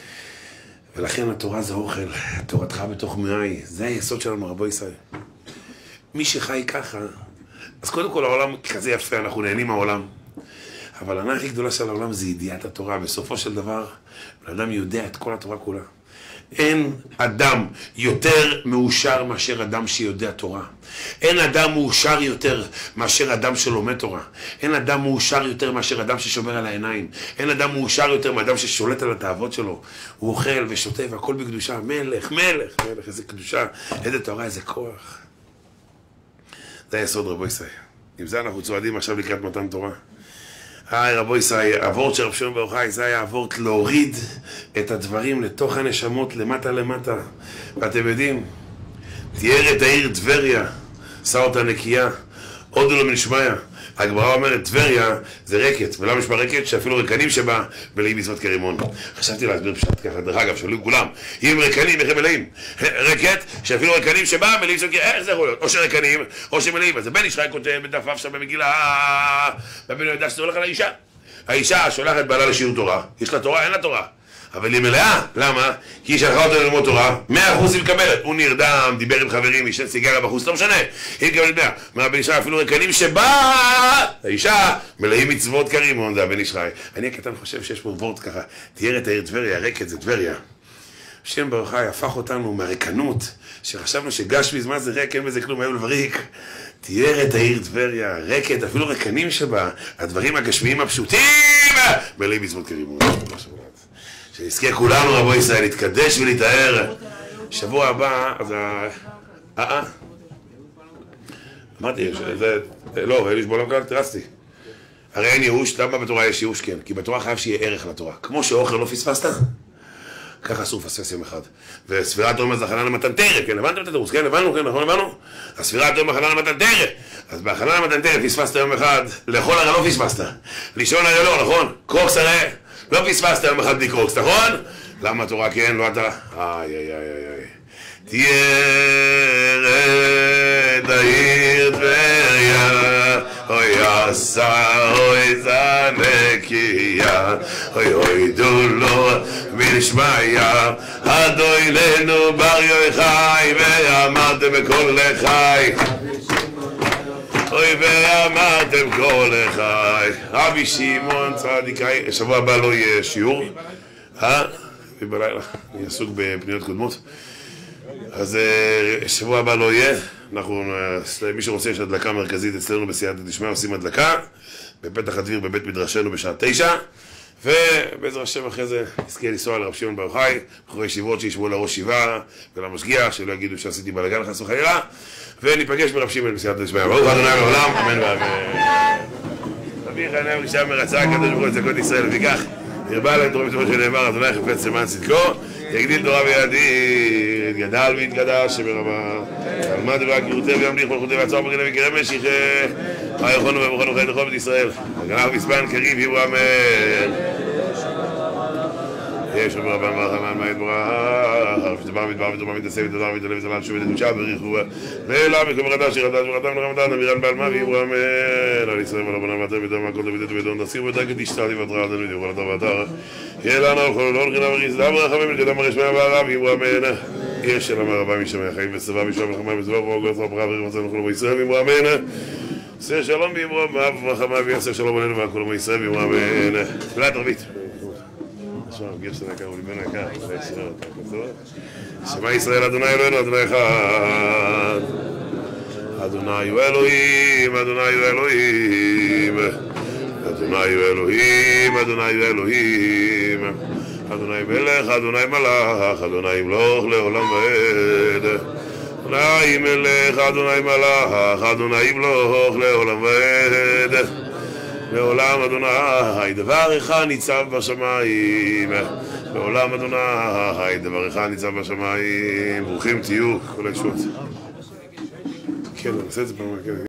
ולכן התורה זה אוכל, תורתך בתוך מעי, זה היסוד שלנו רבו ישראל. מי שחי ככה, אז קודם כל העולם כזה יפה, אנחנו נהנים מהעולם. אבל הענה הכי גדולה של העולם זה ידיעת התורה, בסופו של דבר, האדם יודע את כל התורה כולה. אין אדם יותר מאושר מאשר אדם שיודע תורה. אין אדם מאושר יותר מאשר אדם שלומד תורה. אין אדם מאושר יותר מאשר אדם ששומר על העיניים. אין אדם מאושר יותר מאדם ששולט על התאוות שלו. הוא אוכל ושותה והכל בקדושה. מלך, מלך, מלך, איזה קדושה, איזה תורה, איזה כוח. זה היסוד רבו ישראל. עם זה אנחנו צועדים עכשיו לקראת מתן תורה. היי רבו ישראל, הוורט של רב שמעון בר יוחאי, זה היה הוורט להוריד את הדברים לתוך הנשמות למטה למטה. ואתם יודעים, תיאר את העיר טבריה, עשה אותה נקייה, הודו לו מנשמיה. הגמרא אומרת, טבריה זה רקת, ולמה יש בה רקת? שאפילו רקנים שבה מלאים מצוות כרימון. חשבתי להסביר פשט ככה, דרך אגב, שואלים כולם, אם רקנים, איך הם מלאים? רקת, שאפילו רקנים שבה מלאים מצוות כרימון, איך זה יכול להיות? או שרקנים, או שמלאים. אז הבן ישחי כותב בדף אף שם במגילה, והבן יודע שזה הולך על האישה. האישה שולחת בעלה לשיעור תורה, יש לה תורה, אין לה תורה. אבל היא מלאה, למה? כי היא שלחה אותו ללמוד תורה, מאה אחוז היא מקבלת. הוא נרדם, דיבר עם חברים, ישן סיגריה בחוץ, לא משנה. היא מקבלת מאה. מה הבן ישחי אפילו רקנים שבא, האישה מלאים מצוות כרימון, זה הבן ישחי. אני הקטן חושב שיש פה וורט ככה, תיאר את העיר טבריה, רקת זה טבריה. שם בר יוחאי הפך אותנו מהרקנות, שחשבנו שגש מזמן זה ריק, אין בזה כלום, היום לבריק. תיאר את העיר טבריה, רקת, אפילו רקנים שבה, הדברים הגשמיים הפשוטים, מלאים מצוות כרימון. שנזכה כולנו רבו ישראל להתקדש ולהתאר. שבוע הבא, אז ה... אה, אה. אמרתי, זה... לא, אין לי שבועלם כאן, תרסתי. הרי אין ייאוש, למה בתורה יש ייאוש? כן. כי בתורה חייב שיהיה ערך לתורה. כמו שאוכל לא פספסת, ככה אסור לפספס יום אחד. וספירת יום זה הכנה למתן תורה, כן, הבנתם את התירוץ? כן, הבנו, כן, נכון, הבנו? הספירת יום הכנה למתן תורה. אז בהכנה למתן תורה פספסת יום אחד, לאכול הרי לא פספסת. לישון הרי לא, נכון? קרוקס הרי לא פספסת יום אחד בלי קרוקס, נכון? למה התורה כן, לא אתה? איי, איי, איי, איי. תיארת העיר טבריה, אוי עשה, אוי זה נקייה, אוי אוי דולו מנשמיה, אדוי לנו בר יוחאי, ואמרתם בקול לחי, אוי ואמרתם קול לחי. רבי שמעון צדיקאי, שבוע הבא לא יהיה שיעור, אה? ובלילה, אני עסוק בפניות קודמות. אז שבוע הבא לא יהיה, אנחנו, מי שרוצה יש הדלקה מרכזית אצלנו בסייעתא דשמיא, עושים הדלקה בפתח הדביר בבית מדרשנו בשעה תשע, ובעזרת השם אחרי זה נזכה לנסוע לרב שמעון בר יוחאי, בחורי ישיבות שישבו לראש שבעה ולמשגיח, שלא יגידו שעשיתי בלגן חס וחלילה, וניפגש ברב שמעון בסייעתא דשמיא. ברוך ה' לעולם, אמן ואמן. רבי חנן רישם מרצה הקדוש ברוך הוא את זכות ישראל, וכך הרבה להם תורה בתורה שנאמר, אדוני חפץ למען צדקו, יגדיל תורה וידיר, יתגדל ויתגדל שברמה, תלמד והגירותי וימליך מלכותי והצוהר בגנה וקרם משיחה, מה יכולנו ובכונו חיים לכל בית ישראל, הגנב מספן קריב יבוא אמן. יש אומר רבן וחנן מה יתברך ושתבר מדבר ותאמר מתעשה ותדר ותעלה ותעלה שוב ותדושה בריחו ואלה מקום רדש שרדש ורדם לרמדן אמירן בעלמה ויברו אמן על ישראל ולא בנה ואתם ודבר מהכל דוד ודון תסיר ודגת תשתלי ותרע עדנו ודיוכל אתה ואתר יהיה לנו על כל לא נחינה וריסדה ורחמים לקדם הרשמיה והרב ויברו אמן יש של אמר רבה משמי החיים וסבא משמי מלחמה וסבא ורוגו יצרה ברכה ורמצנו כולו בישראל ויברו אמן עשה שלום ויברו מלחמה ויעשה שלום עלינו והכולו בישראל ויברו אמן תפילת ערבית גרשן יקר וליבנו יקר, שמע ישראל אדוני אלוהינו אדוני אחד אדוני הוא אלוהים אדוני הוא אלוהים אדוני הוא אלוהים אדוני הוא אלוהים אדוני מלך אדוני מלך אדוני ימלוך לעולם ועד אדוני מלך אדוני מלך אדוני ימלוך לעולם ועד לעולם אדוני דבר אחד ניצב בשמיים לעולם אדוני דבר אחד ניצב בשמיים ברוכים תהיו כל הישועות כן, אני עושה את זה פעם